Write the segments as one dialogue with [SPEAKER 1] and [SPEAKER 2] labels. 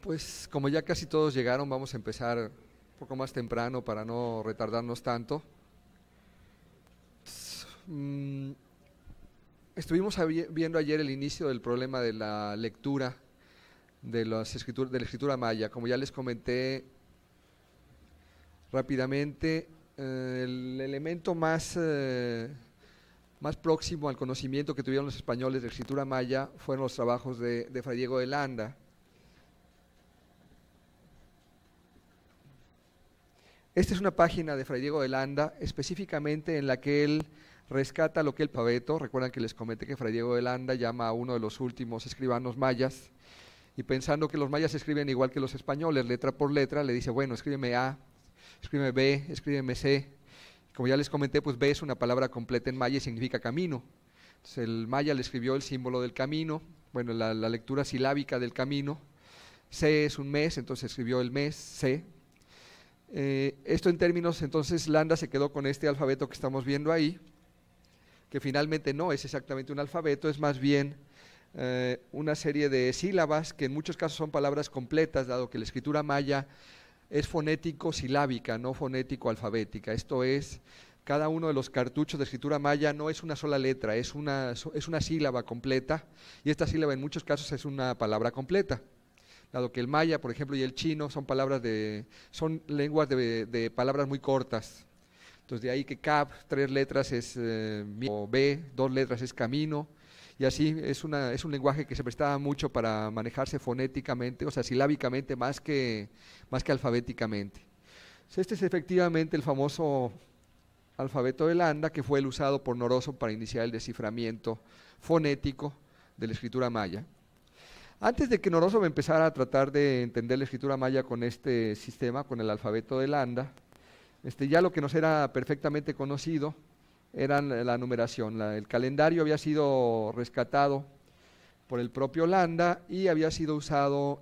[SPEAKER 1] Pues como ya casi todos llegaron, vamos a empezar un poco más temprano para no retardarnos tanto. Estuvimos viendo ayer el inicio del problema de la lectura de la escritura maya. Como ya les comenté rápidamente, el elemento más próximo al conocimiento que tuvieron los españoles de escritura maya fueron los trabajos de Fray Diego de Landa. Esta es una página de Fray Diego de Landa, específicamente en la que él rescata lo que el alfabeto. Recuerdan que les comenté que Fray Diego de Landa llama a uno de los últimos escribanos mayas, y pensando que los mayas escriben igual que los españoles, letra por letra, le dice, bueno, escríbeme A, escríbeme B, escríbeme C. Como ya les comenté, pues B es una palabra completa en maya y significa camino. Entonces el maya le escribió el símbolo del camino, bueno, la lectura silábica del camino. C es un mes, entonces escribió el mes, C. Esto en términos, entonces Landa se quedó con este alfabeto que estamos viendo ahí, que finalmente no es exactamente un alfabeto, es más bien una serie de sílabas que en muchos casos son palabras completas, dado que la escritura maya es fonético-silábica, no fonético-alfabética. Esto es, cada uno de los cartuchos de escritura maya no es una sola letra, es una sílaba completa, y esta sílaba en muchos casos es una palabra completa. Dado que el maya, por ejemplo, y el chino son lenguas de palabras muy cortas. Entonces de ahí que Kab, 3 letras es o B, 2 letras es camino, y así es un lenguaje que se prestaba mucho para manejarse fonéticamente, o sea, silábicamente más que alfabéticamente. Entonces, este es efectivamente el famoso alfabeto de Landa, que fue el usado por Norozo para iniciar el desciframiento fonético de la escritura maya. Antes de que Norozo empezara a tratar de entender la escritura maya con este sistema, con el alfabeto de Landa, ya lo que nos era perfectamente conocido era la numeración. El calendario había sido rescatado por el propio Landa y había sido usado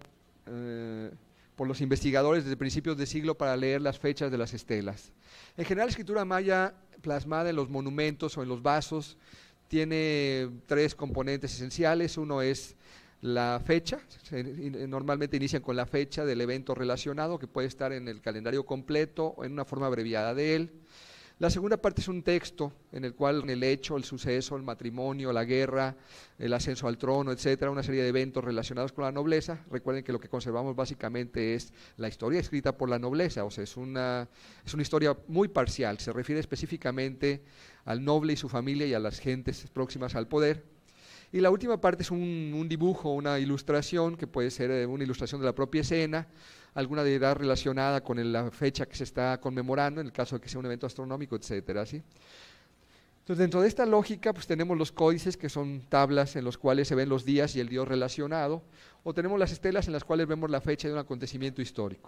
[SPEAKER 1] por los investigadores desde principios de siglo para leer las fechas de las estelas. En general, la escritura maya plasmada en los monumentos o en los vasos tiene 3 componentes esenciales. Uno es la fecha, normalmente inician con la fecha del evento relacionado, que puede estar en el calendario completo o en una forma abreviada de él. La segunda parte es un texto en el cual el hecho, el suceso, el matrimonio, la guerra, el ascenso al trono, etcétera, una serie de eventos relacionados con la nobleza. Recuerden que lo que conservamos básicamente es la historia escrita por la nobleza, o sea, es una historia muy parcial, se refiere específicamente al noble y su familia y a las gentes próximas al poder. Y la última parte es un dibujo, una ilustración, que puede ser una ilustración de la propia escena, alguna deidad relacionada con la fecha que se está conmemorando, en el caso de que sea un evento astronómico, etcétera, ¿sí? Entonces, dentro de esta lógica, pues tenemos los códices, que son tablas en los cuales se ven los días y el dios relacionado, o tenemos las estelas en las cuales vemos la fecha de un acontecimiento histórico.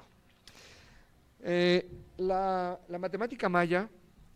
[SPEAKER 1] La matemática maya,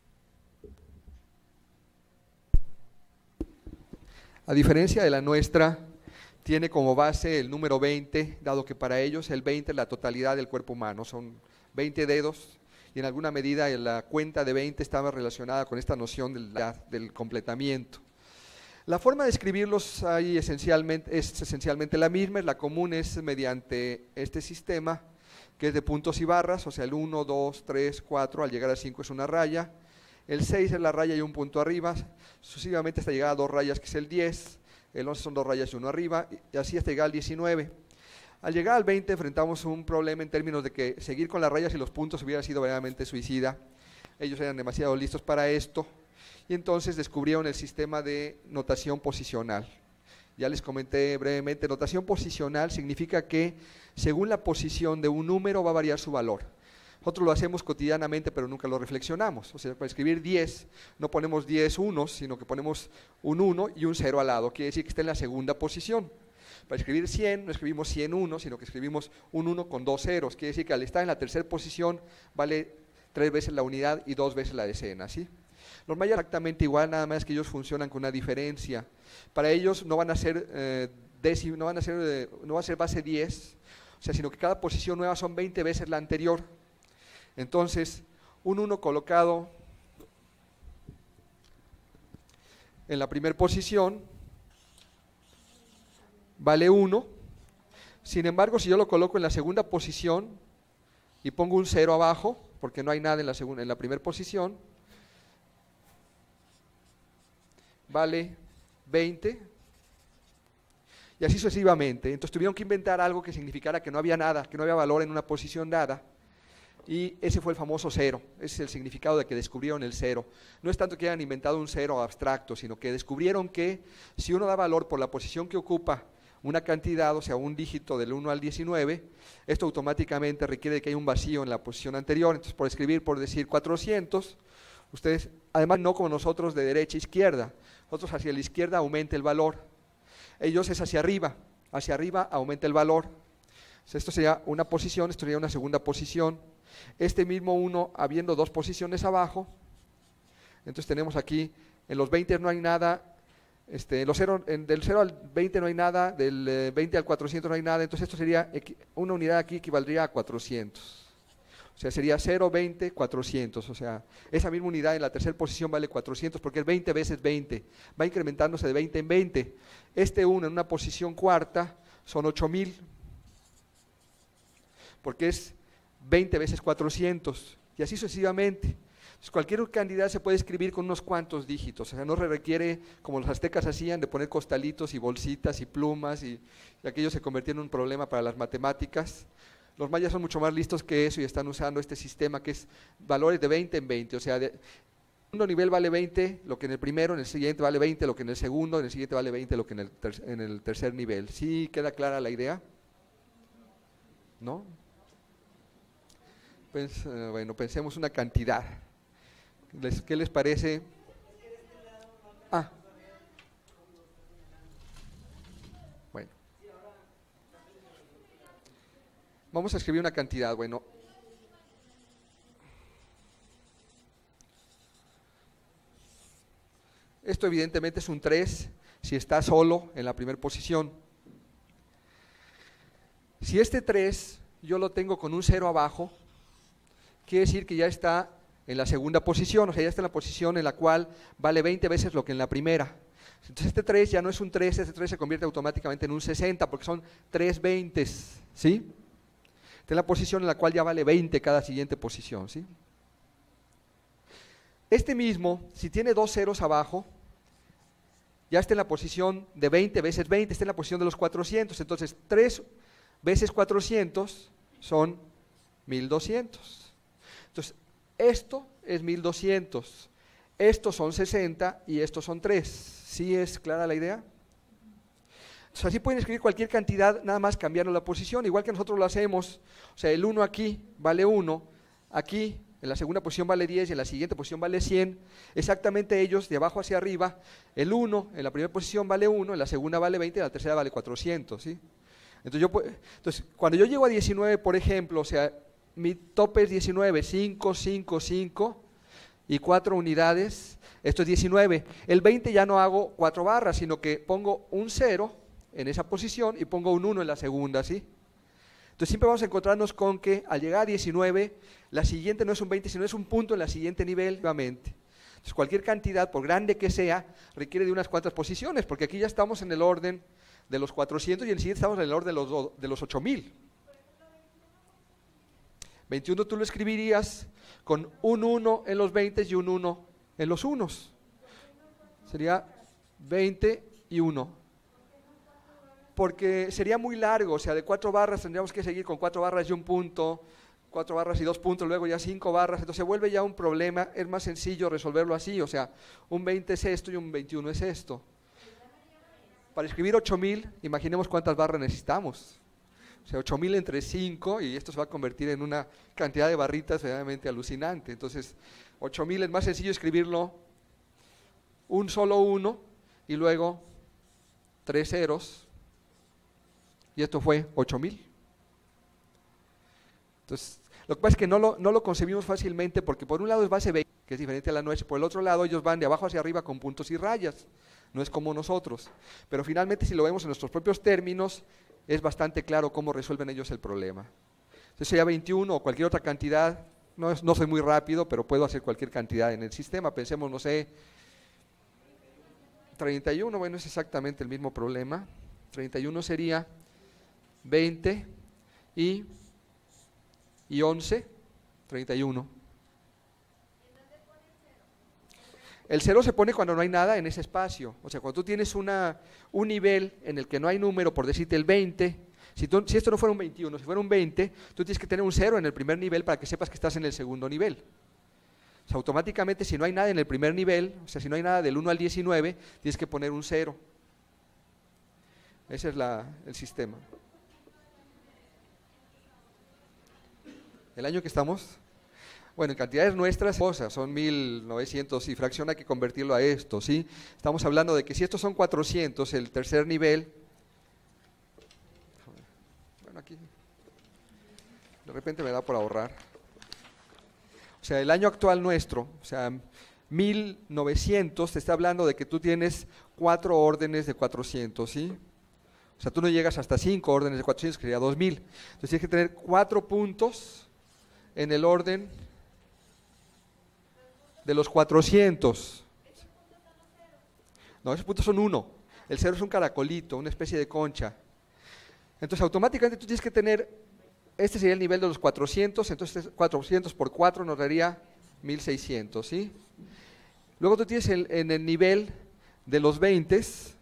[SPEAKER 1] a diferencia de la nuestra, tiene como base el número 20, dado que para ellos el 20 es la totalidad del cuerpo humano, son 20 dedos, y en alguna medida la cuenta de 20 estaba relacionada con esta noción del completamiento. La forma de escribirlos es esencialmente la misma, la común es mediante este sistema, que es de puntos y barras, o sea, el 1, 2, 3, 4, al llegar al 5 es una raya, el 6 es la raya y un punto arriba, sucesivamente hasta llegar a 2 rayas, que es el 10, el 11 son 2 rayas y 1 arriba, y así hasta llegar al 19. Al llegar al 20 enfrentamos un problema en términos de que seguir con las rayas y los puntos hubiera sido verdaderamente suicida. Ellos eran demasiado listos para esto, y entonces descubrieron el sistema de notación posicional. Ya les comenté brevemente, notación posicional significa que según la posición de un número va a variar su valor. Nosotros lo hacemos cotidianamente, pero nunca lo reflexionamos. O sea, para escribir 10, no ponemos 10 unos, sino que ponemos un 1 y un 0 al lado. Quiere decir que está en la segunda posición. Para escribir 100, no escribimos 100 unos, sino que escribimos un 1 con 2 ceros. Quiere decir que al estar en la tercera posición, vale 3 veces la unidad y 2 veces la decena, ¿sí? Los mayas exactamente igual, nada más que ellos funcionan con una diferencia. Para ellos no van a ser no va a ser base 10, o sea, sino que cada posición nueva son 20 veces la anterior. Entonces, un 1 colocado en la primera posición vale 1, Sin embargo, si yo lo coloco en la segunda posición y pongo un 0 abajo, porque no hay nada en la primera posición, vale 20, y así sucesivamente. Entonces tuvieron que inventar algo que significara que no había nada, que no había valor en una posición dada, y ese fue el famoso 0. Ese es el significado de que descubrieron el 0. No es tanto que hayan inventado un 0 abstracto, sino que descubrieron que si uno da valor por la posición que ocupa una cantidad, o sea, un dígito del 1 al 19, esto automáticamente requiere que haya un vacío en la posición anterior. Entonces, por decir 400, ustedes, además no como nosotros de derecha a izquierda, nosotros hacia la izquierda aumenta el valor, ellos es hacia arriba aumenta el valor. Entonces, esto sería una posición, esto sería una segunda posición. Este mismo 1 habiendo dos posiciones abajo, entonces tenemos aquí, en los 20 no hay nada, del 0 al 20 no hay nada, del 20 al 400 no hay nada, entonces esto sería, una unidad aquí equivaldría a 400. O sea, sería 0, 20, 400, o sea, esa misma unidad en la tercera posición vale 400 porque es 20 veces 20, va incrementándose de 20 en 20. Este 1 en una posición cuarta son 8000, porque es 20 veces 400, y así sucesivamente. Entonces, cualquier cantidad se puede escribir con unos cuantos dígitos, o sea, no requiere, como los aztecas hacían, de poner costalitos y bolsitas y plumas, y aquello se convirtió en un problema para las matemáticas. Los mayas son mucho más listos que eso y están usando este sistema que es valores de 20 en 20, o sea, en un nivel vale 20 lo que en el primero, en el siguiente vale 20 lo que en el segundo, en el siguiente vale 20 lo que en el tercer nivel. ¿Sí queda clara la idea? ¿No? Pues, bueno, pensemos una cantidad. ¿Qué les parece? Bueno. Vamos a escribir una cantidad, bueno. Esto evidentemente es un 3 si está solo en la primera posición. Si este 3 yo lo tengo con un 0 abajo, quiere decir que ya está en la segunda posición, o sea, ya está en la posición en la cual vale 20 veces lo que en la primera. Entonces este 3 ya no es un 3, este 3 se convierte automáticamente en un 60, porque son 3 20s, ¿sí? Está en la posición en la cual ya vale 20 cada siguiente posición, ¿sí? Este mismo, si tiene dos ceros abajo, ya está en la posición de 20 veces 20, está en la posición de los 400, entonces 3 veces 400 son 1200. Entonces, esto es 1200, estos son 60 y estos son 3. ¿Sí es clara la idea? Entonces, así pueden escribir cualquier cantidad, nada más cambiando la posición, igual que nosotros lo hacemos. O sea, el 1 aquí vale 1, aquí en la segunda posición vale 10 y en la siguiente posición vale 100. Exactamente ellos, de abajo hacia arriba, el 1 en la primera posición vale 1, en la segunda vale 20 y en la tercera vale 400, ¿sí? Entonces, cuando yo llego a 19, por ejemplo, o sea, mi tope es 19, 5, 5, 5 y 4 unidades, esto es 19. El 20 ya no hago 4 barras, sino que pongo un 0 en esa posición y pongo un 1 en la segunda, ¿sí? Entonces siempre vamos a encontrarnos con que al llegar a 19, la siguiente no es un 20, sino es un punto en la siguiente nivel, nuevamente. Entonces cualquier cantidad, por grande que sea, requiere de unas cuantas posiciones, porque aquí ya estamos en el orden de los 400 y en el siguiente estamos en el orden de los 8000. 21 tú lo escribirías con un 1 en los 20 y un 1 en los unos. Sería 20 y 1. Porque sería muy largo, o sea, de 4 barras tendríamos que seguir con 4 barras y un punto, 4 barras y 2 puntos, luego ya 5 barras, entonces se vuelve ya un problema, es más sencillo resolverlo así, o sea, un 20 es esto y un 21 es esto. Para escribir 8000, imaginemos cuántas barras necesitamos. O sea, 8000 entre 5 y esto se va a convertir en una cantidad de barritas realmente alucinante. Entonces, 8000 es más sencillo escribirlo un solo 1 y luego 3 ceros. Y esto fue 8000. Entonces, lo que pasa es que no lo concebimos fácilmente porque por un lado es base 20, que es diferente a la nuestra, por el otro lado ellos van de abajo hacia arriba con puntos y rayas, no es como nosotros. Pero finalmente si lo vemos en nuestros propios términos, es bastante claro cómo resuelven ellos el problema. Entonces sería 21 o cualquier otra cantidad, no soy muy rápido, pero puedo hacer cualquier cantidad en el sistema, pensemos, no sé, 31, bueno, es exactamente el mismo problema. 31 sería 20 y 11, 31. El 0 se pone cuando no hay nada en ese espacio. O sea, cuando tú tienes un nivel en el que no hay número, por decirte el 20, si esto no fuera un 21, si fuera un 20, tú tienes que tener un 0 en el primer nivel para que sepas que estás en el segundo nivel. O sea, automáticamente si no hay nada en el primer nivel, o sea, si no hay nada del 1 al 19, tienes que poner un 0. Ese es el sistema. ¿El año que estamos? Bueno, en cantidades nuestras, son 1900 y fracción, hay que convertirlo a esto, ¿sí? Estamos hablando de que si estos son 400, el tercer nivel, bueno, aquí, de repente me da por ahorrar. O sea, el año actual nuestro, o sea, 1900, te está hablando de que tú tienes 4 órdenes de 400, ¿sí? O sea, tú no llegas hasta 5 órdenes de 400, que sería 2000. Entonces tienes que tener 4 puntos en el orden de los 400. No, esos puntos son 1. El 0 es un caracolito, una especie de concha. Entonces automáticamente tú tienes que tener, este sería el nivel de los 400, entonces 400 por 4 nos daría 1600, ¿sí? Luego tú tienes en el nivel de los 20, ¿sí?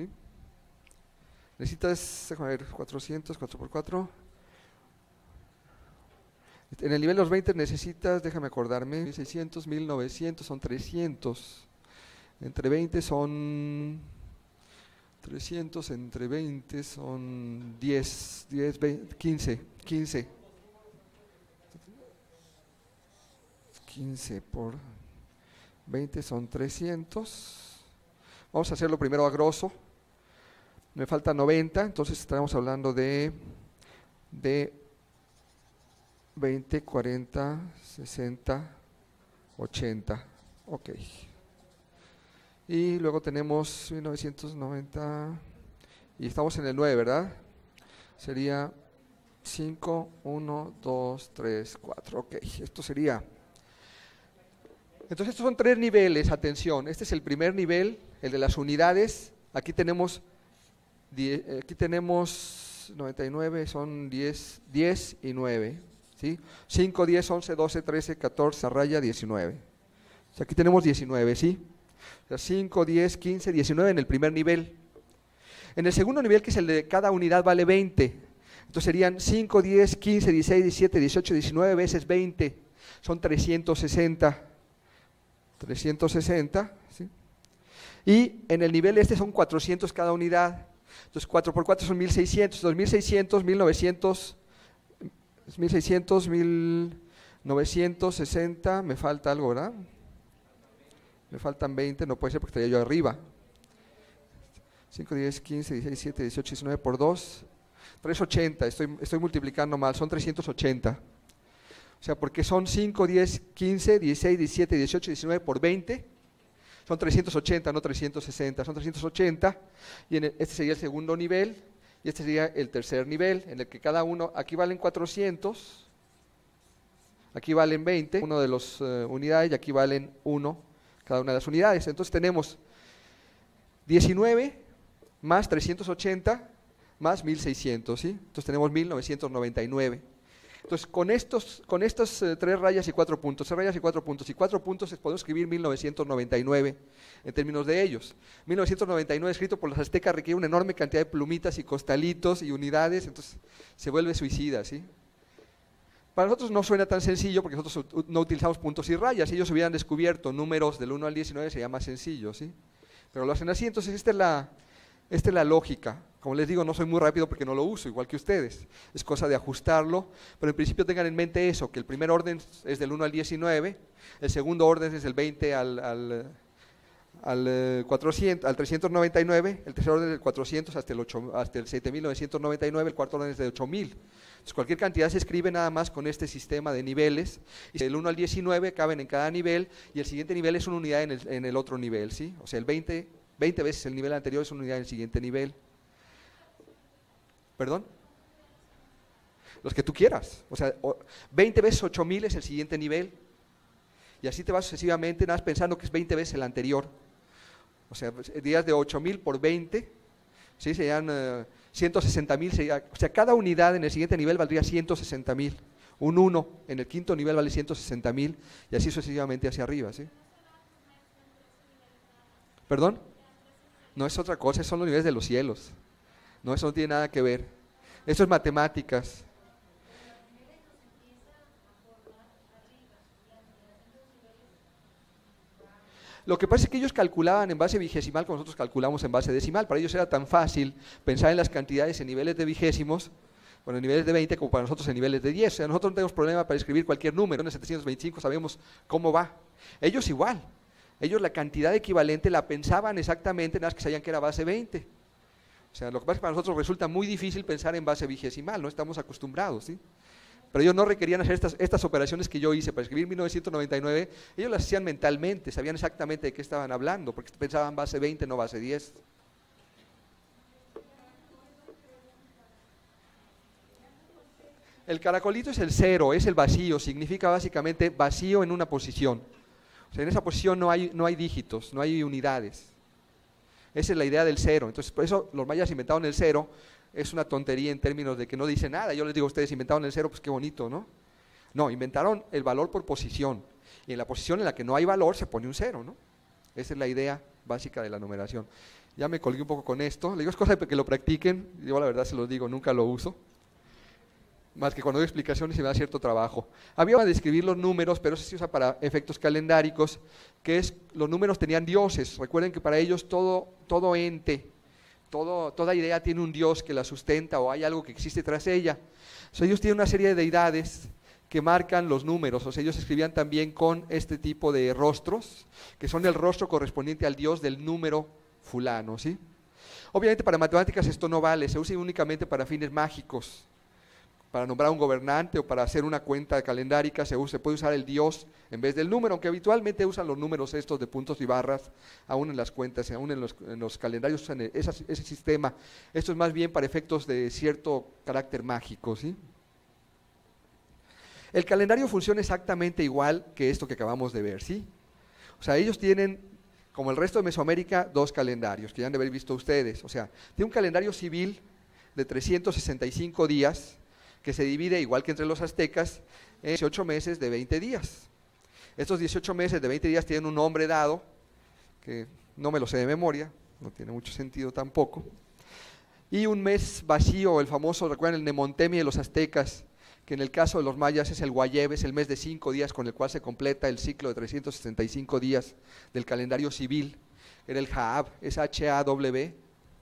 [SPEAKER 1] Necesitas, déjame ver, 400, 4 por 4. En el nivel de los 20 necesitas, déjame acordarme, 1600, 1900, son 300. Entre 20 son 300, entre 20 son 10, 20, 15. 15 por 20 son 300. Vamos a hacerlo primero a grosso. Me falta 90, entonces estamos hablando de 20, 40, 60, 80. Ok. Y luego tenemos 1990 y estamos en el 9, ¿verdad? Sería 5, 1, 2, 3, 4. Ok, esto sería. Entonces estos son 3 niveles, atención. Este es el primer nivel, el de las unidades. Aquí tenemos 99, son 10 y 9. ¿Sí? 5, 10, 11, 12, 13, 14, raya 19. O sea, aquí tenemos 19, ¿sí? O sea, 5, 10, 15, 19 en el primer nivel. En el segundo nivel, que es el de cada unidad, vale 20. Entonces serían 5, 10, 15, 16, 17, 18, 19 veces 20. Son 360. 360, ¿sí? Y en el nivel este son 400 cada unidad. Entonces 4 por 4 son 1600. Entonces 1600, 1900... 1600, 1960, me falta algo, ¿verdad? Me faltan 20, no puede ser porque estaría yo arriba. 5, 10, 15, 16, 17, 18, 19 por 2, 380, estoy multiplicando mal, son 380. O sea, porque son 5, 10, 15, 16, 17, 18, 19 por 20, son 380, no 360, son 380, y este sería el segundo nivel. Y este sería el tercer nivel, en el que cada uno, aquí valen 400, aquí valen 20, uno de las unidades, y aquí valen 1 cada una de las unidades. Entonces tenemos 19 más 380 más 1600, ¿sí? Entonces tenemos 1999. Entonces con estas 3 rayas y 4 puntos, 3 rayas y 4 puntos, y 4 puntos podemos escribir 1999 en términos de ellos. 1999 escrito por los aztecas requiere una enorme cantidad de plumitas y costalitos y unidades, entonces se vuelve suicida, ¿sí? Para nosotros no suena tan sencillo porque nosotros no utilizamos puntos y rayas. Si ellos hubieran descubierto números del 1 al 19 sería más sencillo, ¿sí? Pero lo hacen así, entonces esta es la lógica. Como les digo, no soy muy rápido porque no lo uso, igual que ustedes. Es cosa de ajustarlo, pero en principio tengan en mente eso, que el primer orden es del 1 al 19, el segundo orden es del 20 al 399, el tercer orden es del 400 hasta el 7999, el cuarto orden es de 8000. Entonces cualquier cantidad se escribe nada más con este sistema de niveles, y del 1 al 19 caben en cada nivel, y el siguiente nivel es una unidad en el otro nivel, ¿sí? O sea, el 20 veces el nivel anterior es una unidad en el siguiente nivel. ¿Perdón? Los que tú quieras. O sea, 20 veces 8000 es el siguiente nivel. Y así te vas sucesivamente, nada más pensando que es 20 veces el anterior. O sea, dirías de 8000 por 20 ¿sí? Serían 160,000, o sea, cada unidad en el siguiente nivel valdría 160,000. Un 1 en el quinto nivel vale 160,000 y así sucesivamente hacia arriba, ¿sí? ¿Perdón? No es otra cosa, son los niveles de los cielos. No, eso no tiene nada que ver. Eso es matemáticas. Lo que pasa es que ellos calculaban en base vigesimal como nosotros calculamos en base decimal. Para ellos era tan fácil pensar en las cantidades en niveles de vigésimos, bueno, en niveles de 20 como para nosotros en niveles de 10. O sea, nosotros no tenemos problema para escribir cualquier número. En el 725 sabemos cómo va. Ellos igual. Ellos la cantidad equivalente la pensaban exactamente, nada más que sabían que era base 20. O sea, lo que pasa es que para nosotros resulta muy difícil pensar en base vigesimal, no estamos acostumbrados, ¿sí? Pero ellos no requerían hacer estas operaciones que yo hice para escribir 1999, ellos las hacían mentalmente, sabían exactamente de qué estaban hablando, porque pensaban base 20, no base 10. El caracolito es el cero, es el vacío, significa básicamente vacío en una posición. O sea, en esa posición no hay dígitos, no hay unidades. Esa es la idea del cero. Entonces, por eso los mayas inventaron el cero. Es una tontería en términos de que no dice nada. Yo les digo a ustedes, inventaron el cero, pues qué bonito, ¿no? No, inventaron el valor por posición. Y en la posición en la que no hay valor se pone un cero, ¿no? Esa es la idea básica de la numeración. Ya me colgué un poco con esto. Le digo, es cosa de que lo practiquen. Yo la verdad se los digo, nunca lo uso. Más que cuando doy explicaciones y me da cierto trabajo. Había de describir los números, pero eso se usa para efectos calendáricos, que es, los números tenían dioses. Recuerden que para ellos todo ente, toda idea tiene un dios que la sustenta o hay algo que existe tras ella. O sea, ellos tienen una serie de deidades que marcan los números. O sea, ellos escribían también con este tipo de rostros, que son el rostro correspondiente al dios del número fulano, ¿sí? Obviamente para matemáticas esto no vale, se usa únicamente para fines mágicos. Para nombrar un gobernante o para hacer una cuenta calendárica se puede usar el dios en vez del número, aunque habitualmente usan los números estos de puntos y barras, aún en las cuentas, aún en los calendarios usan ese sistema. Esto es más bien para efectos de cierto carácter mágico, ¿sí? El calendario funciona exactamente igual que esto que acabamos de ver, ¿sí? O sea, ellos tienen, como el resto de Mesoamérica, dos calendarios, que ya han de haber visto ustedes. O sea, tiene un calendario civil de 365 días, que se divide, igual que entre los aztecas, en 18 meses de 20 días. Estos 18 meses de 20 días tienen un nombre dado, que no me lo sé de memoria, no tiene mucho sentido tampoco. Y un mes vacío, el famoso, recuerden el Nemontemi de los aztecas, que en el caso de los mayas es el Guayeb, es el mes de 5 días con el cual se completa el ciclo de 365 días del calendario civil. Era el Haab, es H-A-W.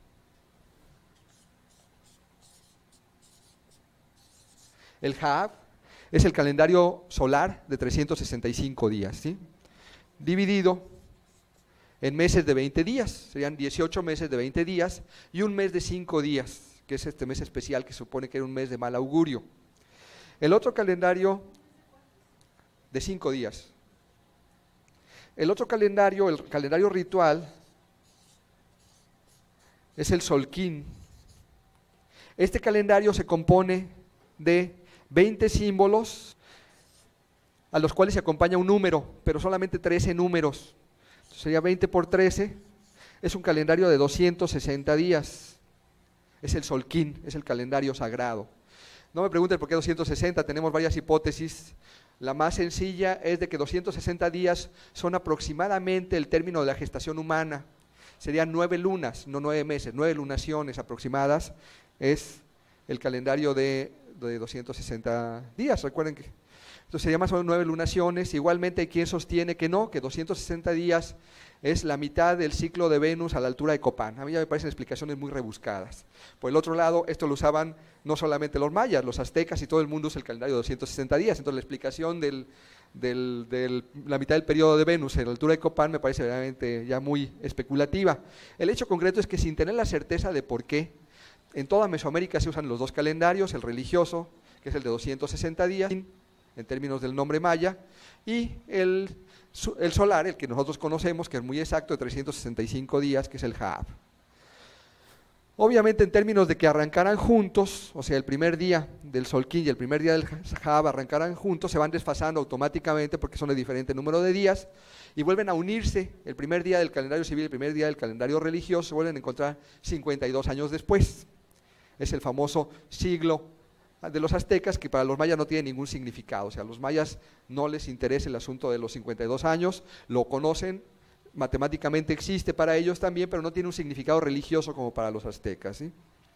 [SPEAKER 1] El Haab es el calendario solar de 365 días, ¿sí? Dividido en meses de 20 días, serían 18 meses de 20 días y un mes de 5 días, que es este mes especial que supone que era un mes de mal augurio. El otro calendario de 5 días. El otro calendario, el calendario ritual, es el Solquín. Este calendario se compone de 20 símbolos a los cuales se acompaña un número, pero solamente 13 números. Entonces sería 20 por 13, es un calendario de 260 días. Es el Solquín, es el calendario sagrado. No me pregunten por qué 260, tenemos varias hipótesis. La más sencilla es de que 260 días son aproximadamente el término de la gestación humana. Serían 9 lunas, no 9 meses, 9 lunaciones aproximadas. Es el calendario de 260 días, recuerden que entonces sería más o menos 9 lunaciones. Igualmente hay quien sostiene que no, que 260 días es la mitad del ciclo de Venus a la altura de Copán. A mí ya me parecen explicaciones muy rebuscadas. Por el otro lado, esto lo usaban no solamente los mayas, los aztecas y todo el mundo usa el calendario de 260 días. Entonces la explicación de la mitad del periodo de Venus a la altura de Copán me parece realmente ya muy especulativa. El hecho concreto es que sin tener la certeza de por qué, en toda Mesoamérica se usan los dos calendarios, el religioso, que es el de 260 días, en términos del nombre maya, y el solar, el que nosotros conocemos, que es muy exacto, de 365 días, que es el Haab. Obviamente en términos de que arrancaran juntos, o sea, el primer día del Solquín y el primer día del Sahab arrancaran juntos, se van desfasando automáticamente porque son de diferente número de días y vuelven a unirse el primer día del calendario civil y el primer día del calendario religioso, se vuelven a encontrar 52 años después. Es el famoso siglo de los aztecas, que para los mayas no tiene ningún significado, o sea, a los mayas no les interesa el asunto de los 52 años, lo conocen, matemáticamente existe para ellos también, pero no tiene un significado religioso como para los aztecas, ¿sí?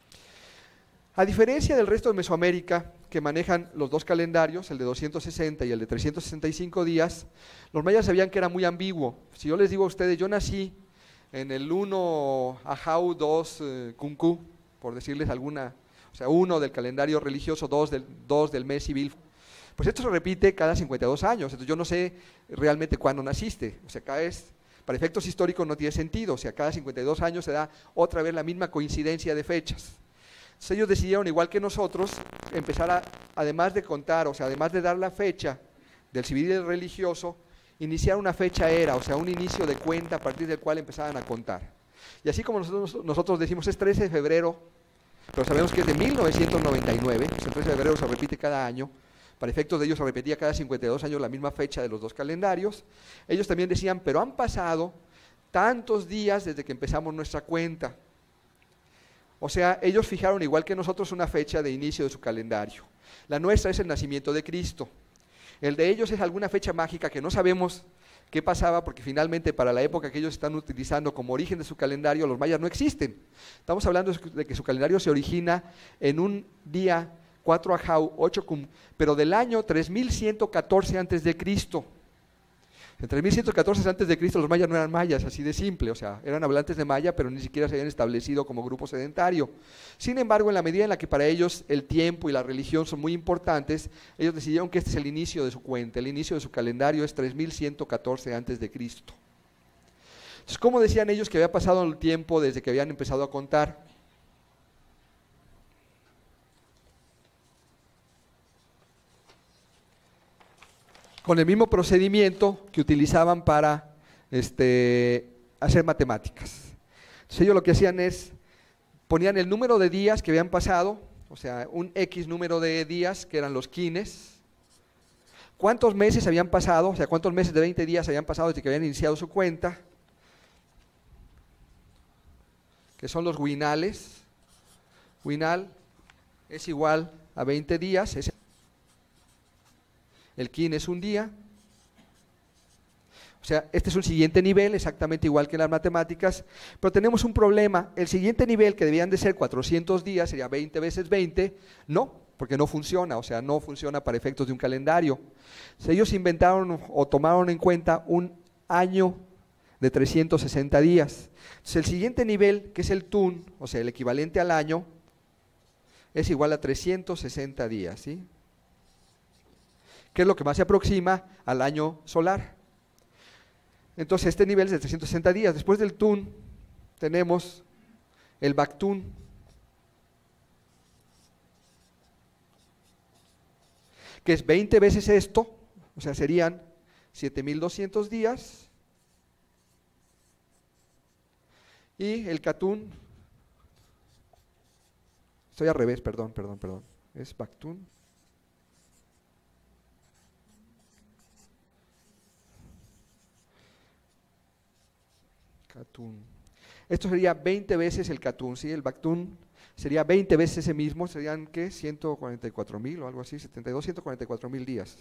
[SPEAKER 1] A diferencia del resto de Mesoamérica, que manejan los dos calendarios, el de 260 y el de 365 días, los mayas sabían que era muy ambiguo. Si yo les digo a ustedes, yo nací en el 1 Ajau, 2 Cuncu, por decirles alguna, o sea, 1 del calendario religioso, 2 del mes civil, pues esto se repite cada 52 años, entonces yo no sé realmente cuándo naciste, o sea, para efectos históricos no tiene sentido, o sea, cada 52 años se da otra vez la misma coincidencia de fechas. Entonces ellos decidieron, igual que nosotros, empezar además de contar, o sea, además de dar la fecha del civil y del religioso, iniciar una fecha era, o sea, un inicio de cuenta a partir del cual empezaban a contar. Y así como nosotros decimos es 13 de febrero, pero sabemos que es de 1999, o sea, el 13 de febrero se repite cada año, para efectos de ellos se repetía cada 52 años la misma fecha de los dos calendarios. Ellos también decían, pero han pasado tantos días desde que empezamos nuestra cuenta. O sea, ellos fijaron igual que nosotros una fecha de inicio de su calendario. La nuestra es el nacimiento de Cristo. El de ellos es alguna fecha mágica que no sabemos qué pasaba, porque finalmente para la época que ellos están utilizando como origen de su calendario, los mayas no existen. Estamos hablando de que su calendario se origina en un día 4 Ajau, 8 Cum, pero del año 3114 antes de Cristo. En 3114 antes de Cristo los mayas no eran mayas, así de simple, o sea, eran hablantes de maya, pero ni siquiera se habían establecido como grupo sedentario. Sin embargo, en la medida en la que para ellos el tiempo y la religión son muy importantes, ellos decidieron que este es el inicio de su cuenta, el inicio de su calendario es 3114 antes de Cristo. Entonces, ¿cómo decían ellos que había pasado el tiempo desde que habían empezado a contar? Con el mismo procedimiento que utilizaban para hacer matemáticas. Entonces ellos lo que hacían es, ponían el número de días que habían pasado, o sea, un X número de días, que eran los quines, cuántos meses habían pasado, o sea, cuántos meses de 20 días habían pasado desde que habían iniciado su cuenta, que son los huinales. Huinal es igual a 20 días, el kin es un día. O sea, este es un siguiente nivel, exactamente igual que en las matemáticas, pero tenemos un problema. El siguiente nivel, que debían de ser 400 días, sería 20 veces 20, no, porque no funciona, o sea, no funciona para efectos de un calendario. O sea, ellos inventaron o tomaron en cuenta un año de 360 días. Entonces, el siguiente nivel, que es el tun, o sea, el equivalente al año, es igual a 360 días, ¿sí? Que es lo que más se aproxima al año solar. Entonces este nivel es de 360 días. Después del tun tenemos el bactún, que es 20 veces esto, o sea, serían 7200 días. Y el catún, estoy al revés, perdón, es bactún. Catún. Esto sería 20 veces el catún, ¿sí? El bactún sería 20 veces ese mismo, serían, ¿qué? 144,000 o algo así, 144,000 días.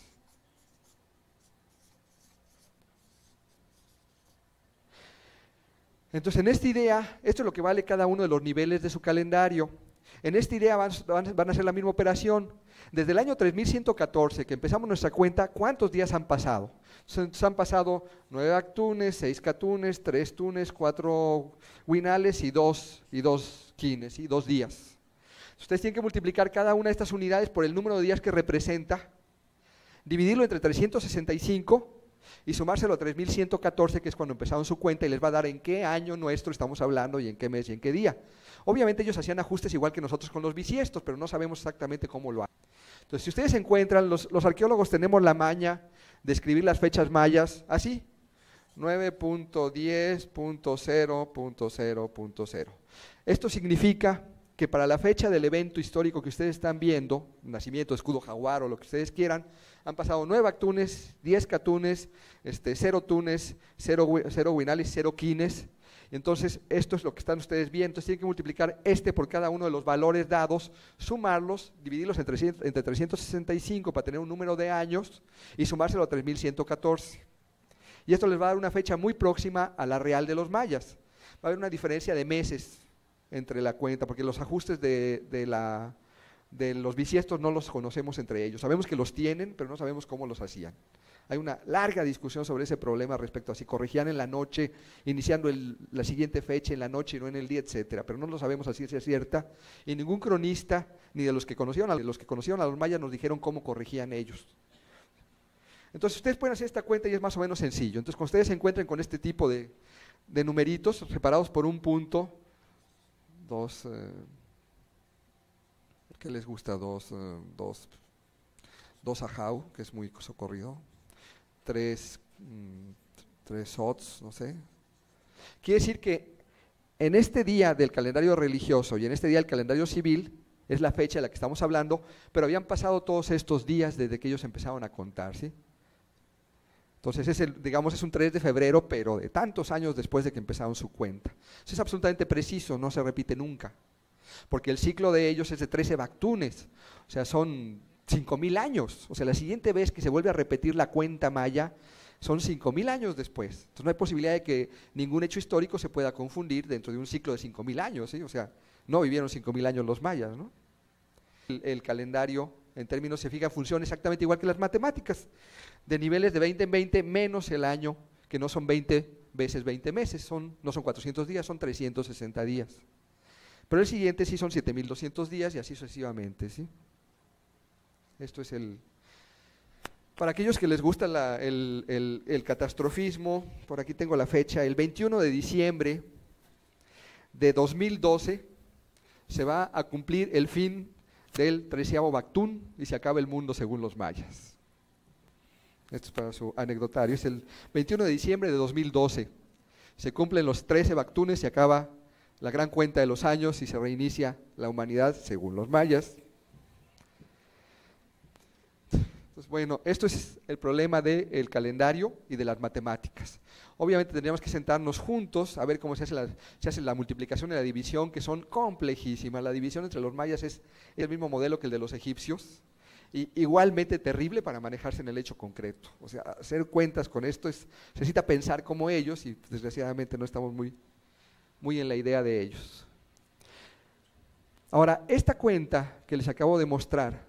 [SPEAKER 1] Entonces, en esta idea, esto es lo que vale cada uno de los niveles de su calendario. En esta idea van a hacer la misma operación. Desde el año 3114, que empezamos nuestra cuenta, ¿cuántos días han pasado? Se han pasado 9 bactunes, 6 catunes, 3 tunes, 4 huinales y 2 quines, y 2 días. Ustedes tienen que multiplicar cada una de estas unidades por el número de días que representa, dividirlo entre 365 y sumárselo a 3114, que es cuando empezaron su cuenta, y les va a dar en qué año nuestro estamos hablando y en qué mes y en qué día. Obviamente ellos hacían ajustes igual que nosotros con los bisiestos, pero no sabemos exactamente cómo lo hacen. Entonces, si ustedes encuentran, los arqueólogos tenemos la maña de escribir las fechas mayas así, 9.10.0.0.0. Esto significa que para la fecha del evento histórico que ustedes están viendo, nacimiento, escudo jaguar o lo que ustedes quieran, han pasado 9 bactunes, 10 catunes, 0 tunes, 0 guinales, 0 quines. Entonces, esto es lo que están ustedes viendo. Entonces, tienen que multiplicar por cada uno de los valores dados, sumarlos, dividirlos entre 365 para tener un número de años y sumárselo a 3114. Y esto les va a dar una fecha muy próxima a la real de los mayas. Va a haber una diferencia de meses entre la cuenta, porque los ajustes de los bisiestos no los conocemos entre ellos. Sabemos que los tienen, pero no sabemos cómo los hacían. Hay una larga discusión sobre ese problema respecto a si corregían en la noche, iniciando la siguiente fecha en la noche y no en el día, etcétera, pero no lo sabemos a ciencia cierta, y ningún cronista, ni de los que conocieron a los mayas nos dijeron cómo corregían ellos. Entonces ustedes pueden hacer esta cuenta y es más o menos sencillo. Entonces cuando ustedes se encuentren con este tipo de numeritos separados por un punto, ¿qué les gusta? Dos ajau, que es muy socorrido, 3 sots, no sé. Quiere decir que en este día del calendario religioso y en este día del calendario civil, es la fecha de la que estamos hablando, pero habían pasado todos estos días desde que ellos empezaron a contar, ¿sí? Entonces, digamos, es un 3 de febrero, pero de tantos años después de que empezaron su cuenta. Eso es absolutamente preciso, no se repite nunca, porque el ciclo de ellos es de 13 bactunes, o sea, son 5,000 años. O sea, la siguiente vez que se vuelve a repetir la cuenta maya son 5,000 años después. Entonces, no hay posibilidad de que ningún hecho histórico se pueda confundir dentro de un ciclo de 5,000 años, ¿sí? O sea, no vivieron 5,000 años los mayas, ¿no? El calendario, en términos, se fija, funciona exactamente igual que las matemáticas, de niveles de 20 en 20 menos el año, que no son 20 veces 20 meses, no son 400 días, son 360 días. Pero el siguiente sí son 7,200 días y así sucesivamente, ¿sí? Esto es para aquellos que les gusta el catastrofismo, por aquí tengo la fecha, el 21 de diciembre de 2012 se va a cumplir el fin del 13º Bactún y se acaba el mundo según los mayas. Esto es para su anecdotario, es el 21 de diciembre de 2012. Se cumplen los 13 Bactunes, se acaba la gran cuenta de los años y se reinicia la humanidad según los mayas. Entonces, bueno, esto es el problema del calendario y de las matemáticas. Obviamente tendríamos que sentarnos juntos a ver cómo se hace la multiplicación y la división, que son complejísimas. La división entre los mayas es el mismo modelo que el de los egipcios, y igualmente terrible para manejarse en el hecho concreto. O sea, hacer cuentas con esto se necesita pensar como ellos, y desgraciadamente no estamos muy en la idea de ellos. Ahora, esta cuenta que les acabo de mostrar,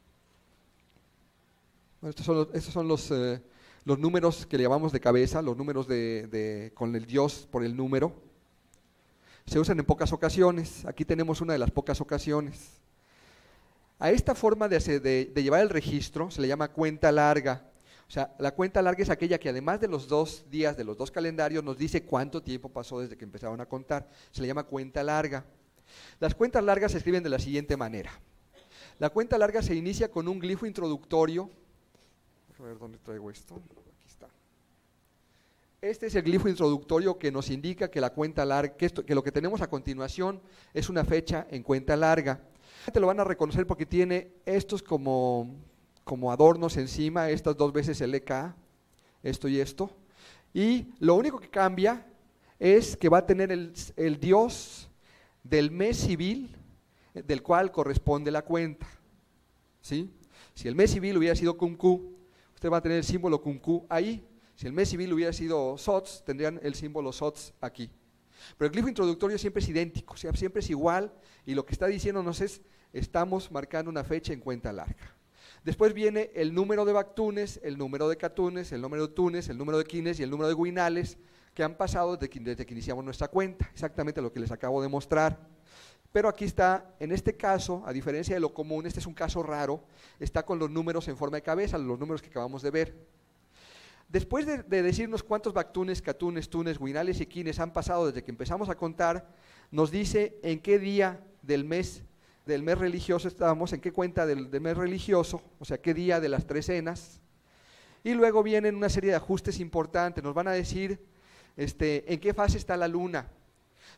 [SPEAKER 1] bueno, estos son los números que le llamamos de cabeza, los números con el dios por el número. Se usan en pocas ocasiones. Aquí tenemos una de las pocas ocasiones. A esta forma de llevar el registro se le llama cuenta larga. O sea, la cuenta larga es aquella que además de los 2 días de los 2 calendarios nos dice cuánto tiempo pasó desde que empezaron a contar. Se le llama cuenta larga. Las cuentas largas se escriben de la siguiente manera. La cuenta larga se inicia con un glifo introductorio. A ver dónde traigo esto. Aquí está. Este es el glifo introductorio que nos indica que la cuenta larga, que lo que tenemos a continuación es una fecha en cuenta larga. Te lo van a reconocer porque tiene estos como adornos encima, estas 2 veces el EK, esto y esto. Y lo único que cambia es que va a tener el dios del mes civil del cual corresponde la cuenta, ¿sí? Si el mes civil hubiera sido Kunku, usted va a tener el símbolo Kunku ahí. Si el mes civil hubiera sido Sots, tendrían el símbolo Sots aquí. Pero el glifo introductorio siempre es idéntico, o sea, siempre es igual, y lo que está diciéndonos es, estamos marcando una fecha en cuenta larga. Después viene el número de bactunes, el número de catunes, el número de tunes, el número de quines y el número de guinales que han pasado desde que iniciamos nuestra cuenta, exactamente lo que les acabo de mostrar. Pero aquí está, en este caso, a diferencia de lo común, este es un caso raro, está con los números en forma de cabeza, los números que acabamos de ver. Después de decirnos cuántos bactunes, catunes, tunes, guinales y quines han pasado desde que empezamos a contar, nos dice en qué día del mes religioso estamos, en qué cuenta del mes religioso, o sea, qué día de las trecenas. Y luego vienen una serie de ajustes importantes, nos van a decir en qué fase está la luna.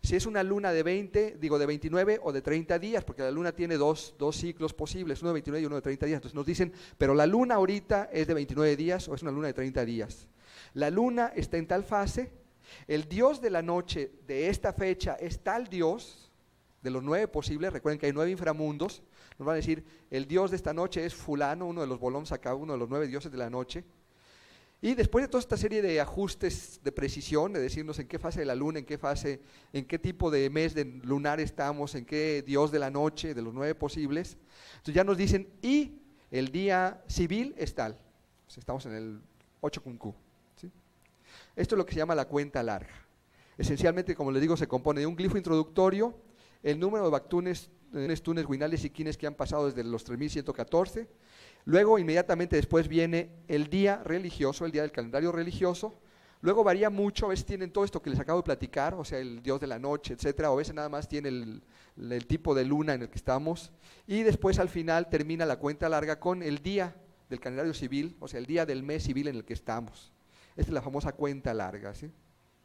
[SPEAKER 1] Si es una luna de 29 o de 30 días, porque la luna tiene dos ciclos posibles, uno de 29 y uno de 30 días. Entonces nos dicen, pero la luna ahorita es de 29 días o es una luna de 30 días. La luna está en tal fase, el dios de la noche de esta fecha es tal dios, de los 9 posibles, recuerden que hay 9 inframundos, nos van a decir, el dios de esta noche es fulano, uno de los Boloms acá, uno de los 9 dioses de la noche. Y después de toda esta serie de ajustes de precisión, de decirnos en qué fase de la luna, en qué tipo de mes de lunar estamos, en qué dios de la noche, de los 9 posibles, entonces ya nos dicen, y el día civil es tal. Pues estamos en el 8 con Q, ¿sí? Esto es lo que se llama la cuenta larga. Esencialmente, como les digo, se compone de un glifo introductorio, el número de bactunes, tunes, guinales y quines que han pasado desde los 3114. Luego, inmediatamente después viene el día religioso, el día del calendario religioso. Luego varía mucho, a veces tienen todo esto que les acabo de platicar, o sea, el dios de la noche, etcétera, o a veces nada más tiene el tipo de luna en el que estamos. Y después al final termina la cuenta larga con el día del calendario civil, o sea, el día del mes civil en el que estamos. Esta es la famosa cuenta larga, ¿sí?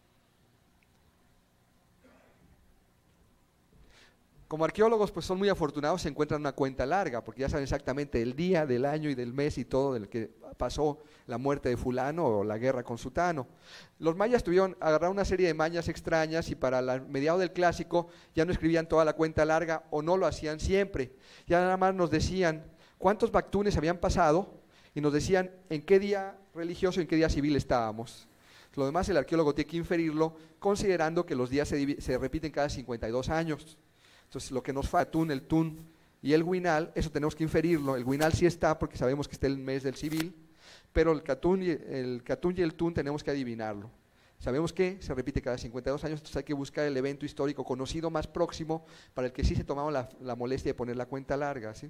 [SPEAKER 1] Como arqueólogos, pues son muy afortunados, se encuentran una cuenta larga, porque ya saben exactamente el día del año y del mes y todo del que pasó la muerte de fulano o la guerra con sutano. Los mayas agarraron una serie de mañas extrañas y para mediados del clásico ya no escribían toda la cuenta larga o no lo hacían siempre. Ya nada más nos decían cuántos bactunes habían pasado y nos decían en qué día religioso y en qué día civil estábamos. Lo demás el arqueólogo tiene que inferirlo considerando que los días se repiten cada 52 años. Entonces, lo que nos falta, el tun y el guinal, eso tenemos que inferirlo. El guinal sí está porque sabemos que está el mes del civil, pero el catún y el tun tenemos que adivinarlo. Sabemos que se repite cada 52 años, entonces hay que buscar el evento histórico conocido más próximo para el que sí se tomaba la molestia de poner la cuenta larga, ¿sí?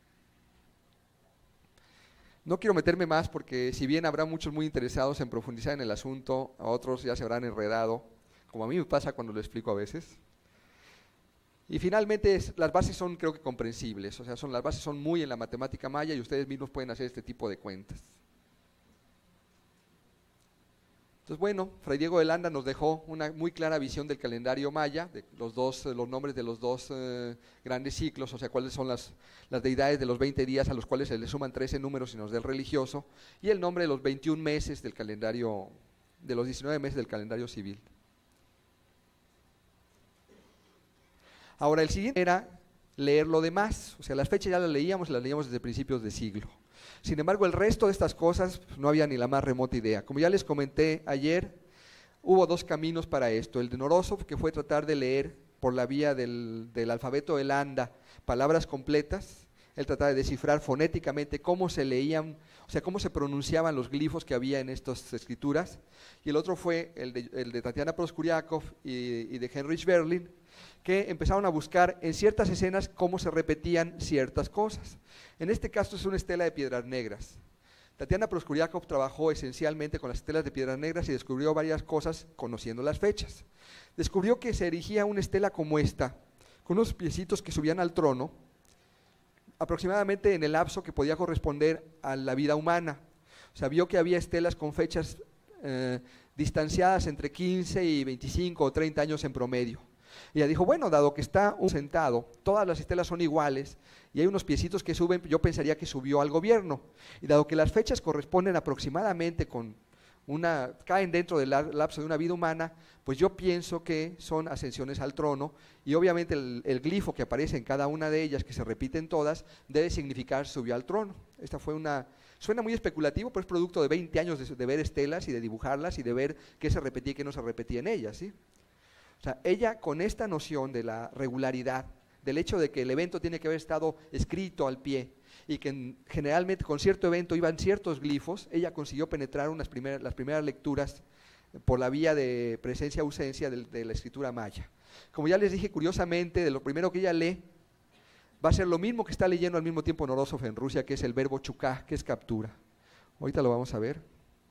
[SPEAKER 1] No quiero meterme más porque si bien habrá muchos muy interesados en profundizar en el asunto, a otros ya se habrán enredado, como a mí me pasa cuando lo explico a veces. Y finalmente las bases son, creo que, comprensibles, o sea, las bases son muy en la matemática maya y ustedes mismos pueden hacer este tipo de cuentas. Entonces, bueno, Fray Diego de Landa nos dejó una muy clara visión del calendario maya, de los nombres de los dos grandes ciclos, o sea, cuáles son las deidades de los 20 días a los cuales se le suman 13 números y nos da el religioso, y el nombre de los 21 meses del calendario, de los 19 meses del calendario civil. Ahora, el siguiente era leer lo demás, o sea, las fechas ya las leíamos desde principios de siglo. Sin embargo, el resto de estas cosas pues, no había ni la más remota idea. Como ya les comenté ayer, hubo 2 caminos para esto. El de Norosov, que fue tratar de leer por la vía del alfabeto de Landa palabras completas. Él trataba de descifrar fonéticamente cómo se leían, o sea, cómo se pronunciaban los glifos que había en estas escrituras. Y el otro fue el de Tatiana Proskuriakov y de Heinrich Berlin, que empezaron a buscar en ciertas escenas cómo se repetían ciertas cosas. En este caso es una estela de piedras negras. Tatiana Proskuriakov trabajó esencialmente con las estelas de piedras negras y descubrió varias cosas conociendo las fechas. Descubrió que se erigía una estela como esta, con unos piecitos que subían al trono, aproximadamente en el lapso que podía corresponder a la vida humana. O sea, vio que había estelas con fechas distanciadas entre 15 y 25 o 30 años en promedio. Y ella dijo, bueno, dado que está sentado, todas las estelas son iguales y hay unos piecitos que suben, yo pensaría que subió al gobierno. Y dado que las fechas corresponden aproximadamente caen dentro del lapso de una vida humana, pues yo pienso que son ascensiones al trono y obviamente el glifo que aparece en cada una de ellas, que se repiten todas, debe significar subió al trono. Esta fue suena muy especulativo, pero es producto de 20 años de ver estelas y de dibujarlas y de ver qué se repetía y qué no se repetía en ellas, ¿sí? O sea, ella con esta noción de la regularidad, del hecho de que el evento tiene que haber estado escrito al pie y que generalmente con cierto evento iban ciertos glifos, ella consiguió penetrar las primeras lecturas por la vía de presencia-ausencia de la escritura maya. Como ya les dije, curiosamente, de lo primero que ella lee, va a ser lo mismo que está leyendo al mismo tiempo Norosov en Rusia, que es el verbo chukah, que es captura. Ahorita lo vamos a ver.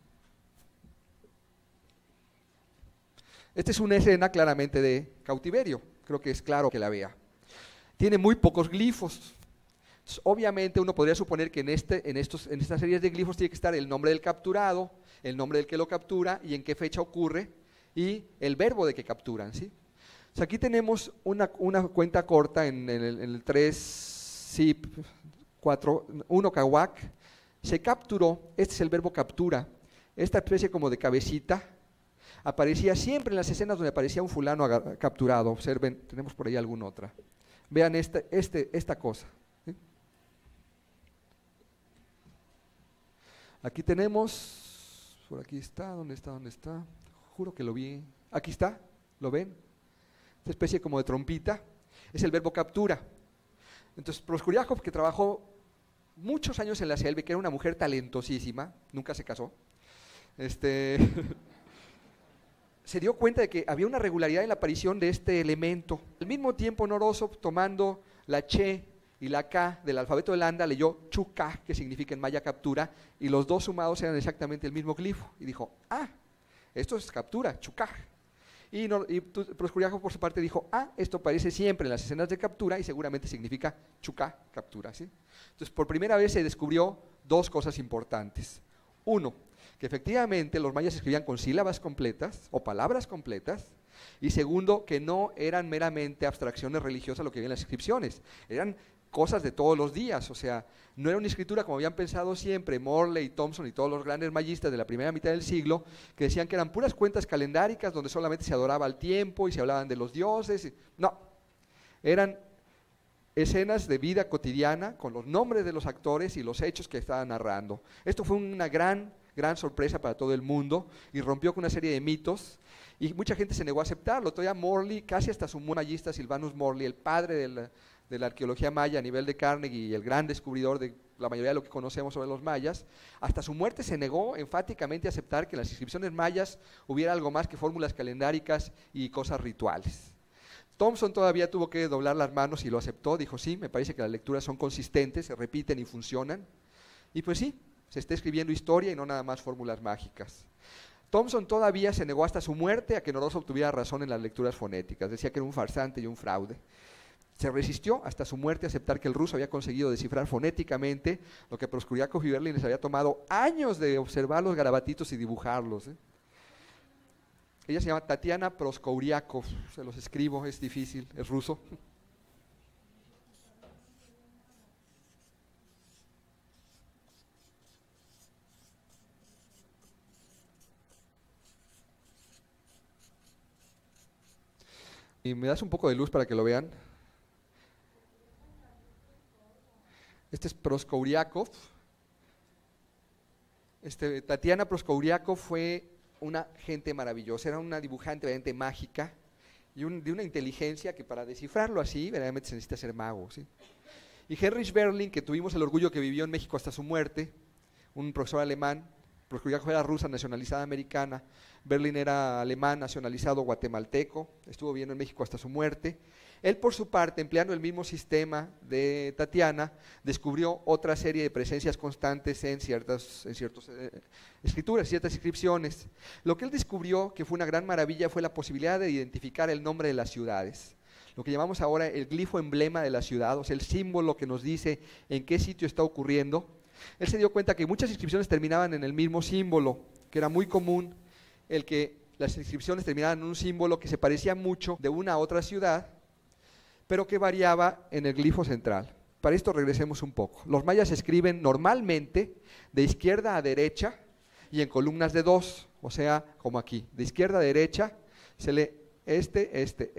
[SPEAKER 1] Esta es una escena claramente de cautiverio, creo que es claro que la vea. Tiene muy pocos glifos. Entonces, obviamente uno podría suponer que en estas series de glifos tiene que estar el nombre del capturado, el nombre del que lo captura y en qué fecha ocurre y el verbo de que capturan, ¿sí? sea, aquí tenemos una cuenta corta en el 3 zip 4, 1 kawak. Se capturó, este es el verbo captura, esta especie como de cabecita, aparecía siempre en las escenas donde aparecía un fulano capturado. Observen, tenemos por ahí alguna otra. Vean esta cosa. ¿Sí? Aquí tenemos, por aquí está, ¿dónde está? ¿Dónde está? Juro que lo vi. Aquí está, ¿lo ven? Esta especie como de trompita, es el verbo captura. Entonces, Proskuriakov, que trabajó muchos años en la selva, que era una mujer talentosísima, nunca se casó, se dio cuenta de que había una regularidad en la aparición de este elemento. Al mismo tiempo, Norosov, tomando la che y la k del alfabeto de Landa, leyó chuka, que significa en maya captura, y los dos sumados eran exactamente el mismo glifo. Y dijo, esto es captura, chuka. Y Proskuriakov, por su parte, dijo, esto aparece siempre en las escenas de captura y seguramente significa chuka, captura. ¿Sí? Entonces, por primera vez se descubrió dos cosas importantes. Uno, que efectivamente los mayas escribían con sílabas completas o palabras completas, y segundo, que no eran meramente abstracciones religiosas lo que había en las inscripciones, eran cosas de todos los días. O sea, no era una escritura como habían pensado siempre Morley, Thompson y todos los grandes mayistas de la primera mitad del siglo, que decían que eran puras cuentas calendáricas donde solamente se adoraba al tiempo y se hablaban de los dioses. No, eran escenas de vida cotidiana con los nombres de los actores y los hechos que estaban narrando. Esto fue una gran sorpresa para todo el mundo y rompió con una serie de mitos, y mucha gente se negó a aceptarlo. Todavía Morley, casi hasta su mayista Silvanus Morley, el padre de la arqueología maya a nivel de Carnegie y el gran descubridor de la mayoría de lo que conocemos sobre los mayas, hasta su muerte se negó enfáticamente a aceptar que en las inscripciones mayas hubiera algo más que fórmulas calendáricas y cosas rituales. Thompson todavía tuvo que doblar las manos y lo aceptó, dijo sí, me parece que las lecturas son consistentes, se repiten y funcionan, y pues sí, se está escribiendo historia y no nada más fórmulas mágicas. Thompson todavía se negó hasta su muerte a que Norosov tuviera razón en las lecturas fonéticas, decía que era un farsante y un fraude. Se resistió hasta su muerte a aceptar que el ruso había conseguido descifrar fonéticamente lo que Proskuriakov y Berlin les había tomado años de observar los garabatitos y dibujarlos. Ella se llama Tatiana Proskuriakov, se los escribo, es difícil, es ruso. Y me das un poco de luz para que lo vean. Este es Proskuriakov. Tatiana Proskuriakov fue una gente maravillosa, era una dibujante verdaderamente mágica y de una inteligencia que para descifrarlo así, verdaderamente se necesita ser mago. ¿Sí? Y Heinrich Berlin, que tuvimos el orgullo que vivió en México hasta su muerte, un profesor alemán. Proskuriakov era rusa nacionalizada americana, Berlin era alemán nacionalizado guatemalteco, estuvo viviendo en México hasta su muerte. Él, por su parte, empleando el mismo sistema de Tatiana, descubrió otra serie de presencias constantes en ciertas escrituras, ciertas inscripciones. Lo que él descubrió, que fue una gran maravilla, fue la posibilidad de identificar el nombre de las ciudades. Lo que llamamos ahora el glifo emblema de la ciudad, o sea, el símbolo que nos dice en qué sitio está ocurriendo. Él se dio cuenta que muchas inscripciones terminaban en el mismo símbolo, que era muy común el que las inscripciones terminaban en un símbolo que se parecía mucho de una a otra ciudad, pero que variaba en el glifo central. Para esto regresemos un poco. Los mayas escriben normalmente de izquierda a derecha y en columnas de 2, o sea, como aquí, de izquierda a derecha se lee este,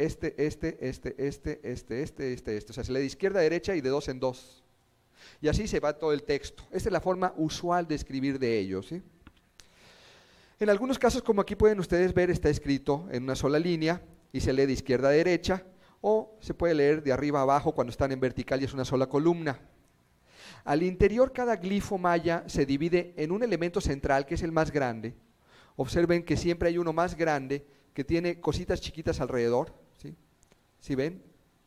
[SPEAKER 1] o sea, se lee de izquierda a derecha y de 2 en 2. Y así se va todo el texto. Esta es la forma usual de escribir de ellos. ¿Sí? En algunos casos, como aquí pueden ustedes ver, está escrito en una sola línea y se lee de izquierda a derecha, o se puede leer de arriba a abajo cuando están en vertical y es una sola columna. Al interior, cada glifo maya se divide en un elemento central que es el más grande. Observen que siempre hay uno más grande que tiene cositas chiquitas alrededor. ¿Sí? ¿Sí ven?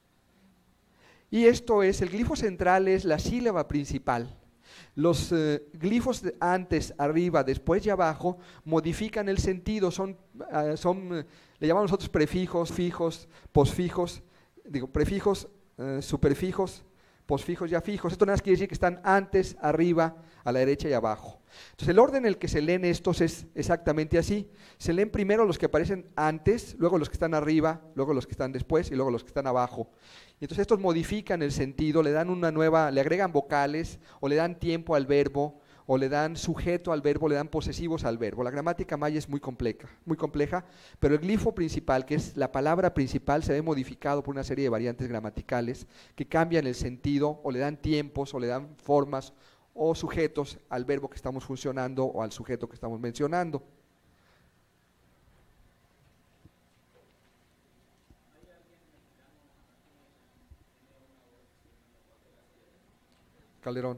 [SPEAKER 1] Y esto es, el glifo central es la sílaba principal. Los glifos de antes, arriba, después y abajo modifican el sentido, le llamamos nosotros prefijos, fijos, posfijos, prefijos, superfijos, posfijos y afijos. Esto nada más quiere decir que están antes, arriba, a la derecha y abajo. Entonces el orden en el que se leen estos es exactamente así. Se leen primero los que aparecen antes, luego los que están arriba, luego los que están después y luego los que están abajo. Y entonces estos modifican el sentido, le dan una nueva, le agregan vocales o le dan tiempo al verbo o le dan sujeto al verbo, le dan posesivos al verbo. La gramática maya es muy compleja, pero el glifo principal, que es la palabra principal, se ve modificado por una serie de variantes gramaticales que cambian el sentido o le dan tiempos o le dan formas o sujetos al verbo que estamos funcionando o al sujeto que estamos mencionando. Calderón.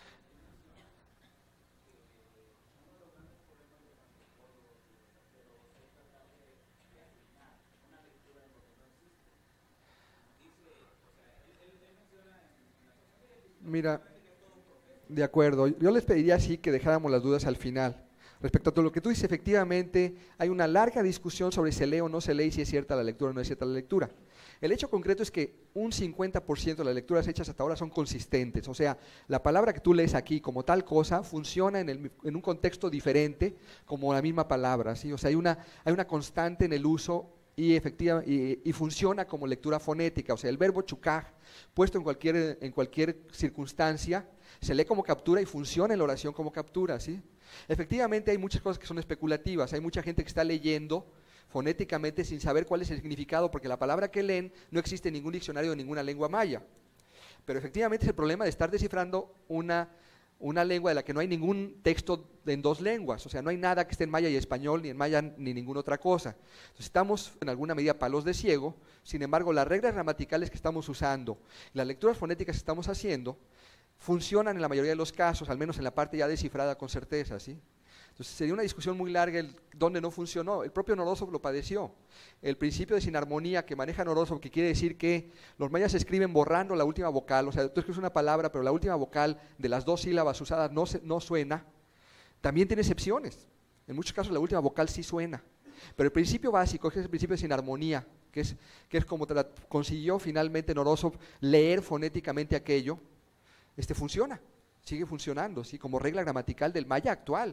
[SPEAKER 1] Mira, de acuerdo, yo les pediría así que dejáramos las dudas al final. Respecto a todo lo que tú dices, efectivamente hay una larga discusión sobre si se lee o no se lee y si es cierta la lectura o no es cierta la lectura. El hecho concreto es que un 50% de las lecturas hechas hasta ahora son consistentes, o sea, la palabra que tú lees aquí como tal cosa funciona en un contexto diferente como la misma palabra, ¿sí? O sea, hay una constante en el uso y funciona como lectura fonética, o sea, el verbo chukaj, puesto en cualquier circunstancia, se lee como captura y funciona en la oración como captura, ¿sí? Efectivamente hay muchas cosas que son especulativas, hay mucha gente que está leyendo fonéticamente sin saber cuál es el significado, porque la palabra que leen no existe en ningún diccionario de ninguna lengua maya. Pero efectivamente es el problema de estar descifrando una lengua de la que no hay ningún texto en dos lenguas, o sea, no hay nada que esté en maya y español, ni en maya ni ninguna otra cosa. Entonces estamos en alguna medida palos de ciego, sin embargo las reglas gramaticales que estamos usando, las lecturas fonéticas que estamos haciendo, funcionan en la mayoría de los casos, al menos en la parte ya descifrada con certeza, ¿sí? Entonces sería una discusión muy larga donde no funcionó. El propio Norozov lo padeció. El principio de sinarmonía que maneja Norozov, que quiere decir que los mayas escriben borrando la última vocal, o sea, tú escribes una palabra, pero la última vocal de las dos sílabas usadas no suena, también tiene excepciones. En muchos casos la última vocal sí suena. Pero el principio básico, que es el principio de sinarmonía, que es como consiguió finalmente Norozov leer fonéticamente aquello, funciona, sigue funcionando, ¿sí? Como regla gramatical del maya actual.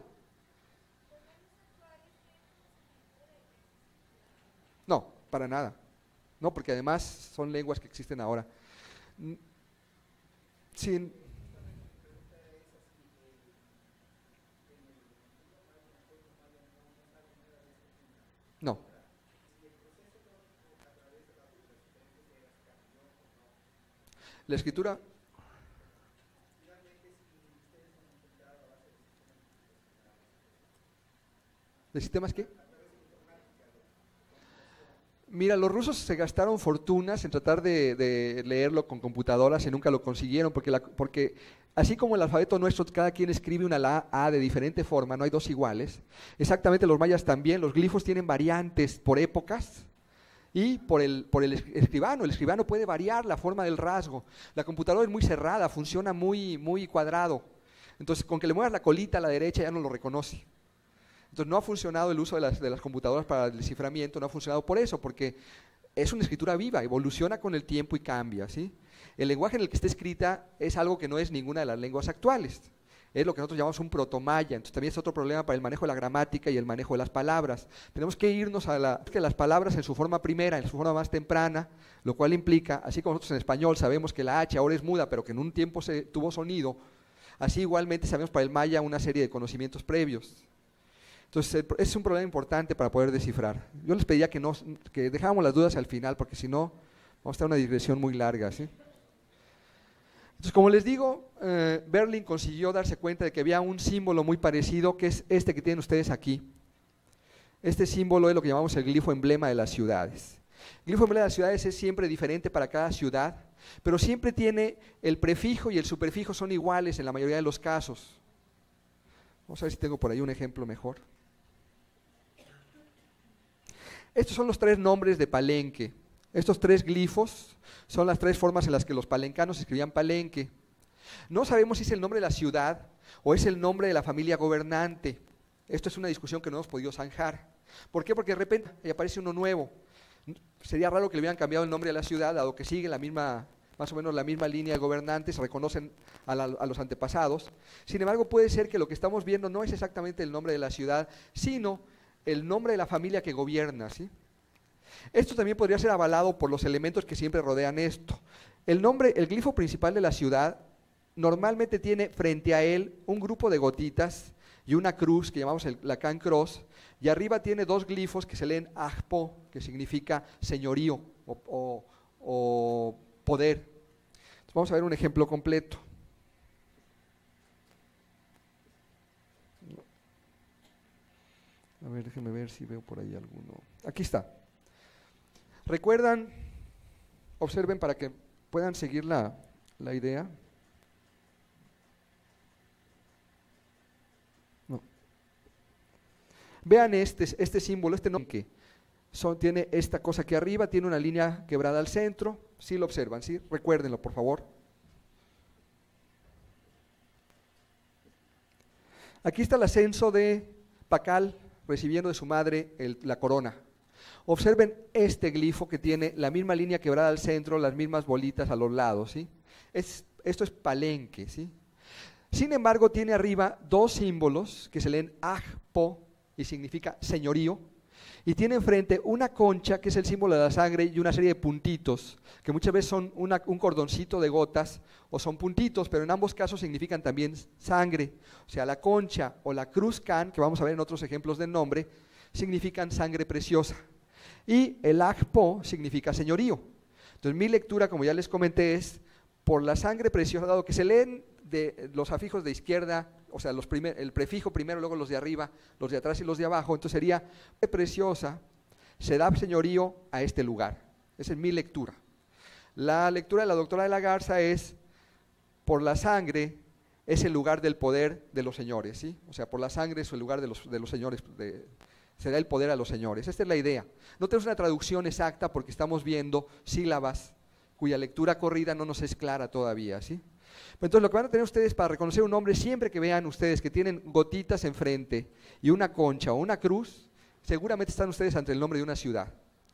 [SPEAKER 1] No, para nada. No, porque además son lenguas que existen ahora. Sin, no. La escritura. ¿De sistemas qué? Mira, los rusos se gastaron fortunas en tratar de leerlo con computadoras y nunca lo consiguieron, porque así como el alfabeto nuestro, cada quien escribe una A de diferente forma, no hay dos iguales, exactamente los mayas también, los glifos tienen variantes por épocas y por el escribano. El escribano puede variar la forma del rasgo. La computadora es muy cerrada, funciona muy cuadrado. Entonces, con que le muevas la colita a la derecha ya no lo reconoce. Entonces no ha funcionado el uso de las computadoras para el desciframiento, no ha funcionado por eso, porque es una escritura viva, evoluciona con el tiempo y cambia, ¿sí? El lenguaje en el que está escrita es algo que no es ninguna de las lenguas actuales, es lo que nosotros llamamos un protomaya. Entonces también es otro problema para el manejo de la gramática y el manejo de las palabras. Tenemos que irnos que las palabras en su forma primera, en su forma más temprana, lo cual implica, así como nosotros en español sabemos que la H ahora es muda, pero que en un tiempo tuvo sonido, así igualmente sabemos para el maya una serie de conocimientos previos. Entonces, es un problema importante para poder descifrar. Yo les pedía que dejáramos las dudas al final, porque si no, vamos a tener una digresión muy larga, ¿sí? Entonces, como les digo, Berlin consiguió darse cuenta de que había un símbolo muy parecido, que es este que tienen ustedes aquí. Este símbolo es lo que llamamos el glifo emblema de las ciudades. El glifo emblema de las ciudades es siempre diferente para cada ciudad, pero siempre tiene el prefijo y el superfijo son iguales en la mayoría de los casos. Vamos a ver si tengo por ahí un ejemplo mejor. Estos son los tres nombres de Palenque. Estos tres glifos son las tres formas en las que los palencanos escribían Palenque. No sabemos si es el nombre de la ciudad o es el nombre de la familia gobernante. Esto es una discusión que no hemos podido zanjar. ¿Por qué? Porque de repente aparece uno nuevo. Sería raro que le hubieran cambiado el nombre de la ciudad, dado que sigue la misma más o menos la misma línea de gobernantes, reconocen a los antepasados. Sin embargo, puede ser que lo que estamos viendo no es exactamente el nombre de la ciudad, sino el nombre de la familia que gobierna, ¿sí? Esto también podría ser avalado por los elementos que siempre rodean esto. El glifo principal de la ciudad normalmente tiene frente a él un grupo de gotitas y una cruz que llamamos la Can Cross, y arriba tiene dos glifos que se leen Ajpo, que significa señorío o poder. Entonces vamos a ver un ejemplo completo. A ver, déjenme ver si veo por ahí alguno. Aquí está. ¿Recuerdan? Observen para que puedan seguir la idea. No. Vean este símbolo, este nombre que tiene esta cosa aquí arriba, tiene una línea quebrada al centro. ¿Sí lo observan? ¿Sí? Recuérdenlo, por favor. Aquí está el ascenso de Pacal recibiendo de su madre la corona. Observen este glifo que tiene la misma línea quebrada al centro, las mismas bolitas a los lados, ¿sí? Esto es Palenque, ¿sí? Sin embargo, tiene arriba dos símbolos que se leen Ajpo y significa señorío, y tiene enfrente una concha que es el símbolo de la sangre y una serie de puntitos, que muchas veces son un cordoncito de gotas o son puntitos, pero en ambos casos significan también sangre. O sea, la concha o la cruz can, que vamos a ver en otros ejemplos del nombre, significan sangre preciosa. Y el Ajpo significa señorío. Entonces mi lectura, como ya les comenté, es por la sangre preciosa, dado que se leen de los afijos de izquierda, o sea, el prefijo primero, luego los de arriba, los de atrás y los de abajo, entonces sería preciosa, se da señorío a este lugar. Esa es mi lectura. La lectura de la doctora de la Garza es, por la sangre es el lugar del poder de los señores, ¿sí? O sea, por la sangre es el lugar de los señores, se da el poder a los señores. Esta es la idea. No tenemos una traducción exacta porque estamos viendo sílabas cuya lectura corrida no nos es clara todavía, ¿sí? Entonces lo que van a tener ustedes para reconocer un nombre, siempre que vean ustedes que tienen gotitas enfrente y una concha o una cruz, seguramente están ustedes ante el nombre de una ciudad.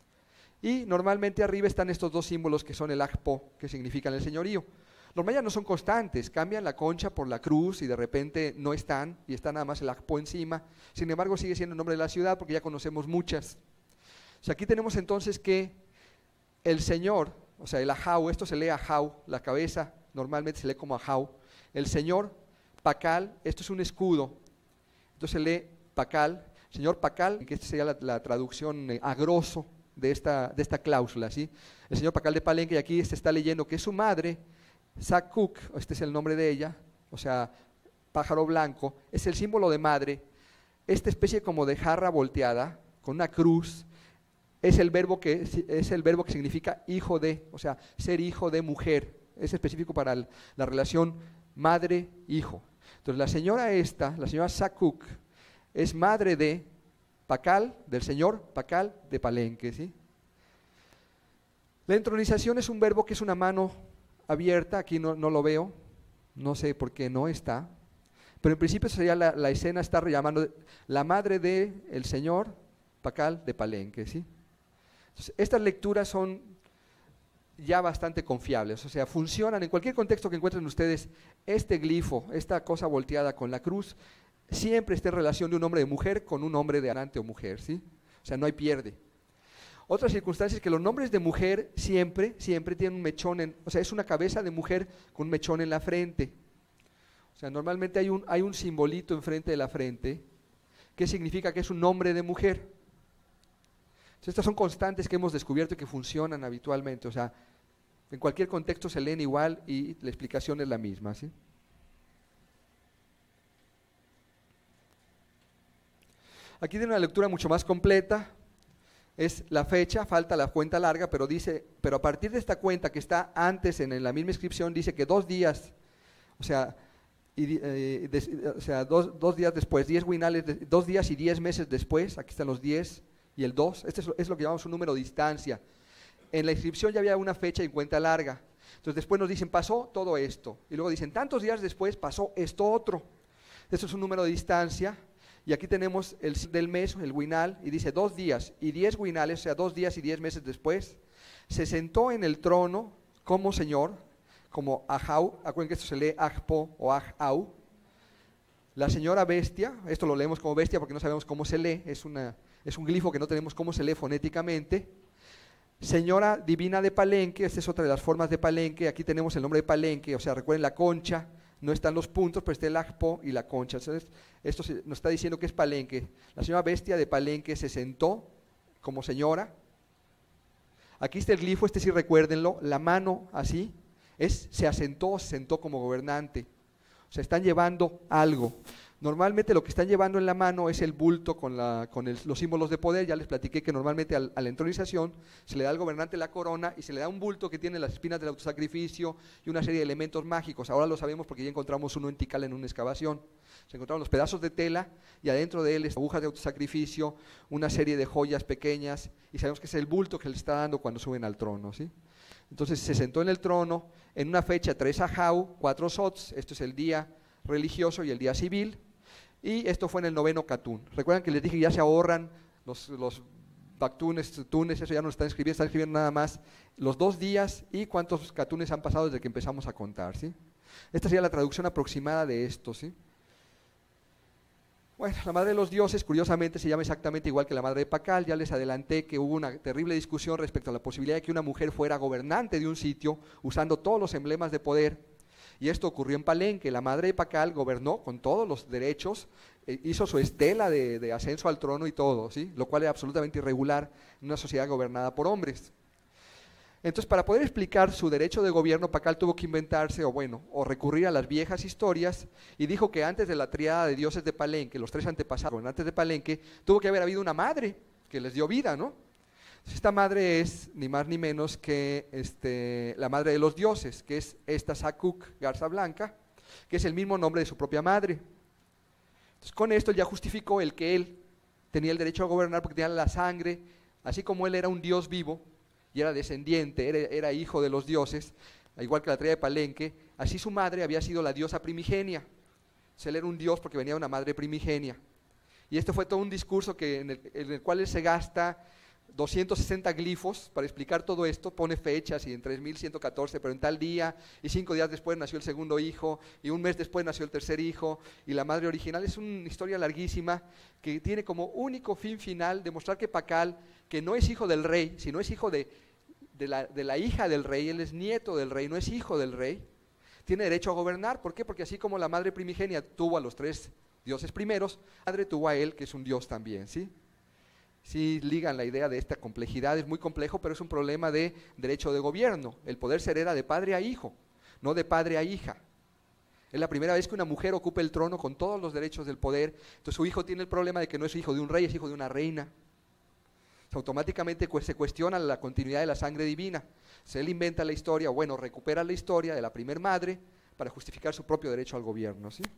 [SPEAKER 1] Y normalmente arriba están estos dos símbolos que son el Ajpo, que significan el señorío. Los mayas no son constantes, cambian la concha por la cruz y de repente no están y está nada más el Ajpo encima. Sin embargo, sigue siendo el nombre de la ciudad porque ya conocemos muchas. O sea, aquí tenemos entonces que el señor, o sea, el Ajau, esto se lee Ajau, la cabeza normalmente se lee como Ajau. El señor Pacal, esto es un escudo, entonces se lee Pacal, señor Pacal, que esta sería la traducción a grosso de esta cláusula, ¿sí? El señor Pacal de Palenque, y aquí se está leyendo que su madre, Sakuk, este es el nombre de ella, o sea, pájaro blanco, es el símbolo de madre. Esta especie como de jarra volteada, con una cruz, es el verbo que significa hijo de, o sea, ser hijo de mujer. Es específico para la relación madre-hijo. Entonces la señora Sakuk, es madre de Pacal, del señor Pacal de Palenque, ¿sí? La entronización es un verbo que es una mano abierta, aquí no lo veo, no sé por qué no está, pero en principio sería la escena, está llamando la madre del señor Pacal de Palenque, ¿sí? Entonces, estas lecturas son ya bastante confiables, o sea, funcionan en cualquier contexto que encuentren ustedes. Este glifo, esta cosa volteada con la cruz, siempre está en relación de un hombre de mujer con un hombre de arante o mujer, ¿sí? O sea, no hay pierde. Otra circunstancia es que los nombres de mujer siempre tienen un mechón, o sea, es una cabeza de mujer con un mechón en la frente. O sea, normalmente hay un simbolito enfrente de la frente que significa que es un nombre de mujer. Entonces, estas son constantes que hemos descubierto y que funcionan habitualmente, o sea, en cualquier contexto se leen igual y la explicación es la misma, ¿sí? Aquí tiene una lectura mucho más completa, es la fecha, falta la cuenta larga, pero a partir de esta cuenta que está antes en la misma inscripción, dice que 2 días, o sea, dos días después, 10 huinales, 2 días y 10 meses después, aquí están los 10 y el 2, este es lo que llamamos un número de distancia. En la inscripción ya había una fecha y cuenta larga. Entonces después nos dicen, pasó todo esto. Y luego dicen, tantos días después pasó esto otro. Esto es un número de distancia. Y aquí tenemos el del mes, el huinal, y dice 2 días y 10 huinales, o sea, 2 días y 10 meses después, se sentó en el trono como señor, como Ahau, acuérdense que esto se lee Ajpo o Ahau. La señora bestia, esto lo leemos como bestia porque no sabemos cómo se lee, es un glifo que no tenemos cómo se lee fonéticamente. Señora divina de Palenque, esta es otra de las formas de Palenque, aquí tenemos el nombre de Palenque, o sea, recuerden la concha, no están los puntos, pero está el Ajpo y la concha. Entonces, esto nos está diciendo que es Palenque. La señora bestia de Palenque se sentó como señora. Aquí está el glifo, este sí recuérdenlo, la mano así, se sentó como gobernante. O sea, están llevando algo. Normalmente lo que están llevando en la mano es el bulto con los símbolos de poder. Ya les platiqué que normalmente a la entronización se le da al gobernante la corona y se le da un bulto que tiene las espinas del autosacrificio y una serie de elementos mágicos. Ahora lo sabemos porque ya encontramos uno en Tikal en una excavación. Se encontraron los pedazos de tela y adentro de él agujas de autosacrificio, una serie de joyas pequeñas y sabemos que es el bulto que le está dando cuando suben al trono, ¿sí? Entonces se sentó en el trono en una fecha 3 Ajau, 4 Sots, esto es el día religioso y el día civil. Y esto fue en el 9º Catún. Recuerdan que les dije que ya se ahorran los Bactunes, Tunes, eso ya no lo están escribiendo nada más los 2 días y cuántos Catunes han pasado desde que empezamos a contar, ¿sí? Esta sería la traducción aproximada de esto, ¿sí? Bueno, la madre de los dioses, curiosamente, se llama exactamente igual que la madre de Pacal. Ya les adelanté que hubo una terrible discusión respecto a la posibilidad de que una mujer fuera gobernante de un sitio usando todos los emblemas de poder. Y esto ocurrió en Palenque. La madre de Pacal gobernó con todos los derechos, hizo su estela de ascenso al trono y todo, ¿sí? Lo cual era absolutamente irregular en una sociedad gobernada por hombres. Entonces, para poder explicar su derecho de gobierno, Pacal tuvo que inventarse, o recurrir a las viejas historias, y dijo que antes de la triada de dioses de Palenque, los 3 antepasados, antes de Palenque, tuvo que haber habido una madre que les dio vida, ¿no? Esta madre es ni más ni menos que la madre de los dioses, que es esta Sakuk, garza blanca, que es el mismo nombre de su propia madre. Entonces, con esto ya justificó el que él tenía el derecho a gobernar porque tenía la sangre, así como él era un dios vivo y era descendiente, era hijo de los dioses, igual que la triada de Palenque, así su madre había sido la diosa primigenia. Entonces, él era un dios porque venía de una madre primigenia. Y este fue todo un discurso en el cual él se gasta 260 glifos para explicar todo esto, pone fechas y en 3114, pero en tal día, y 5 días después nació el segundo hijo, y un mes después nació el tercer hijo, y la madre original. Es una historia larguísima que tiene como único fin final demostrar que Pacal, que no es hijo del rey, sino es hijo de la hija del rey, él es nieto del rey, no es hijo del rey, tiene derecho a gobernar. ¿Por qué? Porque así como la madre primigenia tuvo a los 3 dioses primeros, la madre tuvo a él, que es un dios también, ¿sí? Sí ligan la idea de esta complejidad, es muy complejo, pero es un problema de derecho de gobierno. El poder se hereda de padre a hijo, no de padre a hija. Es la primera vez que una mujer ocupa el trono con todos los derechos del poder. Entonces su hijo tiene el problema de que no es hijo de un rey, es hijo de una reina. Automáticamente se cuestiona la continuidad de la sangre divina. Él inventa la historia, recupera la historia de la primer madre para justificar su propio derecho al gobierno, ¿sí?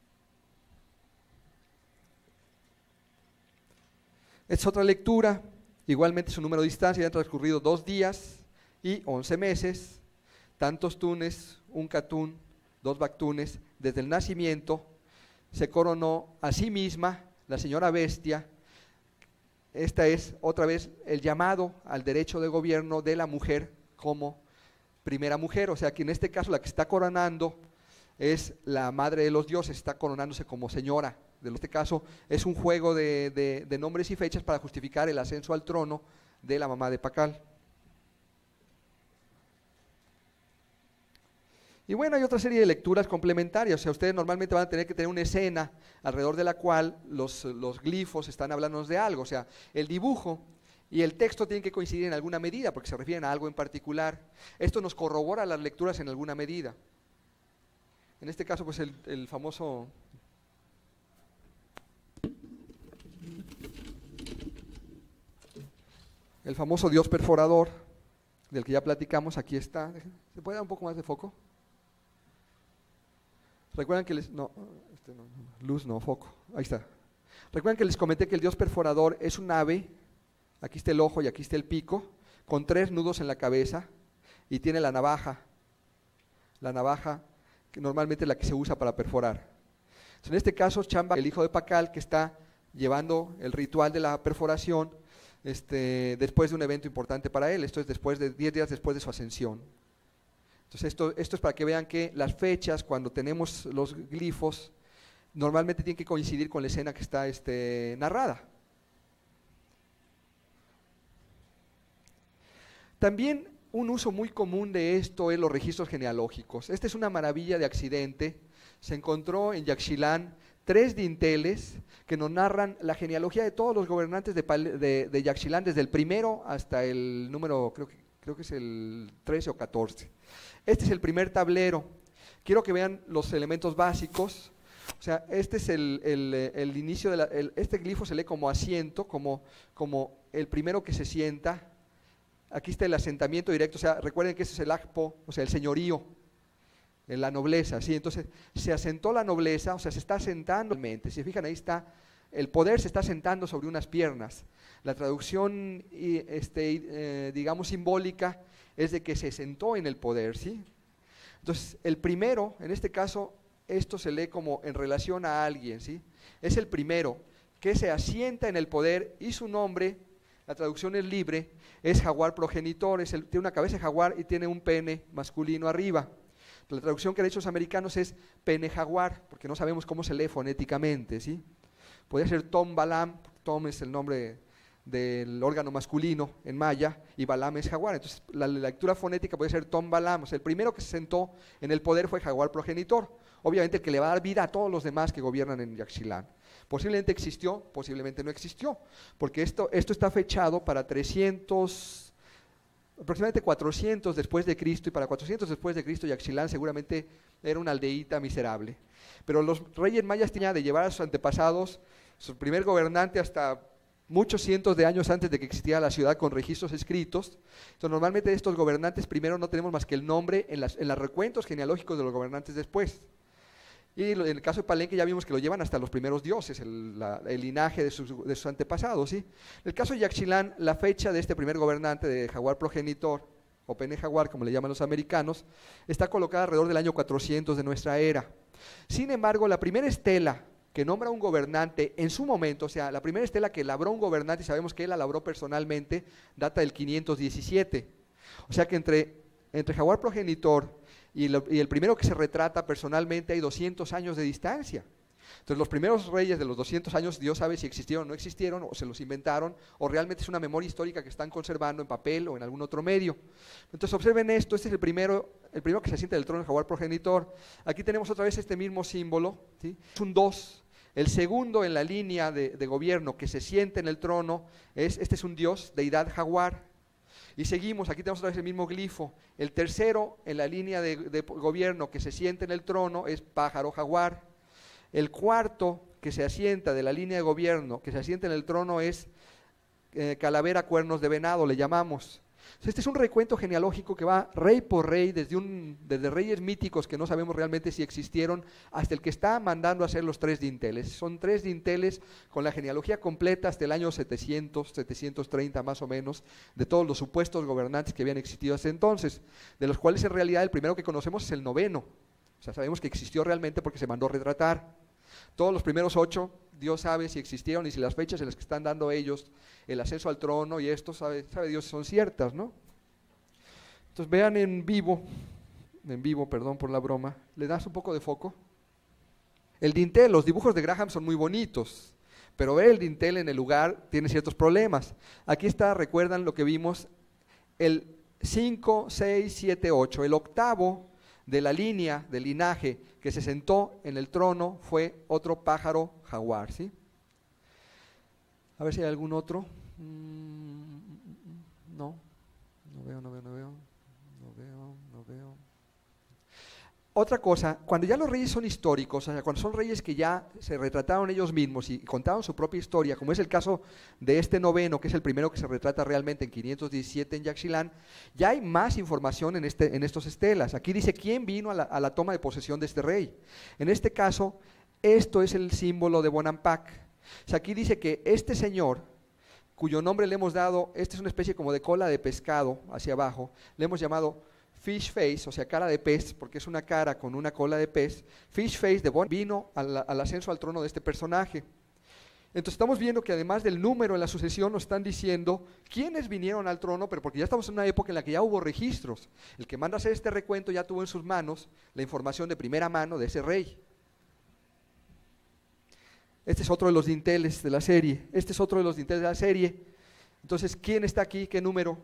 [SPEAKER 1] Esta es otra lectura, igualmente su número de distancia, ya han transcurrido 2 días y 11 meses, tantos tunes, un catún, 2 bactunes, desde el nacimiento se coronó a sí misma la señora bestia. Esta es otra vez el llamado al derecho de gobierno de la mujer como primera mujer, o sea que en este caso la que está coronando es la madre de los dioses, está coronándose como señora. En este caso es un juego de nombres y fechas para justificar el ascenso al trono de la mamá de Pacal. Y hay otra serie de lecturas complementarias. O sea, ustedes normalmente van a tener que tener una escena alrededor de la cual los glifos están hablándonos de algo. O sea, el dibujo y el texto tienen que coincidir en alguna medida porque se refieren a algo en particular. Esto nos corrobora las lecturas en alguna medida. En este caso, pues el famoso dios perforador, del que ya platicamos, aquí está. ¿Se puede dar un poco más de foco? Recuerdan que foco, ahí está. Recuerdan que les comenté que el dios perforador es un ave, aquí está el ojo y aquí está el pico, con 3 nudos en la cabeza y tiene la navaja que normalmente es la que se usa para perforar. Entonces, en este caso, Chamba, el hijo de Pacal, que está llevando el ritual de la perforación después de un evento importante para él, esto es 10 días después de su ascensión. Entonces esto es para que vean que las fechas, cuando tenemos los glifos, normalmente tienen que coincidir con la escena que está narrada. También un uso muy común de esto es los registros genealógicos. Esta es una maravilla de accidente. Se encontró en Yaxchilán 3 dinteles que nos narran la genealogía de todos los gobernantes de Yaxchilán, desde el primero hasta el número, creo que es el 13 o 14. Este es el primer tablero. Quiero que vean los elementos básicos. O sea, este es el inicio este glifo se lee como asiento, como el primero que se sienta. Aquí está el asentamiento directo, o sea, recuerden que ese es el acpo, o sea, el señorío, en la nobleza, ¿sí? Entonces, se asentó la nobleza, o sea, se está asentando, si se fijan, ahí está, el poder se está asentando sobre unas piernas. La traducción, digamos, simbólica, es de que se sentó en el poder, ¿sí? Entonces, el primero, en este caso, esto se lee como en relación a alguien, ¿sí? Es el primero que se asienta en el poder y su nombre, la traducción es libre, es jaguar progenitor, tiene una cabeza de jaguar y tiene un pene masculino arriba. La traducción que han hecho los americanos es pene jaguar, porque no sabemos cómo se lee fonéticamente, ¿sí? Podría ser Tom Balam, Tom es el nombre del órgano masculino en maya, y Balam es jaguar. Entonces, la lectura fonética puede ser Tom Balam. O sea, el primero que se sentó en el poder fue jaguar progenitor. Obviamente el que le va a dar vida a todos los demás que gobiernan en Yaxchilán. Posiblemente existió, posiblemente no existió, porque esto está fechado para aproximadamente 400 después de Cristo, y para 400 después de Cristo Yaxchilán seguramente era una aldeíta miserable. Pero los reyes mayas tenían de llevar a sus antepasados, su primer gobernante, hasta muchos cientos de años antes de que existiera la ciudad con registros escritos. Entonces, normalmente de estos gobernantes primero no tenemos más que el nombre en los recuentos genealógicos de los gobernantes después. Y en el caso de Palenque ya vimos que lo llevan hasta los primeros dioses, el linaje de sus antepasados, ¿sí? En el caso de Yaxchilán, la fecha de este primer gobernante de jaguar progenitor, o pene jaguar, como le llaman los americanos, está colocada alrededor del año 400 de nuestra era. Sin embargo, la primera estela que nombra un gobernante en su momento, o sea, la primera estela que labró un gobernante, y sabemos que él la labró personalmente, data del 517. O sea que entre jaguar progenitor y el primero que se retrata personalmente hay 200 años de distancia. Entonces, los primeros reyes de los 200 años, Dios sabe si existieron o no existieron, o se los inventaron, o realmente es una memoria histórica que están conservando en papel o en algún otro medio. Entonces, observen esto, este es el primero que se sienta en el trono del jaguar progenitor. Aquí tenemos otra vez este mismo símbolo, ¿sí? Es un 2. El segundo en la línea de gobierno que se siente en el trono, este es un dios, deidad jaguar. Y seguimos, aquí tenemos otra vez el mismo glifo. El tercero en la línea de gobierno que se siente en el trono es pájaro jaguar. El cuarto que se asienta de la línea de gobierno, que se asienta en el trono, es calavera cuernos de venado, le llamamos. Este es un recuento genealógico que va rey por rey, desde reyes míticos que no sabemos realmente si existieron, hasta el que está mandando a hacer los 3 dinteles. Son 3 dinteles con la genealogía completa hasta el año 700, 730 más o menos, de todos los supuestos gobernantes que habían existido hasta entonces, de los cuales en realidad el primero que conocemos es el 9º. O sea, sabemos que existió realmente porque se mandó retratar. Todos los primeros 8, Dios sabe si existieron y si las fechas en las que están dando ellos el ascenso al trono y esto, sabe Dios si son ciertas, ¿no? Entonces vean en vivo, perdón por la broma, ¿le das un poco de foco? El dintel, los dibujos de Graham son muy bonitos, pero ver el dintel en el lugar tiene ciertos problemas. Aquí está, recuerdan lo que vimos, el 5, 6, 7, 8, el octavo de la línea, del linaje que se sentó en el trono fue otro pájaro jaguar, ¿sí? A ver si hay algún otro. No veo. Otra cosa, cuando ya los reyes son históricos, o sea, cuando son reyes que ya se retrataron ellos mismos y contaron su propia historia, como es el caso de este 9º, que es el primero que se retrata realmente en 517 en Yaxchilán, ya hay más información en estos estelas. Aquí dice quién vino a la toma de posesión de este rey. En este caso, esto es el símbolo de Bonampak. O sea, aquí dice que este señor, cuyo nombre le hemos dado, esta es una especie como de cola de pescado hacia abajo, le hemos llamado Fish Face, o sea, cara de pez, porque es una cara con una cola de pez. Fish Face de Bon vino al ascenso al trono de este personaje. Entonces estamos viendo que además del número en la sucesión nos están diciendo quiénes vinieron al trono, pero porque ya estamos en una época en la que ya hubo registros. El que manda hacer este recuento ya tuvo en sus manos la información de primera mano de ese rey. Este es otro de los dinteles de la serie. Entonces, ¿quién está aquí? ¿Qué número?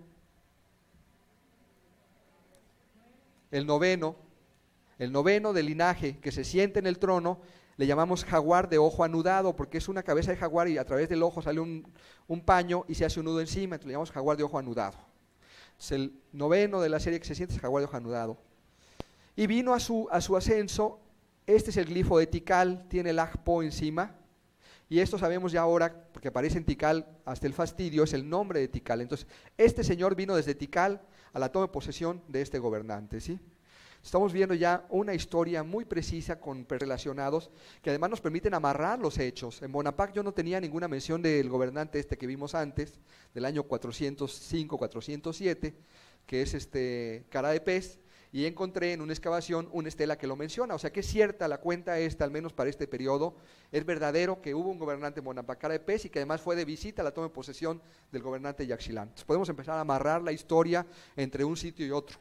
[SPEAKER 1] El noveno del linaje que se siente en el trono. Le llamamos jaguar de ojo anudado, porque es una cabeza de jaguar y a través del ojo sale un paño y se hace un nudo encima, entonces le llamamos jaguar de ojo anudado. Entonces el noveno de la serie que se siente es jaguar de ojo anudado. Y vino a su ascenso, este es el glifo de Tikal, tiene el Ajpo encima, y esto sabemos ya ahora, porque aparece en Tikal hasta el fastidio, es el nombre de Tikal. Entonces este señor vino desde Tikal a la toma de posesión de este gobernante, ¿sí? Estamos viendo ya una historia muy precisa con relacionados que además nos permiten amarrar los hechos. En Bonaparte yo no tenía ninguna mención del gobernante este que vimos antes, del año 405-407, que es cara de pez, y encontré en una excavación una estela que lo menciona. O sea que es cierta la cuenta esta, al menos para este periodo. Es verdadero que hubo un gobernante en Bonaparte, cara de pez, y que además fue de visita a la toma de posesión del gobernante Yaxchilán. Entonces podemos empezar a amarrar la historia entre un sitio y otro.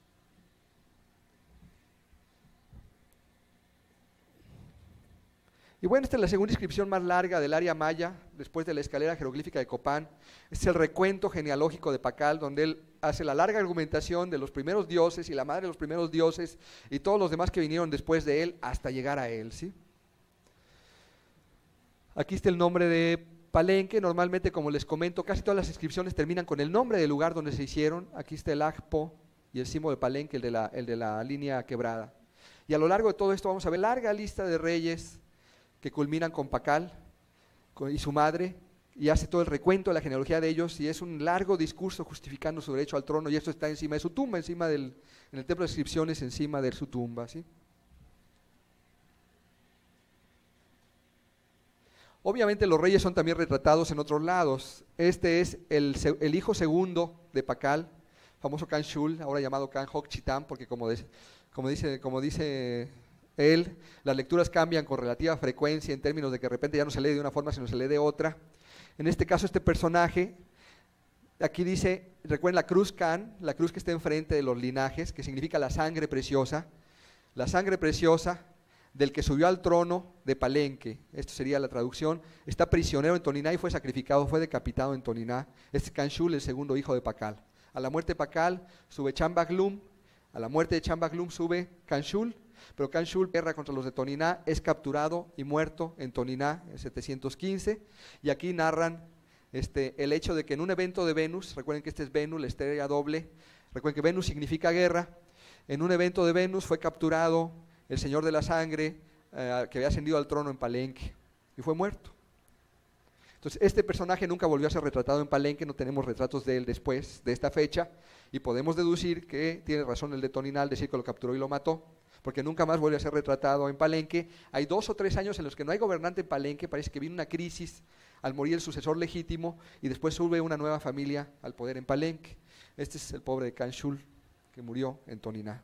[SPEAKER 1] Y bueno, esta es la segunda inscripción más larga del área maya, después de la escalera jeroglífica de Copán. Este es el recuento genealógico de Pakal, donde él hace la larga argumentación de los primeros dioses y la madre de los primeros dioses y todos los demás que vinieron después de él hasta llegar a él, ¿sí? Aquí está el nombre de Palenque. Normalmente, como les comento, casi todas las inscripciones terminan con el nombre del lugar donde se hicieron. Aquí está el Ajpo y el símbolo de Palenque, el de la línea quebrada. Y a lo largo de todo esto vamos a ver larga lista de reyes que culminan con Pakal y su madre, y hace todo el recuento de la genealogía de ellos, y es un largo discurso justificando su derecho al trono, y esto está encima de su tumba, en el templo de inscripciones, encima de su tumba, ¿sí? Obviamente los reyes son también retratados en otros lados. Este es el hijo segundo de Pakal, famoso Khan Shul, ahora llamado Khan Hokchitam, porque como dice él, las lecturas cambian con relativa frecuencia en términos de que de repente ya no se lee de una forma, sino se lee de otra. En este caso, este personaje, aquí dice, recuerden la cruz Khan, la cruz que está enfrente de los linajes, que significa la sangre preciosa del que subió al trono de Palenque. Esto sería la traducción. Está prisionero en Toniná y fue sacrificado, fue decapitado en Toniná. Este es Kanshul, el segundo hijo de Pakal. A la muerte de Pakal sube Chambaglum, a la muerte de Chambaglum sube Kanshul, pero Kanshul, guerra contra los de Toniná, es capturado y muerto en Toniná en 715, y aquí narran el hecho de que en un evento de Venus, recuerden que este es Venus, la estrella doble, recuerden que Venus significa guerra, en un evento de Venus fue capturado el señor de la sangre que había ascendido al trono en Palenque y fue muerto. Entonces este personaje nunca volvió a ser retratado en Palenque, no tenemos retratos de él después de esta fecha, y podemos deducir que tiene razón el de Toniná al decir que lo capturó y lo mató, porque nunca más vuelve a ser retratado en Palenque. Hay 2 o 3 años en los que no hay gobernante en Palenque, parece que vino una crisis al morir el sucesor legítimo y después sube una nueva familia al poder en Palenque. Este es el pobre de Kanshul que murió en Toniná.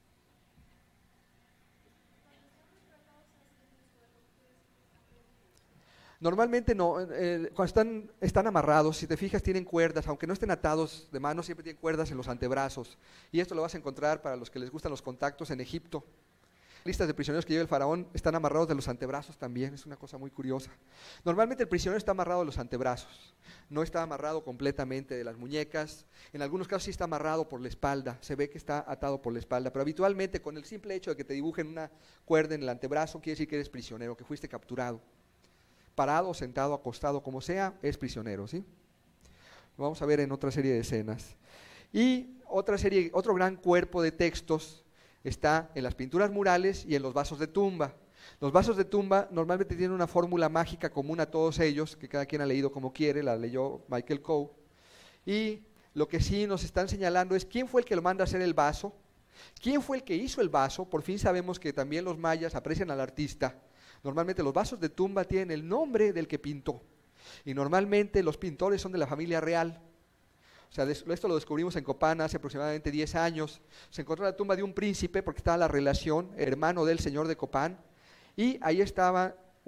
[SPEAKER 1] Normalmente no, cuando están amarrados, si te fijas tienen cuerdas, aunque no estén atados de mano, siempre tienen cuerdas en los antebrazos. Y esto lo vas a encontrar para los que les gustan los contactos en Egipto. Listas de prisioneros que lleva el faraón están amarrados de los antebrazos también, es una cosa muy curiosa. Normalmente el prisionero está amarrado de los antebrazos, no está amarrado completamente de las muñecas, en algunos casos sí está amarrado por la espalda, se ve que está atado por la espalda, pero habitualmente con el simple hecho de que te dibujen una cuerda en el antebrazo quiere decir que eres prisionero, que fuiste capturado. Parado, sentado, acostado, como sea, es prisionero, ¿sí? Lo vamos a ver en otra serie de escenas. Y otro gran cuerpo de textos está en las pinturas murales y en los vasos de tumba. Los vasos de tumba normalmente tienen una fórmula mágica común a todos ellos, que cada quien ha leído como quiere, la leyó Michael Coe. Y lo que sí nos están señalando es quién fue el que lo manda a hacer el vaso, quién fue el que hizo el vaso. Por fin sabemos que también los mayas aprecian al artista. Normalmente los vasos de tumba tienen el nombre del que pintó, y normalmente los pintores son de la familia real. O sea, esto lo descubrimos en Copán hace aproximadamente 10 años. Se encontró la tumba de un príncipe, porque estaba la relación, hermano del señor de Copán, y ahí estaba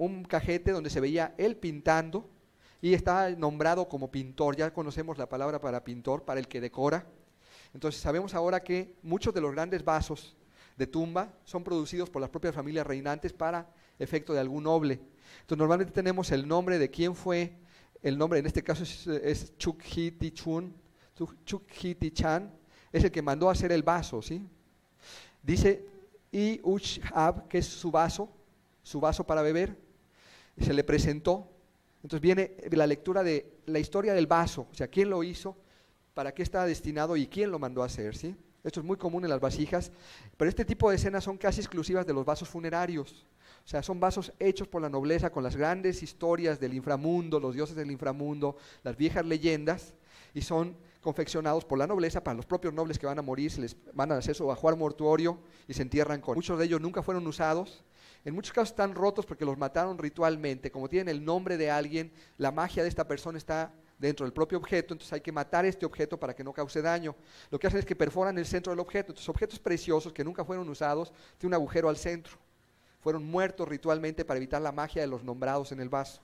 [SPEAKER 1] un cajete donde se veía él pintando y estaba nombrado como pintor. Ya conocemos la palabra para pintor, para el que decora. Entonces sabemos ahora que muchos de los grandes vasos de tumba son producidos por las propias familias reinantes para efecto de algún noble. Entonces normalmente tenemos el nombre de quién fue, el nombre en este caso es Chukhiti-Chan, es el que mandó a hacer el vaso, ¿sí? Dice I-Uch-Ab, que es su vaso para beber, y se le presentó. Entonces viene la lectura de la historia del vaso, o sea, quién lo hizo, para qué estaba destinado y quién lo mandó a hacer, ¿sí? Esto es muy común en las vasijas, pero este tipo de escenas son casi exclusivas de los vasos funerarios. O sea, son vasos hechos por la nobleza con las grandes historias del inframundo, los dioses del inframundo, las viejas leyendas, y son confeccionados por la nobleza para los propios nobles que van a morir, se les van a hacer su ajuar mortuorio y se entierran con. Muchos de ellos nunca fueron usados, en muchos casos están rotos porque los mataron ritualmente, como tienen el nombre de alguien, la magia de esta persona está dentro del propio objeto, entonces hay que matar este objeto para que no cause daño. Lo que hacen es que perforan el centro del objeto, entonces objetos preciosos que nunca fueron usados, tienen un agujero al centro. Fueron muertos ritualmente para evitar la magia de los nombrados en el vaso.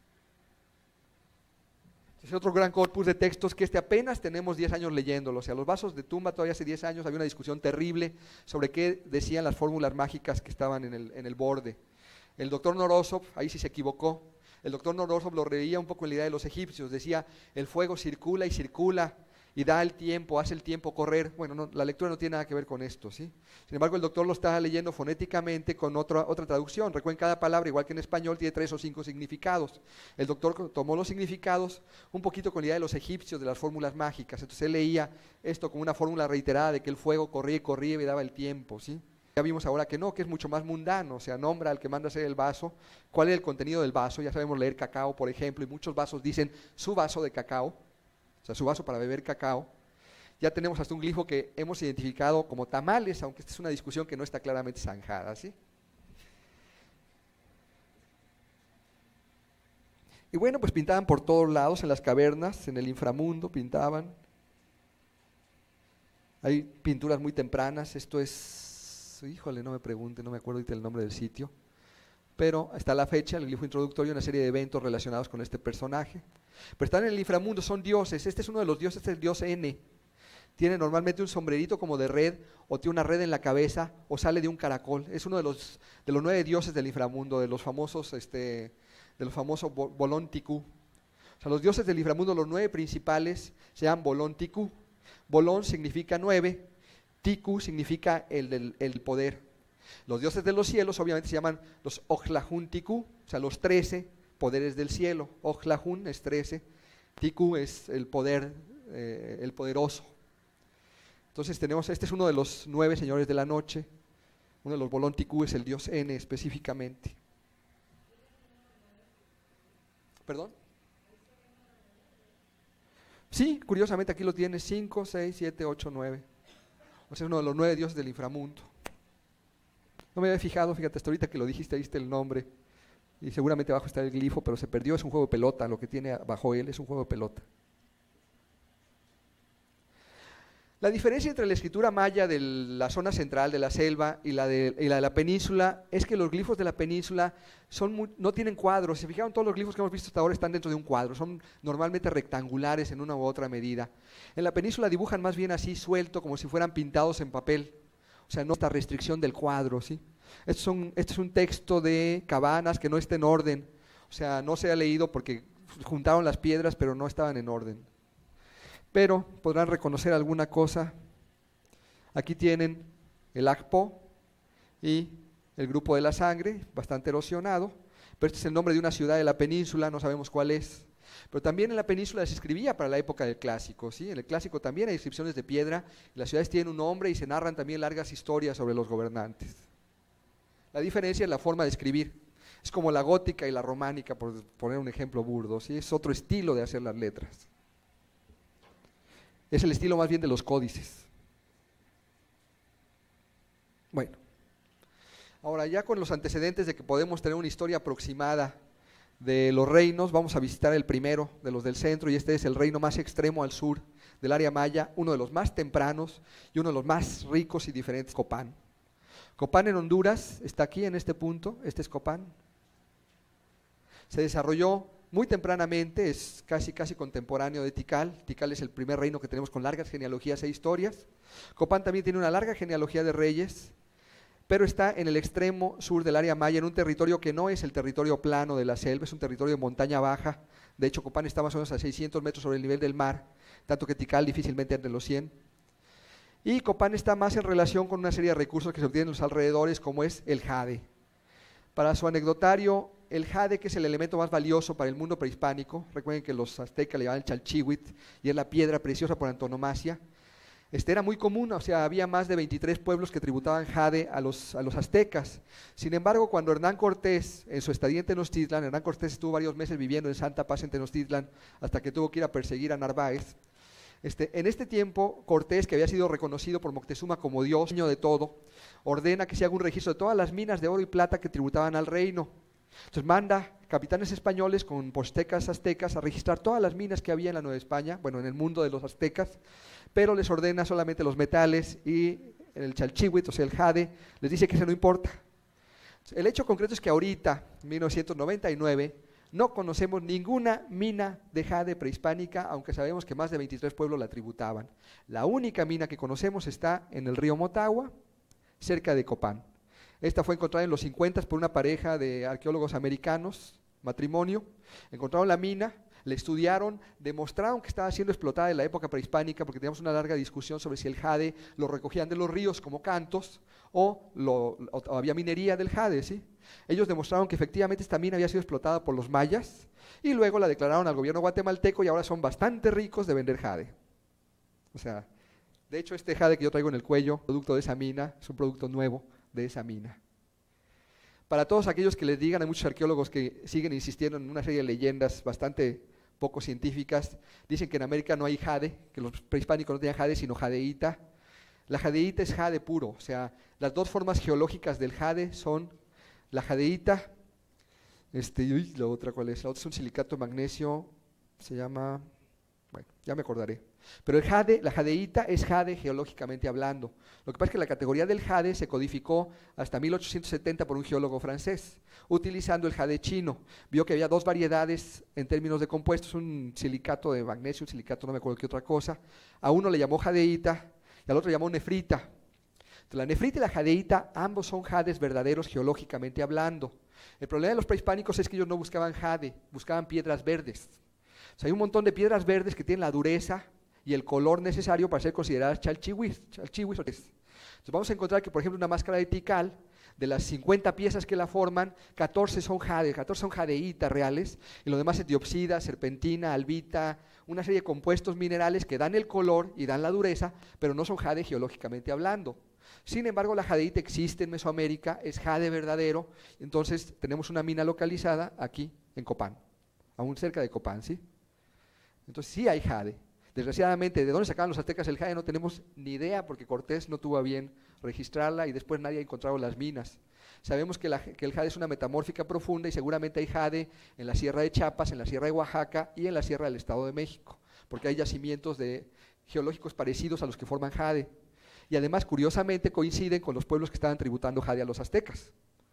[SPEAKER 1] Es otro gran corpus de textos que apenas tenemos 10 años leyéndolo. O sea, los vasos de tumba todavía hace 10 años había una discusión terrible sobre qué decían las fórmulas mágicas que estaban en el borde. El doctor Norosov, ahí sí se equivocó. El doctor Norosov lo reía un poco en la idea de los egipcios. Decía, el fuego circula y circula y da el tiempo, hace el tiempo correr. Bueno, no, la lectura no tiene nada que ver con esto, ¿sí? Sin embargo, el doctor lo está leyendo fonéticamente con otra traducción. Recuerden, cada palabra, igual que en español, tiene 3 o 5 significados. El doctor tomó los significados un poquito con la idea de los egipcios, de las fórmulas mágicas. Entonces él leía esto como una fórmula reiterada de que el fuego corría y corría y daba el tiempo, ¿sí? Ya vimos ahora que no, que es mucho más mundano, o sea, nombra al que manda a hacer el vaso, cuál es el contenido del vaso. Ya sabemos leer cacao, por ejemplo, y muchos vasos dicen su vaso de cacao, o sea, su vaso para beber cacao. Ya tenemos hasta un glifo que hemos identificado como tamales, aunque esta es una discusión que no está claramente zanjada, ¿sí? Y bueno, pues pintaban por todos lados, en las cavernas, en el inframundo, pintaban. Hay pinturas muy tempranas, esto es, híjole, no me pregunte, no me acuerdo ahorita el nombre del sitio, pero está la fecha, el glifo introductorio, una serie de eventos relacionados con este personaje. Pero están en el inframundo, son dioses. Este es uno de los dioses, este es el dios N. Tiene normalmente un sombrerito como de red, o tiene una red en la cabeza, o sale de un caracol. Es uno de los 9 dioses del inframundo, de los famosos Bolón Ticú. O sea, los dioses del inframundo, los 9 principales, se llaman Bolón Ticú. Bolón significa 9, Ticú significa el poder. Los dioses de los cielos obviamente se llaman los Ojlahun Ticú, o sea, los 13 poderes del cielo. Ojlahun es 13, Ticú es el poder, el poderoso. Entonces tenemos, este es uno de los 9 señores de la noche, uno de los Bolón Ticú es el dios N específicamente. ¿Perdón? Sí, curiosamente aquí lo tienes, 5, 6, 7, 8, 9. O sea, es uno de los 9 dioses del inframundo. No me había fijado, fíjate, hasta ahorita que lo dijiste, ahí está el nombre. Y seguramente abajo está el glifo, pero se perdió, es un juego de pelota, lo que tiene bajo él es un juego de pelota. La diferencia entre la escritura maya de la zona central de la selva y la de la península es que los glifos de la península no tienen cuadros. Si fijaron, todos los glifos que hemos visto hasta ahora están dentro de un cuadro, son normalmente rectangulares en una u otra medida. En la península dibujan más bien así suelto, como si fueran pintados en papel. O sea, no esta restricción del cuadro, ¿sí? Este es un texto de Cabanas que no está en orden. O sea, no se ha leído porque juntaron las piedras, pero no estaban en orden. Pero podrán reconocer alguna cosa. Aquí tienen el Akpo y el grupo de la sangre, bastante erosionado. Pero este es el nombre de una ciudad de la península, no sabemos cuál es. Pero también en la península se escribía para la época del Clásico, ¿sí? En el Clásico también hay inscripciones de piedra, las ciudades tienen un nombre y se narran también largas historias sobre los gobernantes. La diferencia es la forma de escribir. Es como la gótica y la románica, por poner un ejemplo burdo, ¿sí? Es otro estilo de hacer las letras. Es el estilo más bien de los códices. Bueno, ahora ya con los antecedentes de que podemos tener una historia aproximada de los reinos, vamos a visitar el primero de los del centro, y este es el reino más extremo al sur del área maya, uno de los más tempranos y uno de los más ricos y diferentes, Copán. Copán en Honduras está aquí en este punto, este es Copán. Se desarrolló muy tempranamente, es casi contemporáneo de Tikal. Tikal es el primer reino que tenemos con largas genealogías e historias. Copán también tiene una larga genealogía de reyes, pero está en el extremo sur del área maya, en un territorio que no es el territorio plano de la selva, es un territorio de montaña baja. De hecho, Copán está más o menos a 600 metros sobre el nivel del mar, tanto que Tikal difícilmente entre los 100. Y Copán está más en relación con una serie de recursos que se obtienen en los alrededores, como es el jade. Para su anecdotario, el jade, que es el elemento más valioso para el mundo prehispánico, recuerden que los aztecas le llamaban chalchihuitl, y es la piedra preciosa por antonomasia. Era muy común, o sea, había más de 23 pueblos que tributaban jade a los aztecas. Sin embargo, cuando Hernán Cortés, en su estadía en Tenochtitlan, Hernán Cortés estuvo varios meses viviendo en Santa Paz en Tenochtitlan, hasta que tuvo que ir a perseguir a Narváez. En este tiempo, Cortés, que había sido reconocido por Moctezuma como Dios, dueño de todo, ordena que se haga un registro de todas las minas de oro y plata que tributaban al reino. Entonces manda capitanes españoles con postecas aztecas a registrar todas las minas que había en la Nueva España, bueno, en el mundo de los aztecas, pero les ordena solamente los metales y el chalchihuitl, o sea, el jade, les dice que eso no importa. El hecho concreto es que ahorita, en 1999, no conocemos ninguna mina de jade prehispánica, aunque sabemos que más de 23 pueblos la tributaban. La única mina que conocemos está en el río Motagua, cerca de Copán. Esta fue encontrada en los 50 por una pareja de arqueólogos americanos, matrimonio. Encontraron la mina, la estudiaron, demostraron que estaba siendo explotada en la época prehispánica, porque teníamos una larga discusión sobre si el jade lo recogían de los ríos como cantos o había minería del jade, ¿sí? Ellos demostraron que efectivamente esta mina había sido explotada por los mayas y luego la declararon al gobierno guatemalteco y ahora son bastante ricos de vender jade. O sea, de hecho este jade que yo traigo en el cuello, producto de esa mina, es un producto nuevo de esa mina. Para todos aquellos que les digan, hay muchos arqueólogos que siguen insistiendo en una serie de leyendas bastante poco científicas, dicen que en América no hay jade, que los prehispánicos no tenían jade, sino jadeíta. La jadeíta es jade puro, o sea, las dos formas geológicas del jade son la jadeíta, la otra ¿cuál es? La otra es un silicato de magnesio, se llama, bueno, ya me acordaré. Pero el jade, la jadeíta es jade geológicamente hablando. Lo que pasa es que la categoría del jade se codificó hasta 1870 por un geólogo francés, utilizando el jade chino. Vio que había dos variedades en términos de compuestos, un silicato de magnesio, un silicato no me acuerdo qué otra cosa. A uno le llamó jadeíta y al otro le llamó nefrita. Entonces, la nefrita y la jadeíta, ambos son jades verdaderos geológicamente hablando. El problema de los prehispánicos es que ellos no buscaban jade, buscaban piedras verdes. O sea, hay un montón de piedras verdes que tienen la dureza y el color necesario para ser consideradas chalchihuitl. Entonces vamos a encontrar que, por ejemplo, una máscara de Tikal, de las 50 piezas que la forman, 14 son jade, 14 son jadeítas reales, y lo demás es diopsida, serpentina, albita, una serie de compuestos minerales que dan el color y dan la dureza, pero no son jade geológicamente hablando. Sin embargo, la jadeíta existe en Mesoamérica, es jade verdadero, entonces tenemos una mina localizada aquí en Copán, aún cerca de Copán, ¿sí? Entonces sí hay jade. Desgraciadamente, ¿de dónde sacaban los aztecas el jade? No tenemos ni idea, porque Cortés no tuvo a bien registrarla y después nadie ha encontrado las minas. Sabemos que el jade es una metamórfica profunda y seguramente hay jade en la Sierra de Chiapas, en la Sierra de Oaxaca y en la Sierra del Estado de México, porque hay yacimientos geológicos parecidos a los que forman jade. Y además, curiosamente, coinciden con los pueblos que estaban tributando jade a los aztecas.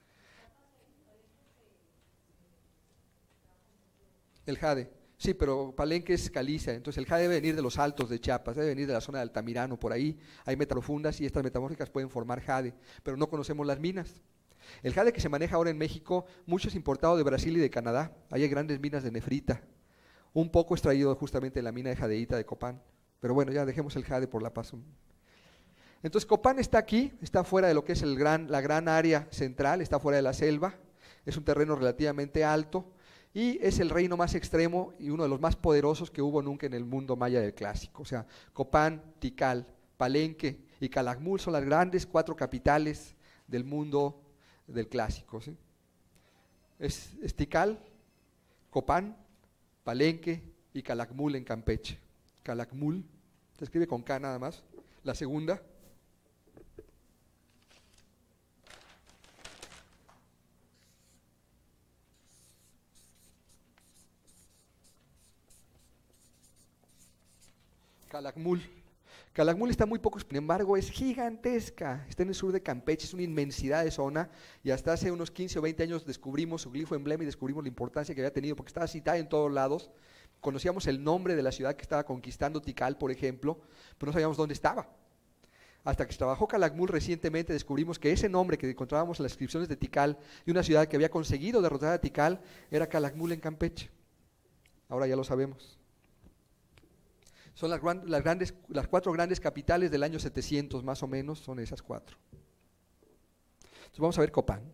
[SPEAKER 1] El jade. Sí, pero Palenque es caliza, entonces el jade debe venir de los altos de Chiapas, debe venir de la zona de Altamirano, por ahí hay profundas y estas metamórficas pueden formar jade, pero no conocemos las minas. El jade que se maneja ahora en México, mucho es importado de Brasil y de Canadá, ahí hay grandes minas de nefrita, un poco extraído justamente de la mina de jadeíta de Copán, pero bueno, ya dejemos el jade por la paz. Entonces Copán está aquí, está fuera de lo que es la gran área central, está fuera de la selva, es un terreno relativamente alto, y es el reino más extremo y uno de los más poderosos que hubo nunca en el mundo maya del clásico. O sea, Copán, Tikal, Palenque y Calakmul son las grandes 4 capitales del mundo del clásico, ¿sí? Es Tikal, Copán, Palenque y Calakmul en Campeche. Calakmul, se escribe con K nada más. La segunda. Calakmul. Calakmul está muy poco, sin embargo es gigantesca, está en el sur de Campeche, es una inmensidad de zona y hasta hace unos 15 o 20 años descubrimos su glifo emblema y descubrimos la importancia que había tenido porque estaba citada en todos lados. Conocíamos el nombre de la ciudad que estaba conquistando Tikal, por ejemplo, pero no sabíamos dónde estaba. Hasta que se trabajó Calakmul recientemente descubrimos que ese nombre que encontrábamos en las inscripciones de Tikal, de una ciudad que había conseguido derrotar a Tikal, era Calakmul en Campeche. Ahora ya lo sabemos. Son las 4 grandes capitales del año 700 más o menos, son esas 4. Entonces vamos a ver Copán.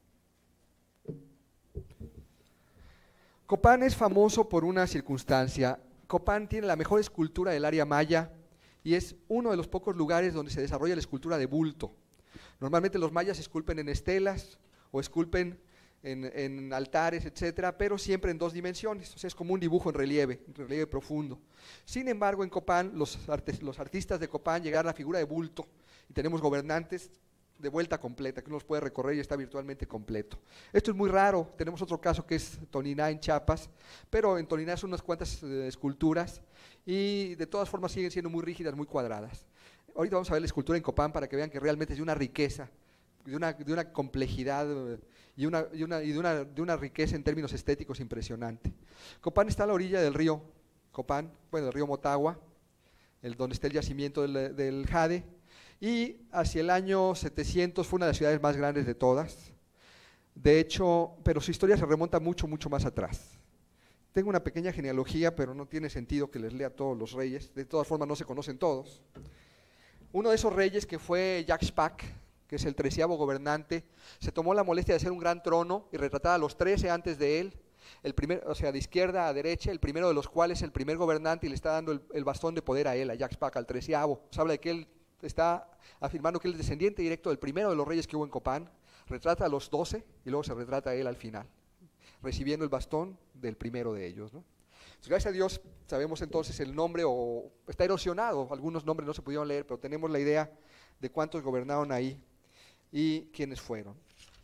[SPEAKER 1] Copán es famoso por una circunstancia. Copán tiene la mejor escultura del área maya y es uno de los pocos lugares donde se desarrolla la escultura de bulto. Normalmente los mayas esculpen en estelas o esculpen en altares, etcétera, pero siempre en 2 dimensiones, o sea, es como un dibujo en relieve profundo. Sin embargo, en Copán, los artistas de Copán llegaron a la figura de bulto y tenemos gobernantes de vuelta completa, que uno los puede recorrer y está virtualmente completo. Esto es muy raro, tenemos otro caso que es Toniná en Chiapas, pero en Toniná son unas cuantas esculturas y de todas formas siguen siendo muy rígidas, muy cuadradas. Ahorita vamos a ver la escultura en Copán para que vean que realmente es de una riqueza, de una complejidad y de una riqueza en términos estéticos impresionante. Copán está a la orilla del río Copán, del río Motagua, donde está el yacimiento del jade, y hacia el año 700 fue una de las ciudades más grandes de todas. De hecho, pero su historia se remonta mucho más atrás. Tengo una pequeña genealogía, pero no tiene sentido que les lea todos los reyes, de todas formas no se conocen todos. Uno de esos reyes, que fue Yaxpac, que es el 13º gobernante, se tomó la molestia de hacer un gran trono y retratar a los 13 antes de él, o sea, de izquierda a derecha, el primero de los cuales es el primer gobernante y le está dando el bastón de poder a él, a Yaxpac, al 13º. Se habla de que él está afirmando que él es descendiente directo del primero de los reyes que hubo en Copán, retrata a los 12 y luego se retrata a él al final, recibiendo el bastón del primero de ellos, ¿no? Entonces, gracias a Dios sabemos entonces el nombre, o está erosionado, algunos nombres no se pudieron leer, pero tenemos la idea de cuántos gobernaron ahí y quiénes fueron.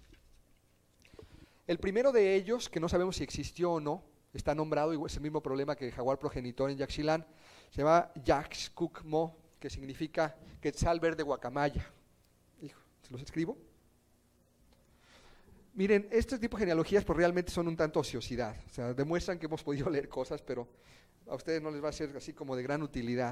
[SPEAKER 1] El primero de ellos, que no sabemos si existió o no, está nombrado, y es el mismo problema que el jaguar progenitor en Yaxchilán, se llama Yaxcucmo, que significa Quetzal verde guacamaya. Hijo, ¿se los escribo? Miren, este tipo de genealogías pues realmente son un tanto ociosidad, o sea, demuestran que hemos podido leer cosas, pero a ustedes no les va a ser así como de gran utilidad.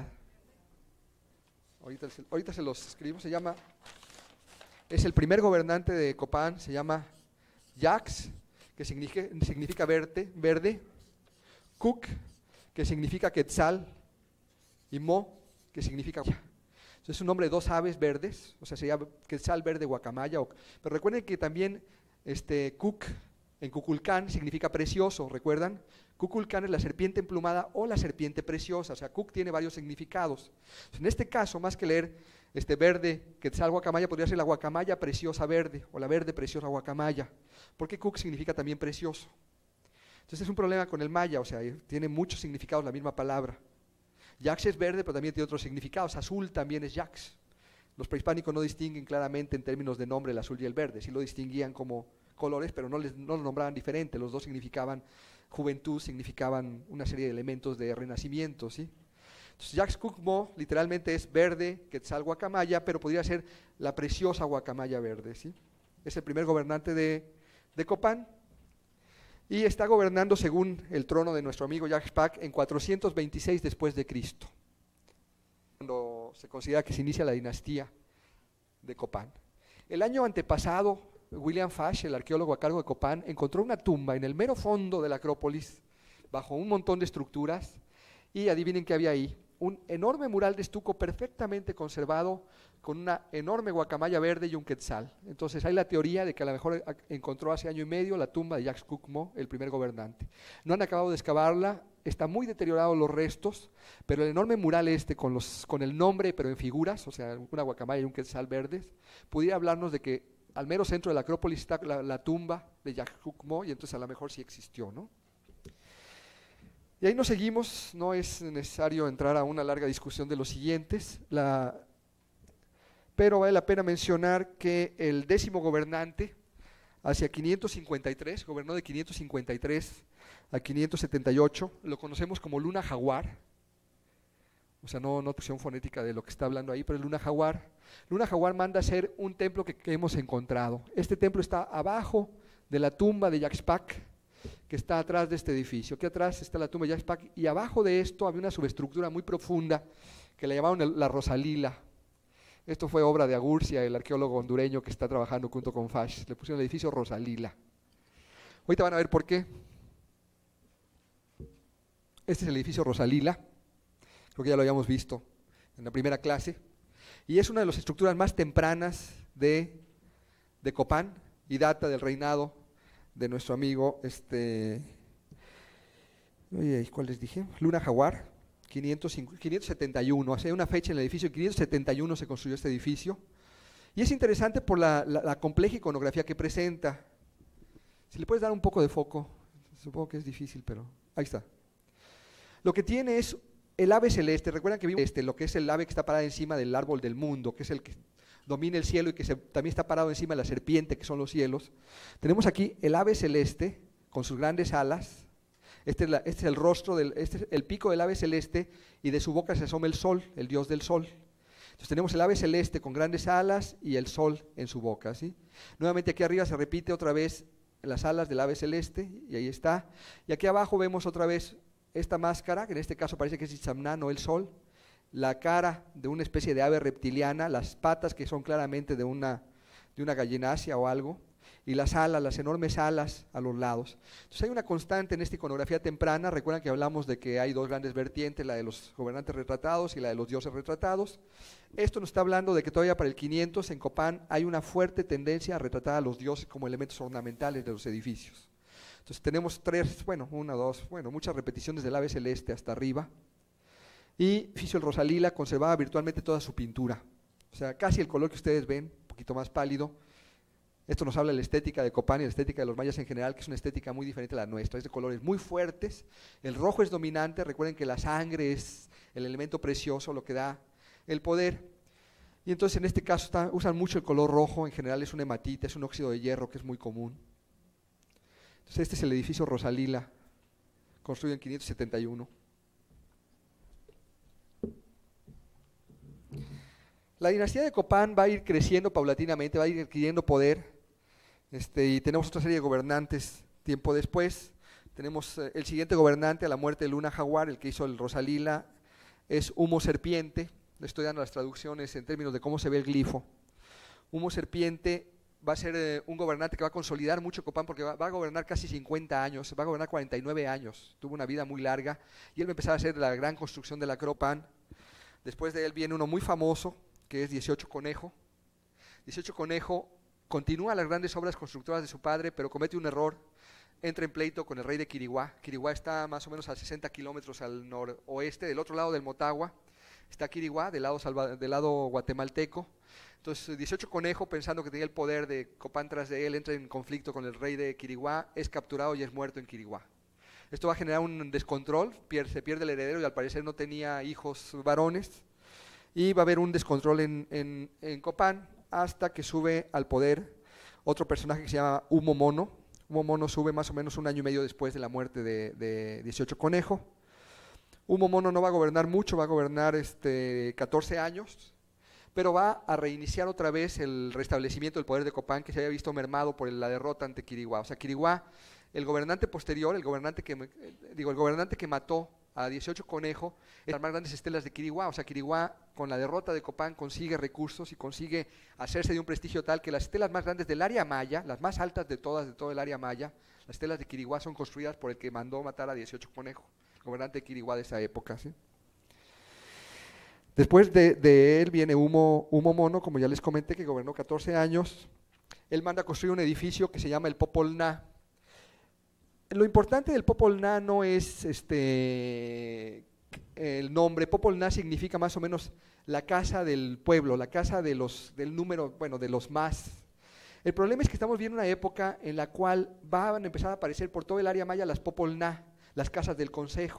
[SPEAKER 1] Ahorita se los escribo, es el primer gobernante de Copán, se llama Yax, que significa verde, Cuc, que significa Quetzal, y Mo, que significa... Entonces es un nombre de 2 aves verdes, o sea, se llama Quetzal verde guacamaya, pero recuerden que también Cuc, en Cuculcán, significa precioso, ¿recuerdan? Cuculcán es la serpiente emplumada o la serpiente preciosa, o sea, Cuc tiene varios significados. En este caso, más que leer verde, Quetzal guacamaya, podría ser la guacamaya preciosa verde, o la verde preciosa guacamaya, porque Cuc significa también precioso. Entonces es un problema con el maya, o sea, tiene muchos significados la misma palabra. Yax es verde, pero también tiene otros significados, azul también es Yax. Los prehispánicos no distinguen claramente en términos de nombre el azul y el verde, sí lo distinguían como colores, pero no los nombraban diferente, los dos significaban juventud, significaban una serie de elementos de renacimiento, ¿sí? Entonces, Yaxcucmo literalmente es verde, Quetzal guacamaya, pero podría ser la preciosa guacamaya verde, ¿sí? Es el primer gobernante de Copán y está gobernando según el trono de nuestro amigo Yaxpac en 426 después de Cristo, cuando se considera que se inicia la dinastía de Copán. El año antepasado, William Fash, el arqueólogo a cargo de Copán, encontró una tumba en el mero fondo de la Acrópolis, bajo un montón de estructuras, y adivinen qué había ahí, un enorme mural de estuco perfectamente conservado, con una enorme guacamaya verde y un quetzal. Entonces hay la teoría de que a lo mejor encontró hace año y medio la tumba de Yaxcucmo, el primer gobernante. No han acabado de excavarla, está muy deteriorados los restos, pero el enorme mural con el nombre, pero en figuras, o sea, una guacamaya y un quetzal verdes, pudiera hablarnos de que al mero centro de la Acrópolis está la tumba de Yaxcucmo, y entonces a lo mejor sí existió, ¿no? Y ahí nos seguimos, no es necesario entrar a una larga discusión de los siguientes, pero vale la pena mencionar que el 10º gobernante, hacia 553, gobernó de 553 a 578, lo conocemos como Luna Jaguar, O sea, no traducción fonética de lo que está hablando ahí, pero es Luna Jaguar. Luna Jaguar manda a hacer un templo que hemos encontrado. Este templo está abajo de la tumba de Yaxpac, que está atrás de este edificio. Aquí atrás está la tumba de Yaxpac y abajo de esto había una subestructura muy profunda que le llamaron la Rosalila. Esto fue obra de Agurcia, el arqueólogo hondureño que está trabajando junto con Fash. Le pusieron el edificio Rosalila. Ahorita van a ver por qué. Este es el edificio Rosalila. Creo que ya lo habíamos visto en la primera clase. Y es una de las estructuras más tempranas de Copán y data del reinado de nuestro amigo, ¿cuál les dije? Luna Jaguar, 571. Hace una fecha en el edificio, 571 se construyó este edificio. Y es interesante por la compleja iconografía que presenta. Si le puedes dar un poco de foco, supongo que es difícil, pero ahí está. Lo que tiene es el ave celeste. Recuerdan que vimos lo que es el ave que está parada encima del árbol del mundo, que es el que domina el cielo y que también está parado encima de la serpiente, que son los cielos. Tenemos aquí el ave celeste con sus grandes alas. Este es el rostro, este es el pico del ave celeste, y de su boca se asoma el sol, el dios del sol. Entonces tenemos el ave celeste con grandes alas y el sol en su boca, ¿sí? Nuevamente aquí arriba se repite otra vez las alas del ave celeste, y ahí está. Y aquí abajo vemos otra vez esta máscara, que en este caso parece que es Itzamná, no el sol, la cara de una especie de ave reptiliana, las patas que son claramente de una gallinácea o algo, y las alas, las enormes alas a los lados. Entonces hay una constante en esta iconografía temprana. Recuerdan que hablamos de que hay dos grandes vertientes, la de los gobernantes retratados y la de los dioses retratados. Esto nos está hablando de que todavía para el 500 en Copán hay una fuerte tendencia a retratar a los dioses como elementos ornamentales de los edificios. Entonces tenemos muchas repeticiones del ave celeste hasta arriba. Y edificio el Rosalila conservaba virtualmente toda su pintura. O sea, casi el color que ustedes ven, un poquito más pálido. Esto nos habla de la estética de Copán y la estética de los mayas en general, que es una estética muy diferente a la nuestra. Es de colores muy fuertes. El rojo es dominante. Recuerden que la sangre es el elemento precioso, lo que da el poder. Y entonces en este caso usan mucho el color rojo. En general es una hematita, es un óxido de hierro que es muy común. Entonces este es el edificio Rosalila, construido en 571. La dinastía de Copán va a ir creciendo paulatinamente, va a ir adquiriendo poder, y tenemos otra serie de gobernantes tiempo después. Tenemos el siguiente gobernante a la muerte de Luna Jaguar, el que hizo el Rosalila, es Humo Serpiente. Le estoy dando las traducciones en términos de cómo se ve el glifo. Humo Serpiente va a ser un gobernante que va a consolidar mucho Copán, porque va a gobernar casi 50 años, va a gobernar 49 años, tuvo una vida muy larga, y él va a empezar a hacer la gran construcción de la Copán. Después de él viene uno muy famoso, que es 18 Conejo. 18 Conejo continúa las grandes obras constructoras de su padre, pero comete un error, entra en pleito con el rey de Quiriguá. Quiriguá está más o menos a 60 kilómetros al noroeste, del otro lado del Motagua, está Quiriguá, del lado guatemalteco. Entonces 18 Conejo, pensando que tenía el poder de Copán tras de él, entra en conflicto con el rey de Quiriguá, es capturado y es muerto en Quiriguá. Esto va a generar un descontrol, se pierde el heredero y al parecer no tenía hijos varones, y va a haber un descontrol en Copán hasta que sube al poder otro personaje que se llama Humo Mono. Humo Mono sube más o menos un año y medio después de la muerte de 18 Conejo. Humo Mono no va a gobernar mucho, va a gobernar 14 años, pero va a reiniciar otra vez el restablecimiento del poder de Copán, que se había visto mermado por la derrota ante Quiriguá. O sea, Quiriguá, el gobernante posterior, el gobernante que mató a 18 Conejo, es las más grandes estelas de Quiriguá. O sea, Quiriguá con la derrota de Copán consigue recursos y consigue hacerse de un prestigio tal que las estelas más grandes del área maya, las más altas de todo el área maya, las estelas de Quiriguá son construidas por el que mandó matar a 18 Conejo, gobernante de Quiriguá de esa época, ¿sí? Después de él viene Humo Mono, como ya les comenté, que gobernó 14 años. Él manda a construir un edificio que se llama el Popol Vuh. Lo importante del Popol Vuh no es el nombre. Popol Vuh significa más o menos la casa del pueblo, la casa del número, de los más. El problema es que estamos viendo una época en la cual van a empezar a aparecer por todo el área maya las Popol Vuh, las casas del consejo.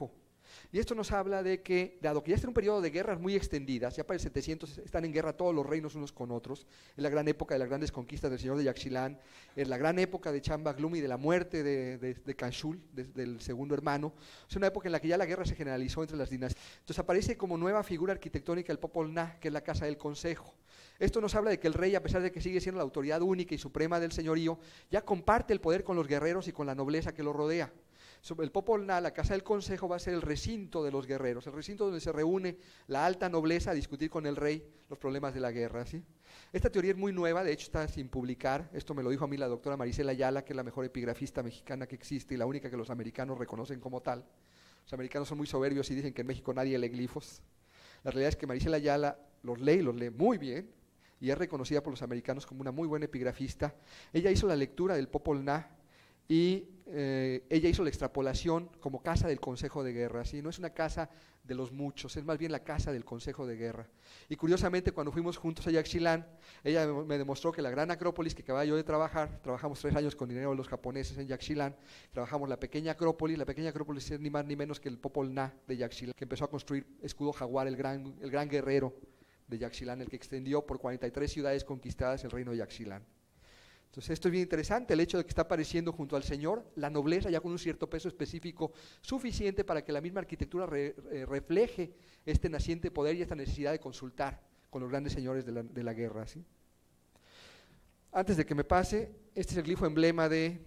[SPEAKER 1] Y esto nos habla de que, dado que ya está en un periodo de guerras muy extendidas, ya para el 700 están en guerra todos los reinos unos con otros, es la gran época de las grandes conquistas del señor de Yaxchilán, es la gran época de Chamba-Gloomi, de la muerte de Canchul, del segundo hermano, es una época en la que ya la guerra se generalizó entre las dinastías. Entonces aparece como nueva figura arquitectónica el Popol Vuh, que es la casa del consejo. Esto nos habla de que el rey, a pesar de que sigue siendo la autoridad única y suprema del señorío, ya comparte el poder con los guerreros y con la nobleza que lo rodea. El Popol Vuh, la casa del consejo, va a ser el recinto de los guerreros, el recinto donde se reúne la alta nobleza a discutir con el rey los problemas de la guerra, ¿sí? Esta teoría es muy nueva, de hecho está sin publicar, esto me lo dijo a mí la doctora Marisela Ayala, que es la mejor epigrafista mexicana que existe y la única que los americanos reconocen como tal. Los americanos son muy soberbios y dicen que en México nadie lee glifos. La realidad es que Marisela Ayala los lee muy bien, y es reconocida por los americanos como una muy buena epigrafista. Ella hizo la lectura del Popol Vuh y ella hizo la extrapolación como casa del Consejo de Guerra, ¿sí? No es una casa de los muchos, es más bien la casa del Consejo de Guerra. Y curiosamente, cuando fuimos juntos a Yaxchilán, ella me demostró que la gran acrópolis que acababa yo de trabajar, trabajamos 3 años con dinero de los japoneses en Yaxchilán, trabajamos la pequeña acrópolis es ni más ni menos que el Popol Vuh de Yaxchilán, que empezó a construir Escudo Jaguar, el gran guerrero de Yaxchilán, el que extendió por 43 ciudades conquistadas el reino de Yaxchilán. Entonces esto es bien interesante, el hecho de que está apareciendo junto al Señor la nobleza ya con un cierto peso específico suficiente para que la misma arquitectura refleje este naciente poder y esta necesidad de consultar con los grandes señores de la guerra, ¿sí? Antes de que me pase, este es el glifo emblema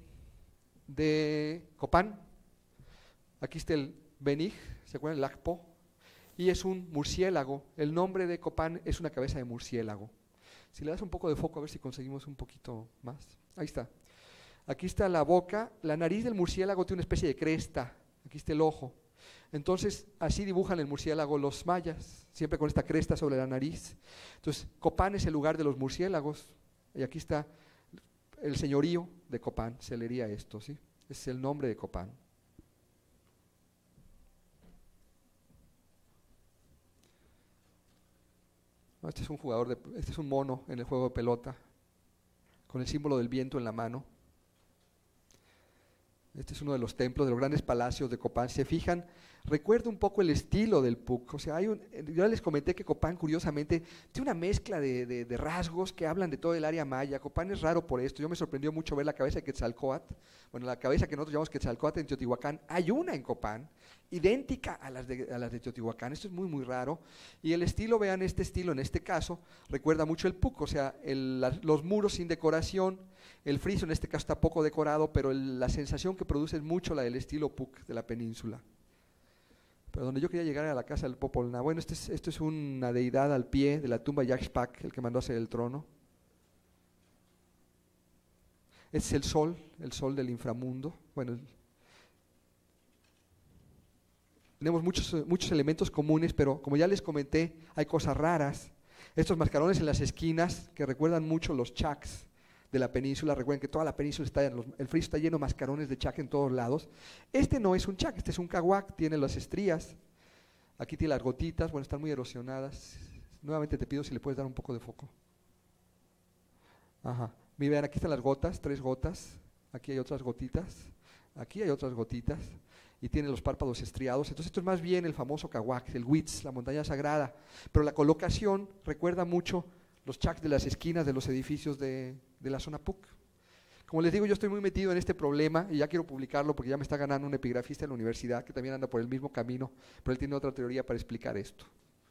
[SPEAKER 1] de Copán. Aquí está el Benig, ¿se acuerdan? El Agpo, y es un murciélago. El nombre de Copán es una cabeza de murciélago. Si le das un poco de foco, a ver si conseguimos un poquito más. Ahí está. Aquí está la boca. La nariz del murciélago tiene una especie de cresta. Aquí está el ojo. Entonces, así dibujan el murciélago los mayas, siempre con esta cresta sobre la nariz. Entonces, Copán es el lugar de los murciélagos. Y aquí está el señorío de Copán, se leería esto, ¿sí? Es el nombre de Copán. Este es un este es un mono en el juego de pelota, con el símbolo del viento en la mano. Este es uno de los templos, de los grandes palacios de Copán. Si se fijan, recuerda un poco el estilo del PUC. O sea, yo les comenté que Copán, curiosamente, tiene una mezcla de rasgos que hablan de todo el área maya. Copán es raro por esto. Yo me sorprendió mucho ver la cabeza de Quetzalcóatl. Bueno, la cabeza que nosotros llamamos Quetzalcóatl en Teotihuacán, hay una en Copán, idéntica a las de Teotihuacán. Esto es muy, muy raro. Y el estilo, vean este estilo, en este caso, recuerda mucho el PUC. O sea, los muros sin decoración, el friso en este caso está poco decorado, pero la sensación que produce es mucho la del estilo PUC de la península. Pero donde yo quería llegar era la casa del Popol Vuh. Bueno, esto es una deidad al pie de la tumba de Yaxpac, el que mandó a hacer el trono. Este es el sol del inframundo. Bueno, tenemos muchos elementos comunes, pero como ya les comenté, hay cosas raras. Estos mascarones en las esquinas que recuerdan mucho los chacs de la península. Recuerden que toda la península el friso está lleno de mascarones de chac en todos lados. Este no es un chac, este es un caguac, tiene las estrías, aquí tiene las gotitas, bueno, están muy erosionadas. Nuevamente te pido si le puedes dar un poco de foco. Ajá, miren, aquí están las gotas, 3 gotas, aquí hay otras gotitas, aquí hay otras gotitas, y tiene los párpados estriados. Entonces esto es más bien el famoso caguac, el Huitz, la montaña sagrada, pero la colocación recuerda mucho los chacs de las esquinas de los edificios de la zona PUC. Como les digo, yo estoy muy metido en este problema y ya quiero publicarlo porque ya me está ganando un epigrafista en la universidad que también anda por el mismo camino, pero él tiene otra teoría para explicar esto.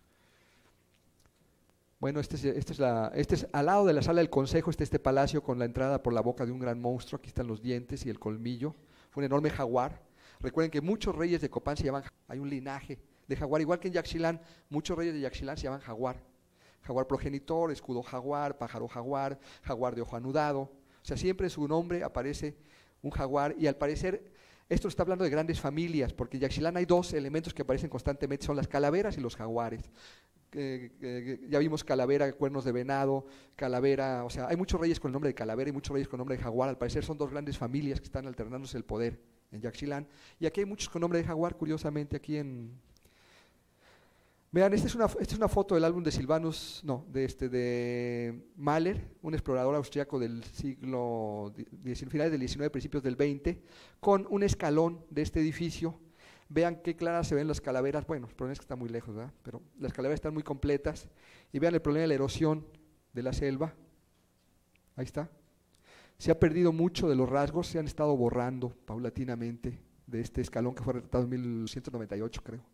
[SPEAKER 1] Bueno, este es al lado de la sala del consejo, está este palacio con la entrada por la boca de un gran monstruo. Aquí están los dientes y el colmillo. Fue un enorme jaguar. Recuerden que muchos reyes de Copán se llaman, hay un linaje de jaguar, igual que en Yaxchilán, muchos reyes de Yaxchilán se llaman jaguar. Jaguar progenitor, escudo jaguar, pájaro jaguar, jaguar de ojo anudado. O sea, siempre en su nombre aparece un jaguar y al parecer, esto está hablando de grandes familias, porque en Yaxchilán hay 2 elementos que aparecen constantemente, son las calaveras y los jaguares. Ya vimos calavera, cuernos de venado, calavera, o sea, hay muchos reyes con el nombre de calavera y muchos reyes con el nombre de jaguar. Al parecer son 2 grandes familias que están alternándose el poder en Yaxchilán. Y aquí hay muchos con nombre de jaguar, curiosamente, aquí en... Vean, esta es una foto del álbum de Silvanus, no, de Mahler, un explorador austriaco del siglo, finales del XIX, principios del XX, con un escalón de este edificio. Vean qué claras se ven las calaveras. Bueno, el problema es que está muy lejos, ¿verdad? Pero las calaveras están muy completas. Y vean el problema de la erosión de la selva. Ahí está. Se ha perdido mucho de los rasgos, se han estado borrando paulatinamente de este escalón que fue retratado en 1198, creo.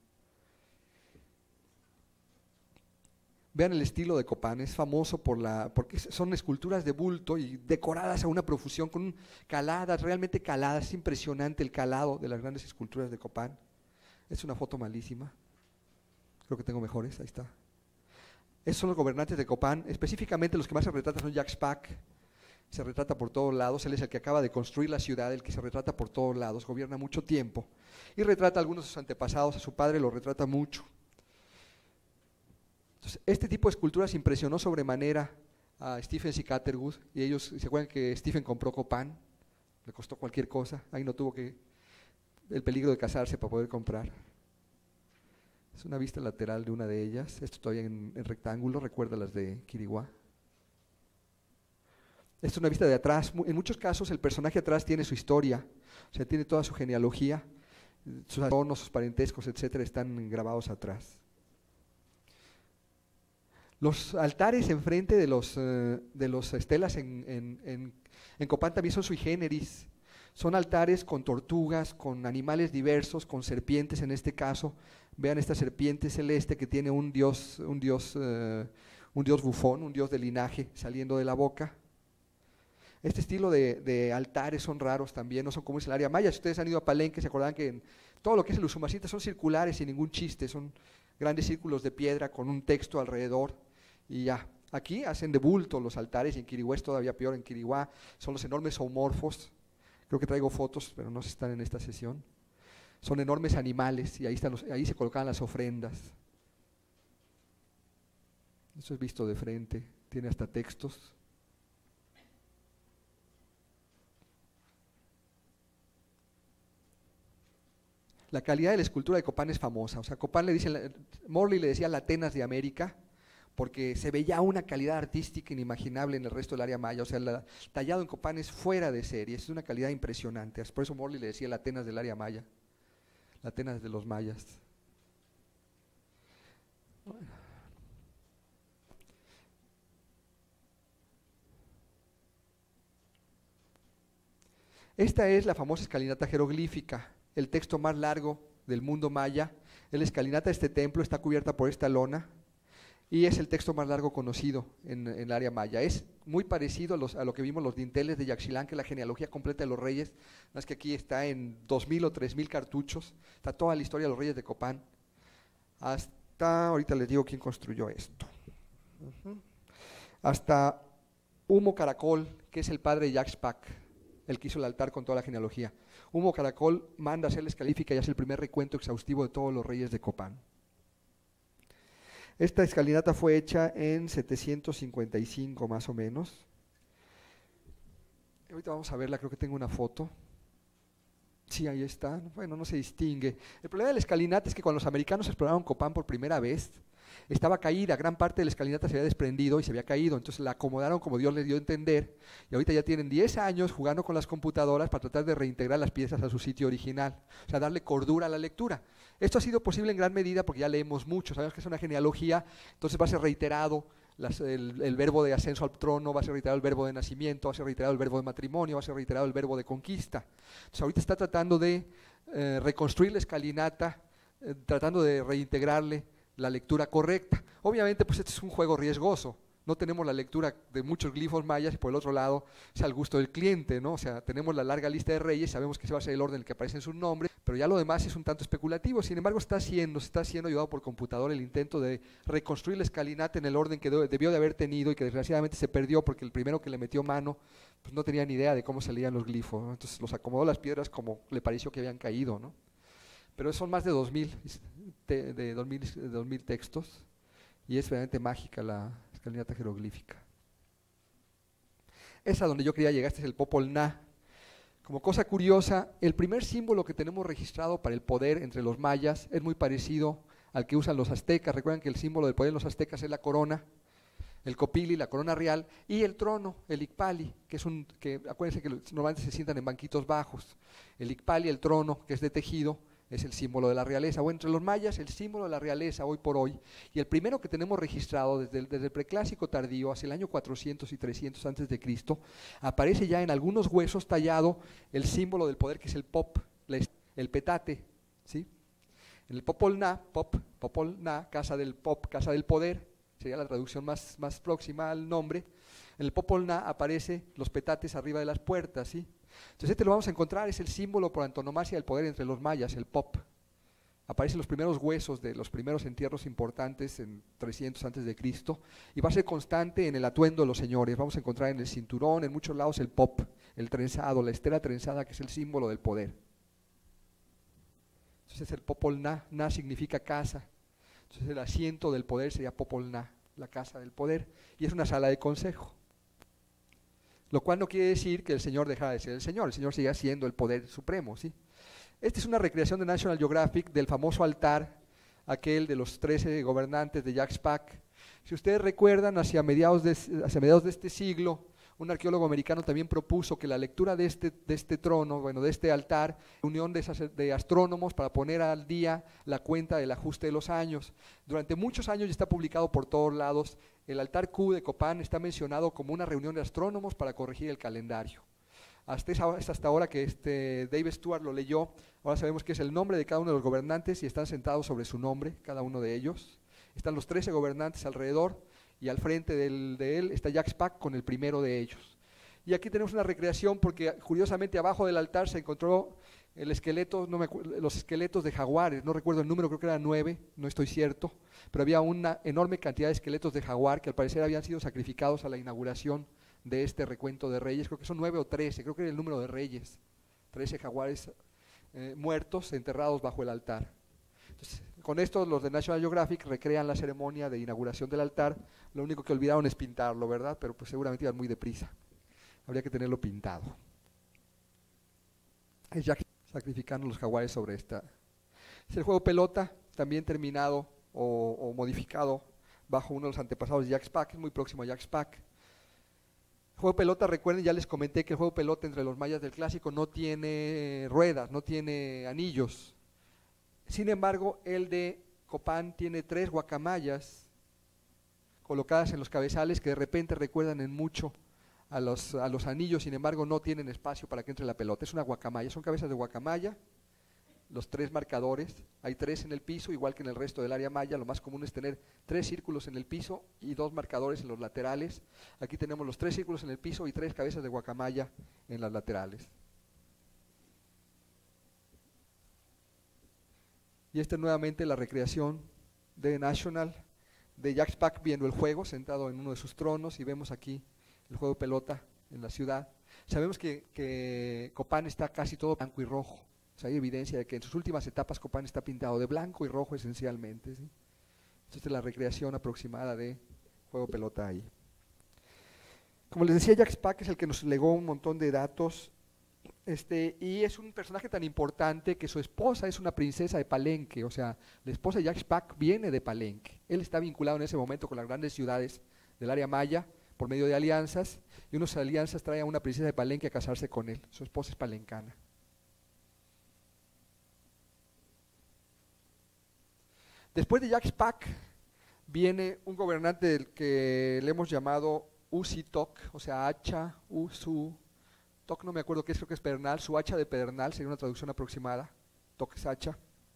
[SPEAKER 1] Vean el estilo de Copán, es famoso porque son esculturas de bulto y decoradas a una profusión, con caladas, realmente caladas. Es impresionante el calado de las grandes esculturas de Copán. Es una foto malísima. Creo que tengo mejores, ahí está. Esos son los gobernantes de Copán, específicamente los que más se retratan son Jacques Pac. Se retrata por todos lados, él es el que acaba de construir la ciudad, el que se retrata por todos lados, gobierna mucho tiempo y retrata a algunos de sus antepasados, a su padre lo retrata mucho. Entonces, este tipo de esculturas impresionó sobremanera a Stephens y Catherwood, y ellos se acuerdan que Stephen compró Copán, le costó cualquier cosa, ahí no tuvo el peligro de casarse para poder comprar. Es una vista lateral de una de ellas, esto todavía en rectángulo, recuerda las de Quiriguá. Esta es una vista de atrás, en muchos casos el personaje atrás tiene su historia, o sea, tiene toda su genealogía, sus adornos, sus parentescos, etcétera, están grabados atrás. Los altares enfrente de los estelas en Copán también son sui generis. Son altares con tortugas, con animales diversos, con serpientes en este caso. Vean esta serpiente celeste que tiene un dios bufón, un dios de linaje saliendo de la boca. Este estilo de altares son raros también, no son como es el área maya. Si ustedes han ido a Palenque, se acordarán que todo lo que es el Usumacinta son circulares sin ningún chiste, son grandes círculos de piedra con un texto alrededor y ya. Aquí hacen de bulto los altares y en Quiriguá es todavía peor. En Quiriguá son los enormes zoomorfos, creo que traigo fotos pero no están en esta sesión. Son enormes animales y ahí se colocaban las ofrendas. Eso es visto de frente, tiene hasta textos. La calidad de la escultura de Copán es famosa, o sea, Morley le decía la Atenas de América, porque se veía una calidad artística inimaginable en el resto del área maya, o sea, tallado en Copán es fuera de serie, es una calidad impresionante, por eso Morley le decía la Atenas del área maya, la Atenas de los mayas. Bueno. Esta es la famosa escalinata jeroglífica, el texto más largo del mundo maya. La escalinata de este templo está cubierta por esta lona y es el texto más largo conocido en el área maya. Es muy parecido a lo que vimos los dinteles de Yaxchilán, que es la genealogía completa de los reyes, más que aquí está en 2000 o 3000 cartuchos, está toda la historia de los reyes de Copán. Ahorita les digo quién construyó esto. Hasta Humo Caracol, que es el padre de Jacques Pac, el que hizo el altar con toda la genealogía. Humo Caracol manda a hacer la escalífica y hace el primer recuento exhaustivo de todos los reyes de Copán. Esta escalinata fue hecha en 755 más o menos. Ahorita vamos a verla, creo que tengo una foto. Sí, ahí está. Bueno, no se distingue. El problema de la escalinata es que cuando los americanos exploraron Copán por primera vez, estaba caída, gran parte de la escalinata se había desprendido y se había caído, entonces la acomodaron como Dios les dio a entender, y ahorita ya tienen 10 años jugando con las computadoras para tratar de reintegrar las piezas a su sitio original, o sea, darle cordura a la lectura. Esto ha sido posible en gran medida porque ya leemos mucho, sabemos que es una genealogía, entonces va a ser reiterado el verbo de ascenso al trono, va a ser reiterado el verbo de nacimiento, va a ser reiterado el verbo de matrimonio, va a ser reiterado el verbo de conquista. Entonces ahorita está tratando de reconstruir la escalinata, tratando de reintegrarle la lectura correcta. Obviamente pues este es un juego riesgoso, no tenemos la lectura de muchos glifos mayas y por el otro lado es al gusto del cliente, ¿no? O sea, tenemos la larga lista de reyes, sabemos que ese va a ser el orden en el que aparecen sus nombres, pero ya lo demás es un tanto especulativo. Sin embargo se está haciendo ayudado por computador el intento de reconstruir la escalinata en el orden que debió de haber tenido y que desgraciadamente se perdió porque el primero que le metió mano pues no tenía ni idea de cómo se leían los glifos, ¿no? Entonces los acomodó las piedras como le pareció que habían caído, ¿no? Pero son más de 2000 textos y es realmente mágica la escalinata jeroglífica. Esa donde yo quería llegar, este es el Popol Na. Como cosa curiosa, el primer símbolo que tenemos registrado para el poder entre los mayas es muy parecido al que usan los aztecas. Recuerden que el símbolo del poder en los aztecas es la corona, el copili, la corona real, y el trono, el icpali, que acuérdense que normalmente se sientan en banquitos bajos. El icpali, el trono, que es de tejido, es el símbolo de la realeza. Bueno, entre los mayas el símbolo de la realeza hoy por hoy, y el primero que tenemos registrado desde el preclásico tardío, hacia el año 400 y 300 antes de Cristo, aparece ya en algunos huesos tallado el símbolo del poder, que es el pop, el petate, ¿sí? En el Popol Vuh, casa del pop, casa del poder, sería la traducción más próxima al nombre. En el Popol Vuh aparece los petates arriba de las puertas, ¿sí? Entonces este lo vamos a encontrar, es el símbolo por antonomasia del poder entre los mayas, el pop. Aparecen los primeros huesos de los primeros entierros importantes en 300 antes de Cristo, y va a ser constante en el atuendo de los señores. Vamos a encontrar en el cinturón, en muchos lados, el pop, el trenzado, la estela trenzada, que es el símbolo del poder. Entonces el Popol Vuh, Na significa casa. Entonces el asiento del poder sería Popol Vuh, la casa del poder, y es una sala de consejo. Lo cual no quiere decir que el Señor dejara de ser el Señor sigue siendo el poder supremo, ¿sí? Esta es una recreación de National Geographic del famoso altar, aquel de los 13 gobernantes de Jacques Pack. Si ustedes recuerdan, hacia mediados de este siglo, un arqueólogo americano también propuso que la lectura de este trono, de este altar, unión de astrónomos para poner al día la cuenta del ajuste de los años. Durante muchos años ya está publicado por todos lados. El altar Q de Copán está mencionado como una reunión de astrónomos para corregir el calendario. Hasta ahora que Dave Stewart lo leyó, ahora sabemos que es el nombre de cada uno de los gobernantes y están sentados sobre su nombre, cada uno de ellos. Están los 13 gobernantes alrededor, y al frente de él está Jacques Pack con el primero de ellos. Y aquí tenemos una recreación porque curiosamente abajo del altar se encontró los esqueletos de jaguares, no recuerdo el número, creo que eran 9, no estoy cierto, pero había una enorme cantidad de esqueletos de jaguar que al parecer habían sido sacrificados a la inauguración de este recuento de reyes. Creo que son 9 o 13, creo que era el número de reyes, 13 jaguares muertos enterrados bajo el altar. Entonces, con esto los de National Geographic recrean la ceremonia de inauguración del altar. Lo único que olvidaron es pintarlo, ¿verdad? Pero pues seguramente iban muy deprisa. Habría que tenerlo pintado. Es ya sacrificando los jaguares sobre esta. Es el juego pelota, también terminado o modificado bajo uno de los antepasados de Jacques Pack, es muy próximo a Jacques Pack. El juego pelota, recuerden, ya les comenté que el juego pelota entre los mayas del clásico no tiene ruedas, no tiene anillos. Sin embargo, el de Copán tiene 3 guacamayas colocadas en los cabezales que de repente recuerdan en mucho a los anillos, sin embargo no tienen espacio para que entre la pelota. Es una guacamaya, son cabezas de guacamaya, los 3 marcadores, hay 3 en el piso, igual que en el resto del área maya. Lo más común es tener 3 círculos en el piso y 2 marcadores en los laterales. Aquí tenemos los 3 círculos en el piso y 3 cabezas de guacamaya en las laterales. Y esta es nuevamente la recreación de National, de Jacques Pack viendo el juego, sentado en uno de sus tronos, y vemos aquí el juego de pelota en la ciudad. Sabemos que Copán está casi todo blanco y rojo. O sea, hay evidencia de que en sus últimas etapas Copán está pintado de blanco y rojo esencialmente, ¿sí? Esta es la recreación aproximada de juego de pelota ahí. Como les decía, Jacques Pack es el que nos legó un montón de datos. Y es un personaje tan importante que su esposa es una princesa de Palenque, o sea, la esposa de Jacques Pack viene de Palenque. Él está vinculado en ese momento con las grandes ciudades del área maya por medio de alianzas, y unas alianzas traen a una princesa de Palenque a casarse con él. Su esposa es palencana. Después de Jacques Pack viene un gobernante del que le hemos llamado Usitok, o sea, hacha, Usu. Toc no me acuerdo qué es, creo que es Pedernal, su hacha de Pedernal, sería una traducción aproximada, Toc es hacha.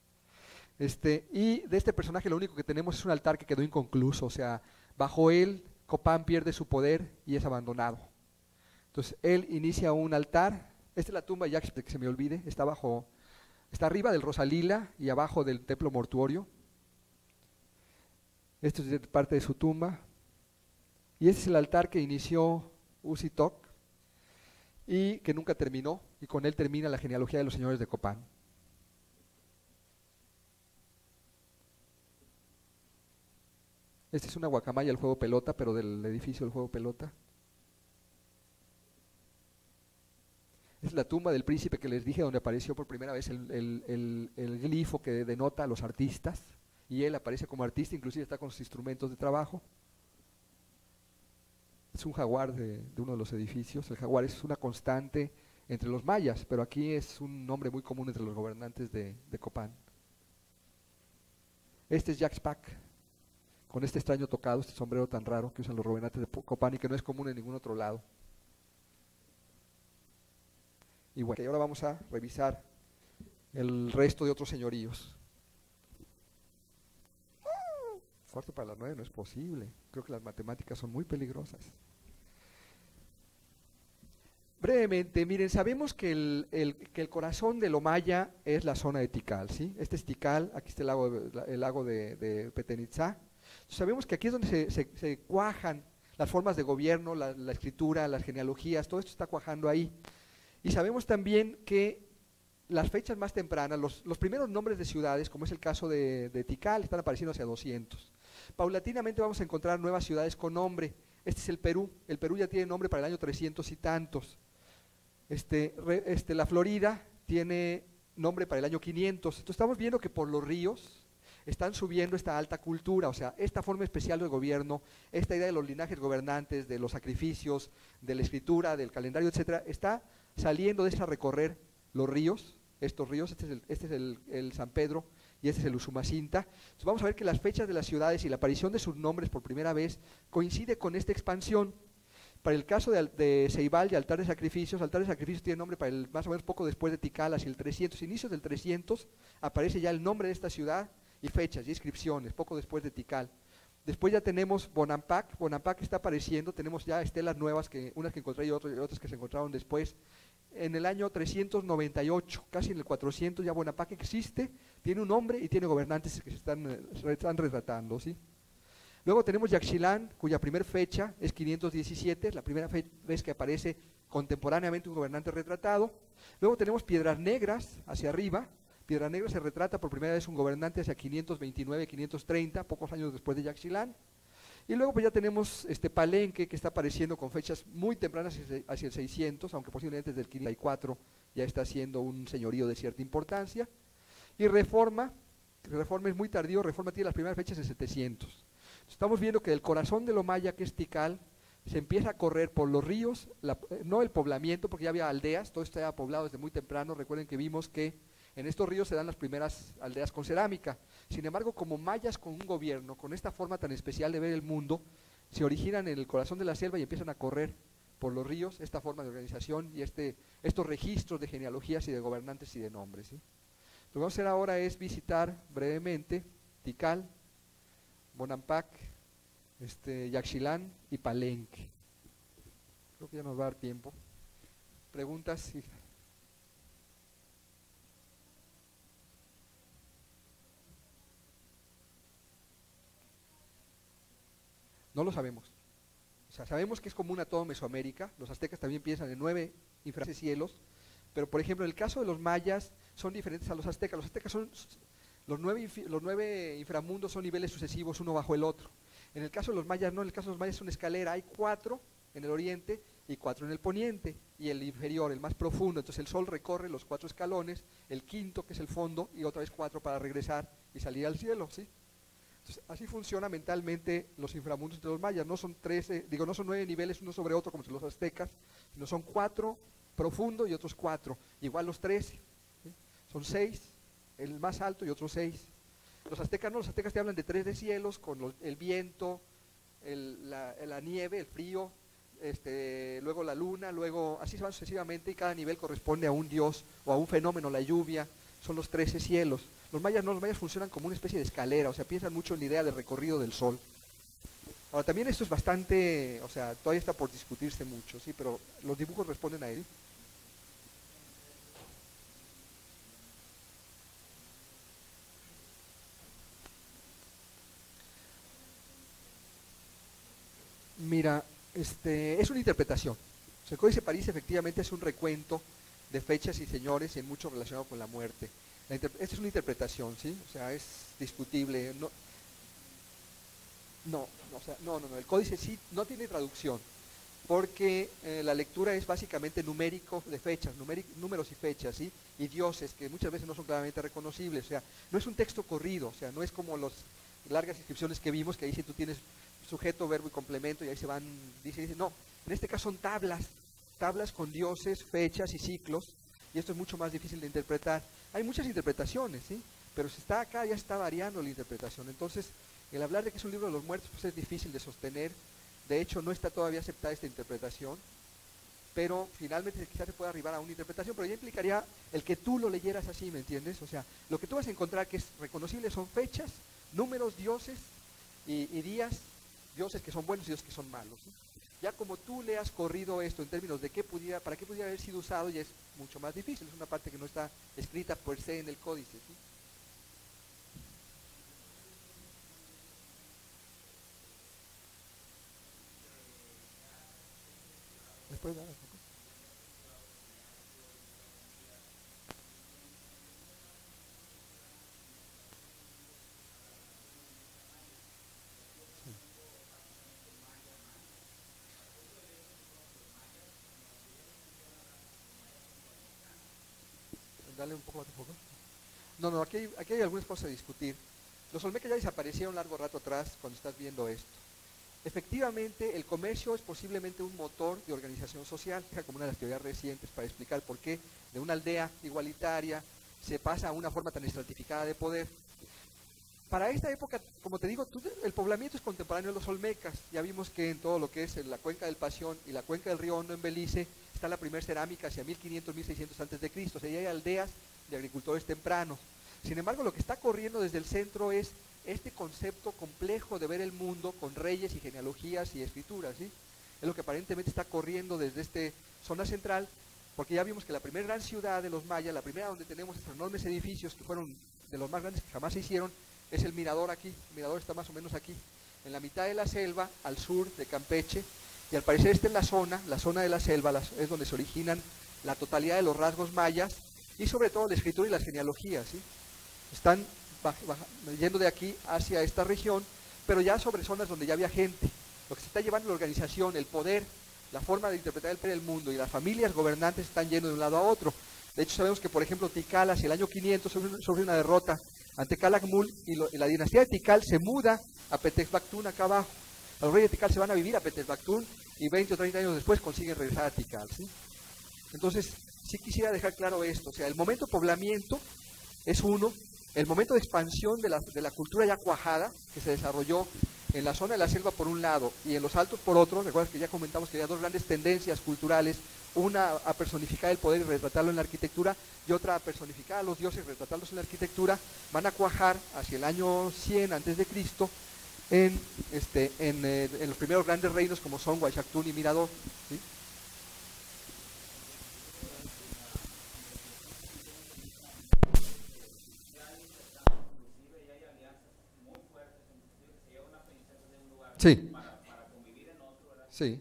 [SPEAKER 1] Y de este personaje lo único que tenemos es un altar que quedó inconcluso, o sea, bajo él Copán pierde su poder y es abandonado. Entonces él inicia un altar, esta es la tumba de Jacques, que se me olvide, está arriba del Rosalila y abajo del templo mortuorio. Esto es parte de su tumba, y este es el altar que inició Usitok y que nunca terminó, y con él termina la genealogía de los señores de Copán. Esta es una guacamaya del juego pelota, pero del edificio del juego pelota. Es la tumba del príncipe que les dije, donde apareció por primera vez el glifo que denota a los artistas, y él aparece como artista, inclusive está con sus instrumentos de trabajo. Es un jaguar de uno de los edificios. El jaguar es una constante entre los mayas, pero aquí es un nombre muy común entre los gobernantes de Copán. Este es Yaxpac, con este extraño tocado, este sombrero tan raro que usan los gobernantes de Copán y que no es común en ningún otro lado. Y bueno, ahora vamos a revisar el resto de otros señoríos. Cuarto para las 9 no es posible. Creo que las matemáticas son muy peligrosas. Brevemente, miren, sabemos que el corazón de lo maya es la zona de Tikal, ¿sí? Este es Tikal, aquí está el lago de Petén-Itzá. Sabemos que aquí es donde se cuajan las formas de gobierno, la escritura, las genealogías, todo esto está cuajando ahí. Y sabemos también que las fechas más tempranas, los primeros nombres de ciudades, como es el caso de Tikal, están apareciendo hacia 200. Paulatinamente vamos a encontrar nuevas ciudades con nombre. Este es el Perú ya tiene nombre para el año 300 y tantos. La Florida tiene nombre para el año 500. Entonces estamos viendo que por los ríos están subiendo esta alta cultura, o sea, esta forma especial del gobierno, esta idea de los linajes gobernantes, de los sacrificios, de la escritura, del calendario, etcétera, está saliendo de esa recorrer los ríos, estos ríos, este es el San Pedro y este es el Usumacinta. Entonces vamos a ver que las fechas de las ciudades y la aparición de sus nombres por primera vez coincide con esta expansión. Para el caso de Ceibal y altar de sacrificios tiene nombre para más o menos poco después de Tikal, hacia el 300, inicios del 300, aparece ya el nombre de esta ciudad y fechas y inscripciones, poco después de Tikal. Después ya tenemos Bonampak está apareciendo, tenemos ya estelas nuevas, unas que encontré y otras que se encontraron después. En el año 398, casi en el 400, ya Bonampak existe, tiene un nombre y tiene gobernantes que se están retratando, ¿sí? Luego tenemos Yaxchilán, cuya primera fecha es 517, es la primera vez que aparece contemporáneamente un gobernante retratado. Luego tenemos Piedras Negras, hacia arriba. Piedras Negras se retrata por primera vez un gobernante hacia 529, 530, pocos años después de Yaxchilán. Y luego pues ya tenemos Palenque, que está apareciendo con fechas muy tempranas hacia el 600, aunque posiblemente desde el 504 ya está siendo un señorío de cierta importancia. Y Reforma es muy tardío, Reforma tiene las primeras fechas en 700. Estamos viendo que el corazón de lo maya, que es Tikal, se empieza a correr por los ríos, no el poblamiento, porque ya había aldeas, todo esto estaba poblado desde muy temprano. Recuerden que vimos que en estos ríos se dan las primeras aldeas con cerámica. Sin embargo, como mayas con un gobierno, con esta forma tan especial de ver el mundo, se originan en el corazón de la selva y empiezan a correr por los ríos esta forma de organización y estos registros de genealogías y de gobernantes y de nombres, ¿sí? Lo que vamos a hacer ahora es visitar brevemente Tikal, Bonampak, Yaxchilán y Palenque. Creo que ya nos va a dar tiempo. ¿Preguntas? Sí. No lo sabemos. O sea, sabemos que es común a todo Mesoamérica. Los aztecas también piensan en 9 infracielos, pero por ejemplo en el caso de los mayas son diferentes a los aztecas. Los aztecas son los 9 inframundos, son niveles sucesivos uno bajo el otro. En el caso de los mayas no, en el caso de los mayas es una escalera, hay 4 en el oriente y 4 en el poniente, y el inferior, el más profundo. Entonces el sol recorre los 4 escalones, el quinto que es el fondo y otra vez 4 para regresar y salir al cielo, ¿sí? Entonces, así funciona mentalmente los inframundos de los mayas. No son 9 niveles uno sobre otro como los aztecas, sino son 4 profundo y otros 4, igual los 13, ¿sí? Son 6, el más alto y otros 6. Los aztecas no, los aztecas te hablan de 3 de cielos con el viento, la nieve, el frío, luego la luna, luego así se van sucesivamente, y cada nivel corresponde a un dios o a un fenómeno, la lluvia. Son los 13 cielos. Los mayas no, los mayas funcionan como una especie de escalera, o sea, piensan mucho en la idea del recorrido del sol. Ahora, también esto es bastante, o sea, todavía está por discutirse mucho, sí, pero los dibujos responden a él. Mira, es una interpretación. O sea, el Códice París efectivamente es un recuento de fechas y señores y en mucho relacionado con la muerte. Esta es una interpretación, ¿sí? O sea, es discutible. No, el Códice sí no tiene traducción, porque la lectura es básicamente numérico de fechas, números y fechas, ¿sí? Y dioses que muchas veces no son claramente reconocibles. O sea, no es un texto corrido, o sea, no es como las largas inscripciones que vimos, que ahí sí tú tienes sujeto, verbo y complemento, y ahí se van, dice, no, en este caso son tablas tablas con dioses, fechas y ciclos, y esto es mucho más difícil de interpretar. Hay muchas interpretaciones, ¿sí? Pero si está acá, ya está variando la interpretación. Entonces, el hablar de que es un libro de los muertos pues es difícil de sostener. De hecho, no está todavía aceptada esta interpretación, pero finalmente quizás se pueda arribar a una interpretación, pero ya implicaría el que tú lo leyeras así, ¿me entiendes? O sea, lo que tú vas a encontrar que es reconocible son fechas, números, dioses y días, dioses que son buenos y dioses que son malos, ¿sí? Ya como tú le has corrido esto en términos de para qué pudiera haber sido usado, ya es mucho más difícil, es una parte que no está escrita per se en el códice, ¿sí? Después, dale un poco más de foco. No, no, aquí hay algunas cosas a discutir. Los olmecas ya desaparecieron largo rato atrás cuando estás viendo esto. Efectivamente, el comercio es posiblemente un motor de organización social, como una de las teorías recientes para explicar por qué de una aldea igualitaria se pasa a una forma tan estratificada de poder. Para esta época, como te digo, el poblamiento es contemporáneo de los olmecas. Ya vimos que en todo lo que es la cuenca del Pasión y la cuenca del río Hondo en Belice está la primera cerámica hacia 1500, 1600 antes de Cristo. O sea, ya hay aldeas de agricultores tempranos. Sin embargo, lo que está corriendo desde el centro es este concepto complejo de ver el mundo con reyes y genealogías y escrituras, ¿sí? Es lo que aparentemente está corriendo desde esta zona central, porque ya vimos que la primera gran ciudad de los mayas, la primera donde tenemos estos enormes edificios que fueron de los más grandes que jamás se hicieron, es el mirador aquí. El mirador está más o menos aquí, en la mitad de la selva, al sur de Campeche, y al parecer esta es la zona de la selva, es donde se originan la totalidad de los rasgos mayas, y sobre todo la escritura y las genealogías, ¿sí? Están yendo de aquí hacia esta región, pero ya sobre zonas donde ya había gente. Lo que se está llevando la organización, el poder, la forma de interpretar el mundo y las familias gobernantes están yendo de un lado a otro. De hecho, sabemos que, por ejemplo, Tikal hacia el año 500 sufre una derrota ante Calakmul y la dinastía de Tikal se muda a Petexbactún acá abajo. Los reyes de Tikal se van a vivir a Petexbactún y 20 o 30 años después consiguen regresar a Tikal, ¿sí? Entonces, sí quisiera dejar claro esto. O sea, el momento de poblamiento es uno, el momento de expansión de la cultura ya cuajada, que se desarrolló en la zona de la selva por un lado y en los altos por otro. Recuerdas que ya comentamos que había dos grandes tendencias culturales, una a personificar el poder y retratarlo en la arquitectura, y otra a personificar a los dioses y retratarlos en la arquitectura. Van a cuajar hacia el año 100 antes de Cristo en los primeros grandes reinos como son Guayactún y Mirador, ¿sí? Sí, sí.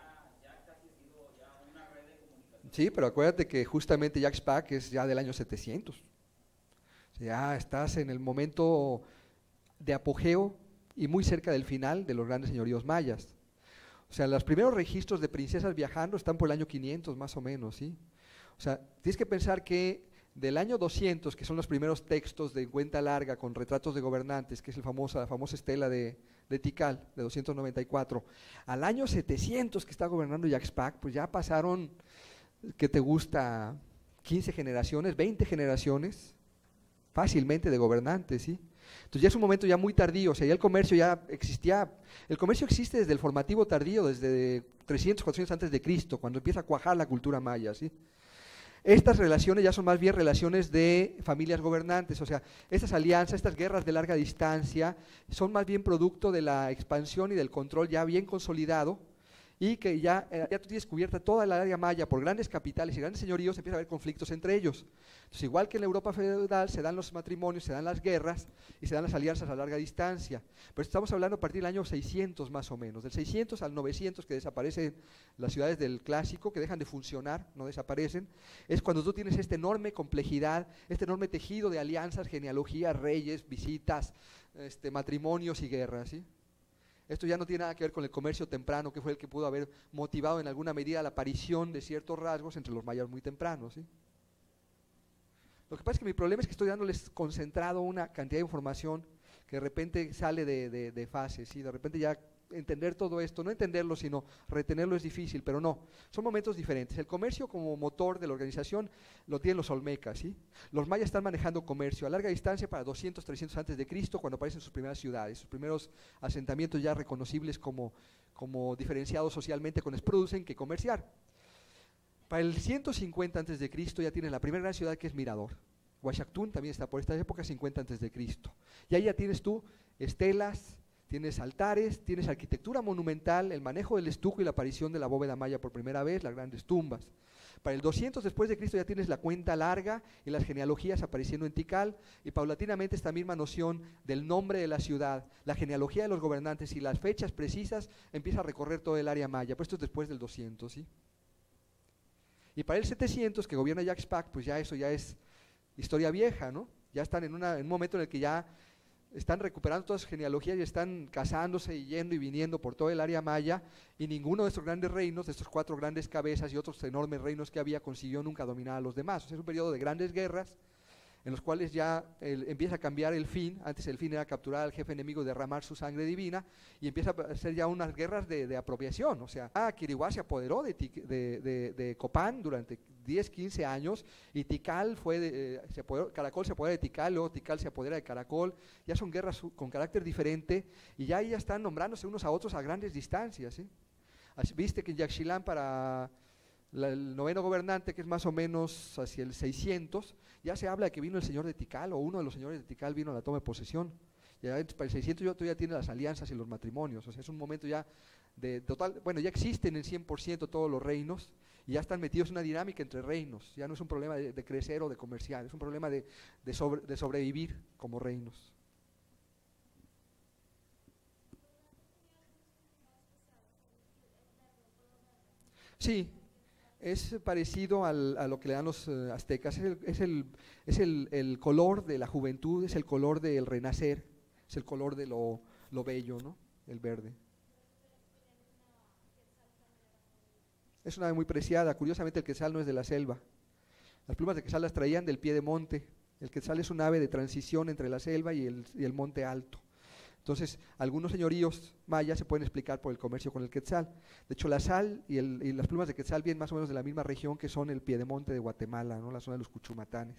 [SPEAKER 1] Sí, pero acuérdate que justamente Jack Pack es ya del año 700. Ya estás en el momento de apogeo y muy cerca del final de los grandes señoríos mayas. O sea, los primeros registros de princesas viajando están por el año 500 más o menos, ¿sí? O sea, tienes que pensar que del año 200, que son los primeros textos de cuenta larga con retratos de gobernantes, que es la famosa estela de Tikal, de 294, al año 700 que está gobernando Yaxpac, pues ya pasaron, ¿qué te gusta? 15 generaciones, 20 generaciones, fácilmente de gobernantes, ¿sí? Entonces ya es un momento ya muy tardío, o sea, ya el comercio ya existía, el comercio existe desde el formativo tardío, desde 300, 400 antes de Cristo, cuando empieza a cuajar la cultura maya, ¿sí? Estas relaciones ya son más bien relaciones de familias gobernantes, o sea, estas alianzas, estas guerras de larga distancia, son más bien producto de la expansión y del control ya bien consolidado, y que ya tú tienes cubierta toda la área maya por grandes capitales y grandes señoríos, empieza a haber conflictos entre ellos. Entonces, igual que en la Europa feudal, se dan los matrimonios, se dan las guerras y se dan las alianzas a larga distancia. Pero estamos hablando a partir del año 600 más o menos, del 600 al 900, que desaparecen las ciudades del clásico, que dejan de funcionar, no desaparecen, es cuando tú tienes esta enorme complejidad, este enorme tejido de alianzas, genealogías, reyes, visitas, matrimonios y guerras, ¿sí? Esto ya no tiene nada que ver con el comercio temprano, que fue el que pudo haber motivado en alguna medida la aparición de ciertos rasgos entre los mayas muy tempranos, ¿sí? Lo que pasa es que mi problema es que estoy dándoles concentrado una cantidad de información que de repente sale de fase, ¿sí? De repente ya entender todo esto, no entenderlo, sino retenerlo es difícil, pero no, son momentos diferentes. El comercio como motor de la organización lo tienen los olmecas, ¿sí? Los mayas están manejando comercio a larga distancia para 200, 300 antes de Cristo, cuando aparecen sus primeras ciudades, sus primeros asentamientos ya reconocibles como diferenciados socialmente, con producen que comerciar. Para el 150 antes de Cristo ya tienen la primera gran ciudad, que es Mirador. Huachactún también está por esta época, 50 antes de Cristo. Y ahí ya tienes tú estelas, tienes altares, tienes arquitectura monumental, el manejo del estuco y la aparición de la bóveda maya por primera vez, las grandes tumbas. Para el 200 después de Cristo ya tienes la cuenta larga y las genealogías apareciendo en Tikal, y paulatinamente esta misma noción del nombre de la ciudad, la genealogía de los gobernantes y las fechas precisas empieza a recorrer todo el área maya, pues esto es después del 200, ¿sí? Y para el 700, que gobierna Yaxpac, pues ya eso ya es historia vieja, ¿no? Ya están en un momento en el que ya están recuperando todas sus genealogías y están casándose y yendo y viniendo por todo el área maya, y ninguno de estos grandes reinos, de estos 4 grandes cabezas y otros enormes reinos que había, consiguió nunca dominar a los demás. O sea, es un periodo de grandes guerras, en los cuales ya empieza a cambiar el fin. Antes el fin era capturar al jefe enemigo, derramar su sangre divina, y empieza a ser ya unas guerras de apropiación. O sea, Quiriguá se apoderó de Copán durante 10, 15 años, y Tikal Caracol se apodera de Tikal, luego Tikal se apodera de Caracol. Ya son guerras con carácter diferente, y ya están nombrándose unos a otros a grandes distancias, ¿sí? Viste que en Yaxchilán, para el noveno gobernante, que es más o menos hacia el 600, ya se habla de que vino el señor de Tikal, o uno de los señores de Tikal vino a la toma de posesión. Ya para el 600 ya todavía tiene las alianzas y los matrimonios. O sea, es un momento ya de total, bueno, ya existen en 100% todos los reinos, y ya están metidos en una dinámica entre reinos. Ya no es un problema de crecer o de comerciar, es un problema de sobrevivir como reinos. Sí, es parecido a lo que le dan los aztecas. Es el color de la juventud, es el color del renacer, es el color de lo bello, ¿no? El verde. Es una ave muy preciada. Curiosamente, el quetzal no es de la selva. Las plumas de quetzal las traían del pie de monte. El quetzal es un ave de transición entre la selva y el monte alto. Entonces, algunos señoríos mayas se pueden explicar por el comercio con el quetzal. De hecho, la sal y las plumas de quetzal vienen más o menos de la misma región, que son el piedemonte de Guatemala, ¿no? La zona de los Cuchumatanes.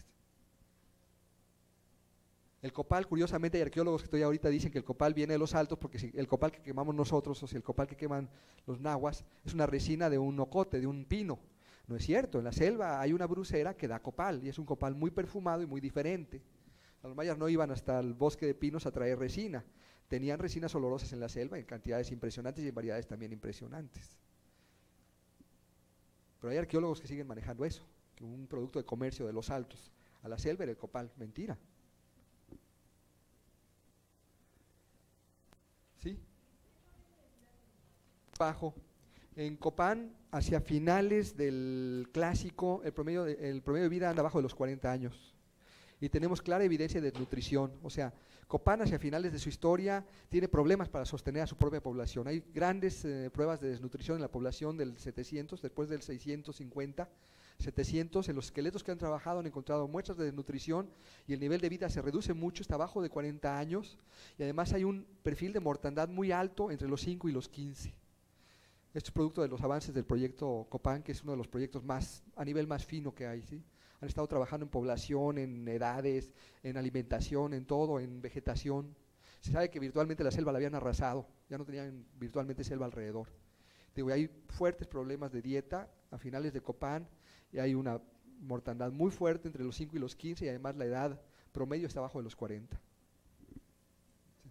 [SPEAKER 1] El copal, curiosamente, hay arqueólogos que todavía ahorita dicen que el copal viene de los altos, porque si el copal que quemamos nosotros, o si el copal que queman los nahuas, es una resina de un ocote, de un pino. No es cierto, en la selva hay una brusera que da copal, y es un copal muy perfumado y muy diferente. Los mayas no iban hasta el bosque de pinos a traer resina, tenían resinas olorosas en la selva en cantidades impresionantes y en variedades también impresionantes. Pero hay arqueólogos que siguen manejando eso, que un producto de comercio de los altos a la selva era el copal. Mentira. ¿Sí? Bajo. En Copán, hacia finales del clásico, el promedio de vida anda abajo de los 40 años. Y tenemos clara evidencia de desnutrición. O sea, Copán hacia finales de su historia tiene problemas para sostener a su propia población. Hay grandes pruebas de desnutrición en la población del 700, después del 650, 700. En los esqueletos que han trabajado han encontrado muestras de desnutrición, y el nivel de vida se reduce mucho, está abajo de 40 años, y además hay un perfil de mortandad muy alto entre los 5 y los 15. Esto es producto de los avances del proyecto Copán, que es uno de los proyectos a nivel más fino que hay, ¿sí? Han estado trabajando en población, en edades, en alimentación, en todo, en vegetación. Se sabe que virtualmente la selva la habían arrasado, ya no tenían virtualmente selva alrededor. Digo, hay fuertes problemas de dieta a finales de Copán, y hay una mortandad muy fuerte entre los 5 y los 15, y además la edad promedio está abajo de los 40. Sí.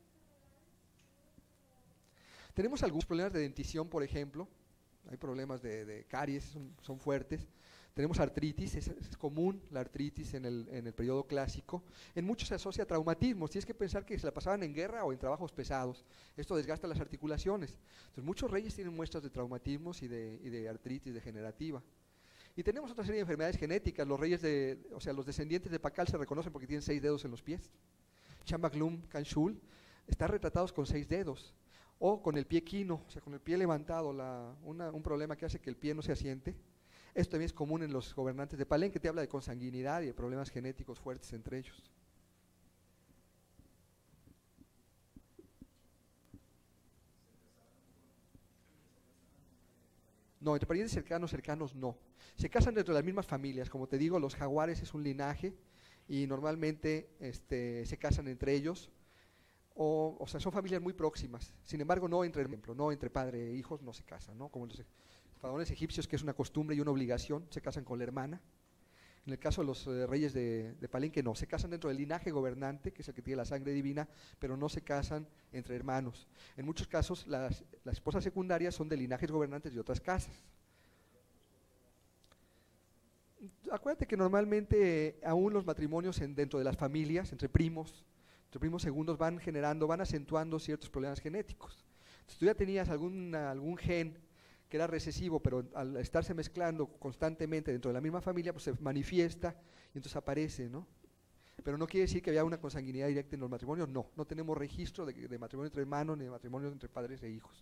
[SPEAKER 1] Tenemos algunos problemas de dentición, por ejemplo. Hay problemas de caries, son fuertes. Tenemos artritis, es común la artritis en el periodo clásico. En muchos se asocia a traumatismos. Tienes que pensar que se la pasaban en guerra o en trabajos pesados. Esto desgasta las articulaciones. Entonces, muchos reyes tienen muestras de traumatismos y de artritis degenerativa. Y tenemos otra serie de enfermedades genéticas. Los reyes los descendientes de Pacal se reconocen porque tienen 6 dedos en los pies. Chambaglum, Kanshul, están retratados con 6 dedos. O con el pie quino, o sea, con el pie levantado, un problema que hace que el pie no se asiente. Esto también es común en los gobernantes de Palenque, que te habla de consanguinidad y de problemas genéticos fuertes entre ellos. No, entre parientes cercanos no. Se casan dentro de las mismas familias, como te digo, los jaguares es un linaje y normalmente se casan entre ellos, o sea, son familias muy próximas. Sin embargo, no entre padre e hijos no se casan, ¿no? Como los faraones egipcios, que es una costumbre y una obligación, se casan con la hermana. En el caso de los reyes de Palenque, no, se casan dentro del linaje gobernante, que es el que tiene la sangre divina, pero no se casan entre hermanos. En muchos casos, las esposas secundarias son de linajes gobernantes de otras casas. Acuérdate que normalmente aún los matrimonios dentro de las familias, entre primos segundos, van acentuando ciertos problemas genéticos. Entonces, tú ya tenías algún gen que era recesivo, pero al estarse mezclando constantemente dentro de la misma familia, pues se manifiesta y entonces aparece, ¿no? Pero no quiere decir que haya una consanguinidad directa en los matrimonios, no tenemos registro de matrimonio entre hermanos ni de matrimonio entre padres e hijos.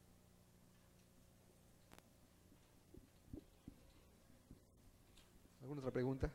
[SPEAKER 1] ¿Alguna otra pregunta?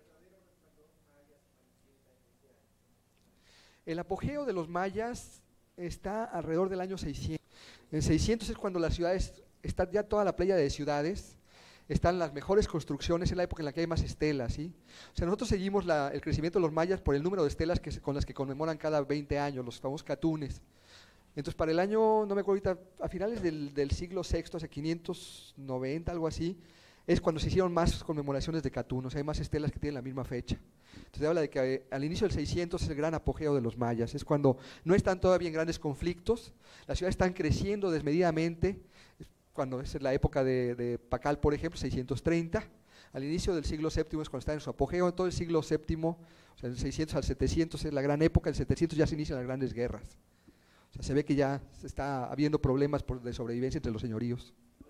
[SPEAKER 1] El apogeo de los mayas está alrededor del año 600. En 600 es cuando las ciudades, está ya toda la playa de ciudades, están las mejores construcciones, en la época en la que hay más estelas, ¿sí? O sea, nosotros seguimos el crecimiento de los mayas por el número de estelas con las que conmemoran cada 20 años, los famosos catunes. Entonces, para el año, no me acuerdo ahorita, a finales del siglo VI, hace 590, algo así, es cuando se hicieron más conmemoraciones de Catún, o sea, hay más estelas que tienen la misma fecha. Entonces habla de que al inicio del 600 es el gran apogeo de los mayas, es cuando no están todavía en grandes conflictos, las ciudades están creciendo desmedidamente, cuando es la época de Pacal, por ejemplo, 630, al inicio del siglo VII es cuando está en su apogeo, en todo el siglo VII, o sea, del 600 al 700 es la gran época, en el 700 ya se inician las grandes guerras. O sea, se ve que ya se está habiendo problemas de sobrevivencia entre los señoríos.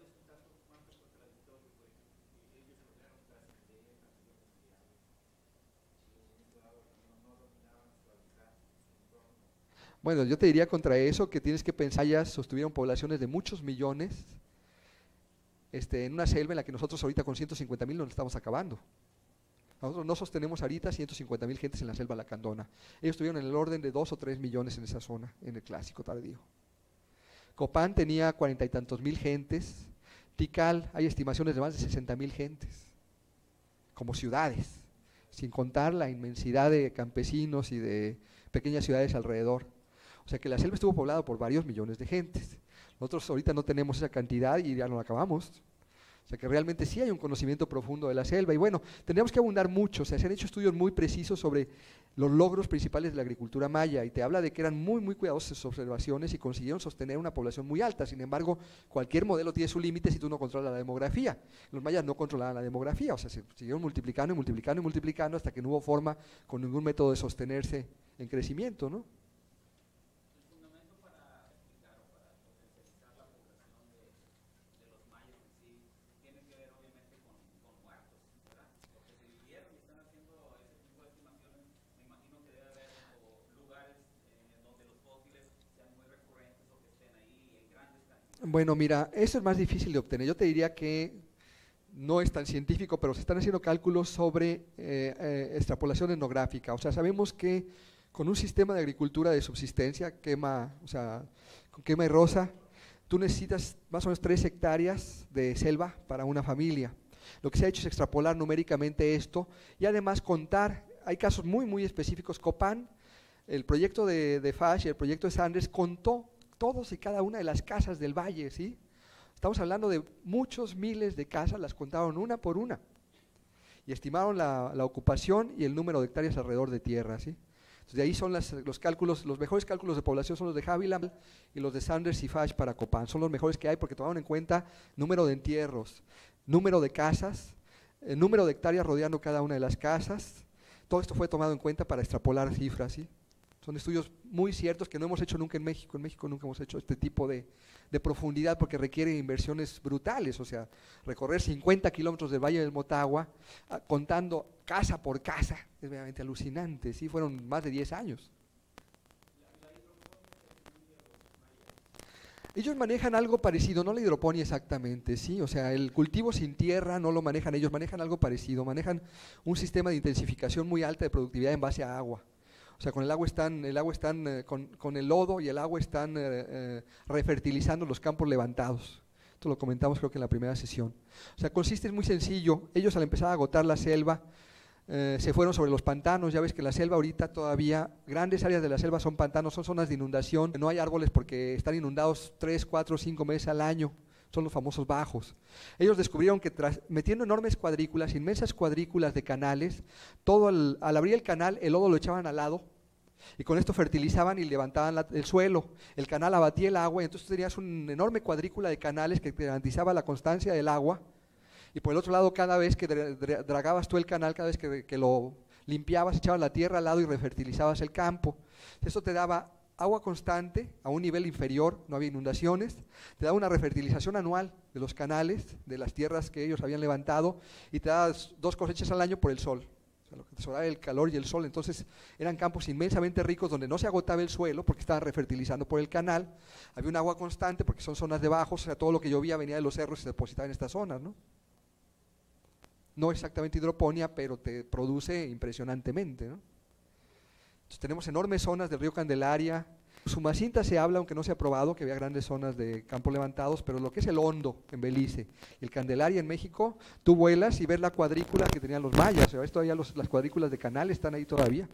[SPEAKER 1] Bueno, yo te diría contra eso que tienes que pensar, ya sostuvieron poblaciones de muchos millones en una selva en la que nosotros ahorita con 150,000 nos estamos acabando. Nosotros no sostenemos ahorita 150,000 gentes en la selva lacandona. Ellos tuvieron en el orden de 2 o 3 millones en esa zona, en el clásico tardío. Copán tenía 40 y tantos mil gentes. Tikal hay estimaciones de más de 60,000 gentes, como ciudades, sin contar la inmensidad de campesinos y de pequeñas ciudades alrededor. O sea que la selva estuvo poblada por varios millones de gentes. Nosotros ahorita no tenemos esa cantidad y ya no la acabamos. O sea que realmente sí hay un conocimiento profundo de la selva. Y bueno, tendríamos que abundar mucho. O sea, se han hecho estudios muy precisos sobre los logros principales de la agricultura maya y te habla de que eran muy, muy cuidadosos en sus observaciones y consiguieron sostener una población muy alta. Sin embargo, cualquier modelo tiene su límite si tú no controlas la demografía. Los mayas no controlaban la demografía, o sea, se siguieron multiplicando y multiplicando y multiplicando hasta que no hubo forma con ningún método de sostenerse en crecimiento, ¿no? Bueno, mira, eso es más difícil de obtener. Yo te diría que no es tan científico, pero se están haciendo cálculos sobre extrapolación etnográfica. O sea, sabemos que con un sistema de agricultura de subsistencia, con quema y roza, tú necesitas más o menos 3 hectáreas de selva para una familia. Lo que se ha hecho es extrapolar numéricamente esto y además contar, hay casos muy, muy específicos. Copán, el proyecto de Fash y el proyecto de Sanders contó todos y cada una de las casas del valle, ¿sí? Estamos hablando de muchos miles de casas, las contaron una por una y estimaron la ocupación y el número de hectáreas alrededor de tierra, ¿sí? Entonces de ahí son los cálculos, los mejores cálculos de población son los de Haviland y los de Sanders y Fash para Copán, son los mejores que hay porque tomaron en cuenta número de entierros, número de casas, el número de hectáreas rodeando cada una de las casas. Todo esto fue tomado en cuenta para extrapolar cifras, ¿sí? Son estudios muy ciertos que no hemos hecho nunca en México. En México nunca hemos hecho este tipo de profundidad porque requiere inversiones brutales. O sea, recorrer 50 kilómetros del Valle del Motagua, contando casa por casa, es realmente alucinante. ¿Sí? Fueron más de 10 años. Ellos manejan algo parecido, no la hidroponía exactamente, ¿sí? O sea, el cultivo sin tierra no lo manejan ellos, manejan algo parecido, manejan un sistema de intensificación muy alta de productividad en base a agua. O sea, con el agua con el lodo y el agua están refertilizando los campos levantados. Esto lo comentamos creo que en la primera sesión. O sea, consiste, es muy sencillo. Ellos al empezar a agotar la selva, se fueron sobre los pantanos. Ya ves que la selva ahorita todavía, grandes áreas de la selva son pantanos, son zonas de inundación. No hay árboles porque están inundados 3, 4, 5 meses al año. Son los famosos bajos. Ellos descubrieron que metiendo enormes cuadrículas, inmensas cuadrículas de canales, al abrir el canal, el lodo lo echaban al lado y con esto fertilizaban y levantaban el suelo. El canal abatía el agua y entonces tenías una enorme cuadrícula de canales que te garantizaba la constancia del agua. Y por el otro lado, cada vez que dragabas tú el canal, cada vez que lo limpiabas, echabas la tierra al lado y refertilizabas el campo. Eso te daba agua constante a un nivel inferior, no había inundaciones, te daba una refertilización anual de los canales, de las tierras que ellos habían levantado, y te daba 2 cosechas al año por el sol. O sea, lo que te sobraba el calor y el sol. Entonces eran campos inmensamente ricos donde no se agotaba el suelo porque estaban refertilizando por el canal, había un agua constante porque son zonas de bajos, o sea, todo lo que llovía venía de los cerros y se depositaba en estas zonas, ¿no? No exactamente hidroponía, pero te produce impresionantemente, ¿no? Entonces, tenemos enormes zonas del río Candelaria. Sumacinta se habla, aunque no se ha probado, que había grandes zonas de campos levantados, pero lo que es el Hondo en Belice y el Candelaria en México, tú vuelas y ves la cuadrícula que tenían los mayas. O sea, todavía las cuadrículas de canal están ahí todavía.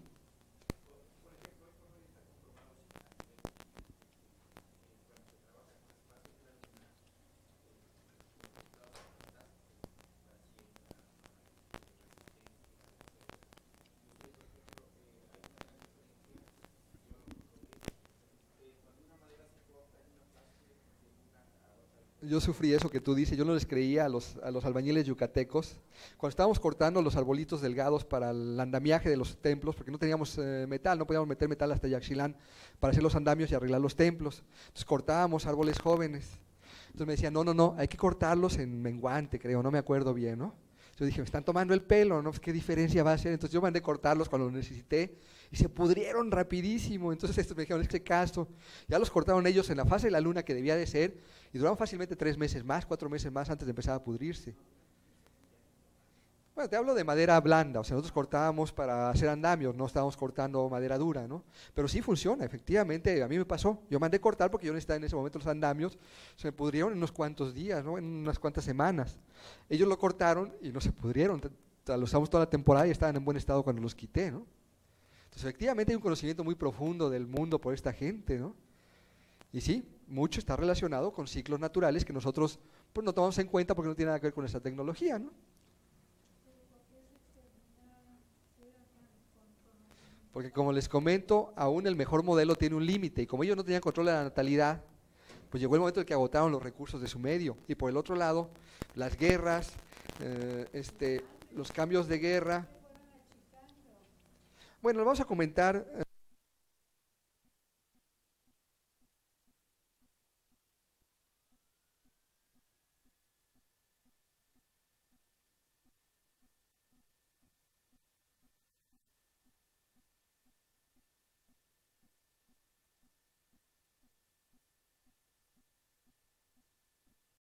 [SPEAKER 1] Yo sufrí eso que tú dices, yo no les creía a los albañiles yucatecos. Cuando estábamos cortando los arbolitos delgados para el andamiaje de los templos, porque no teníamos metal, no podíamos meter metal hasta Yaxchilán para hacer los andamios y arreglar los templos. Entonces cortábamos árboles jóvenes. Entonces me decían, no, hay que cortarlos en menguante, creo, no me acuerdo bien, ¿no? Yo dije, me están tomando el pelo, ¿no? Pues, ¿qué diferencia va a hacer? Entonces yo mandé cortarlos cuando los necesité y se pudrieron rapidísimo. Entonces estos me dijeron, es que caso. Ya los cortaron ellos en la fase de la luna que debía de ser y duraron fácilmente 3 meses más, 4 meses más antes de empezar a pudrirse. Bueno, te hablo de madera blanda, o sea, nosotros cortábamos para hacer andamios, no estábamos cortando madera dura, ¿no? Pero sí funciona, efectivamente, a mí me pasó. Yo mandé cortar porque yo necesitaba en ese momento los andamios, se me pudrieron en unos cuantos días, ¿no? En unas cuantas semanas. Ellos lo cortaron y no se pudrieron, los usamos toda la temporada y estaban en buen estado cuando los quité, ¿no? Entonces, efectivamente hay un conocimiento muy profundo del mundo por esta gente, ¿no? Y sí, mucho está relacionado con ciclos naturales que nosotros pues, no tomamos en cuenta porque no tiene nada que ver con esta tecnología, ¿no? Porque como les comento, aún el mejor modelo tiene un límite y como ellos no tenían control de la natalidad, pues llegó el momento en que agotaron los recursos de su medio. Y por el otro lado, las guerras, los cambios de guerra. Bueno, vamos a comentar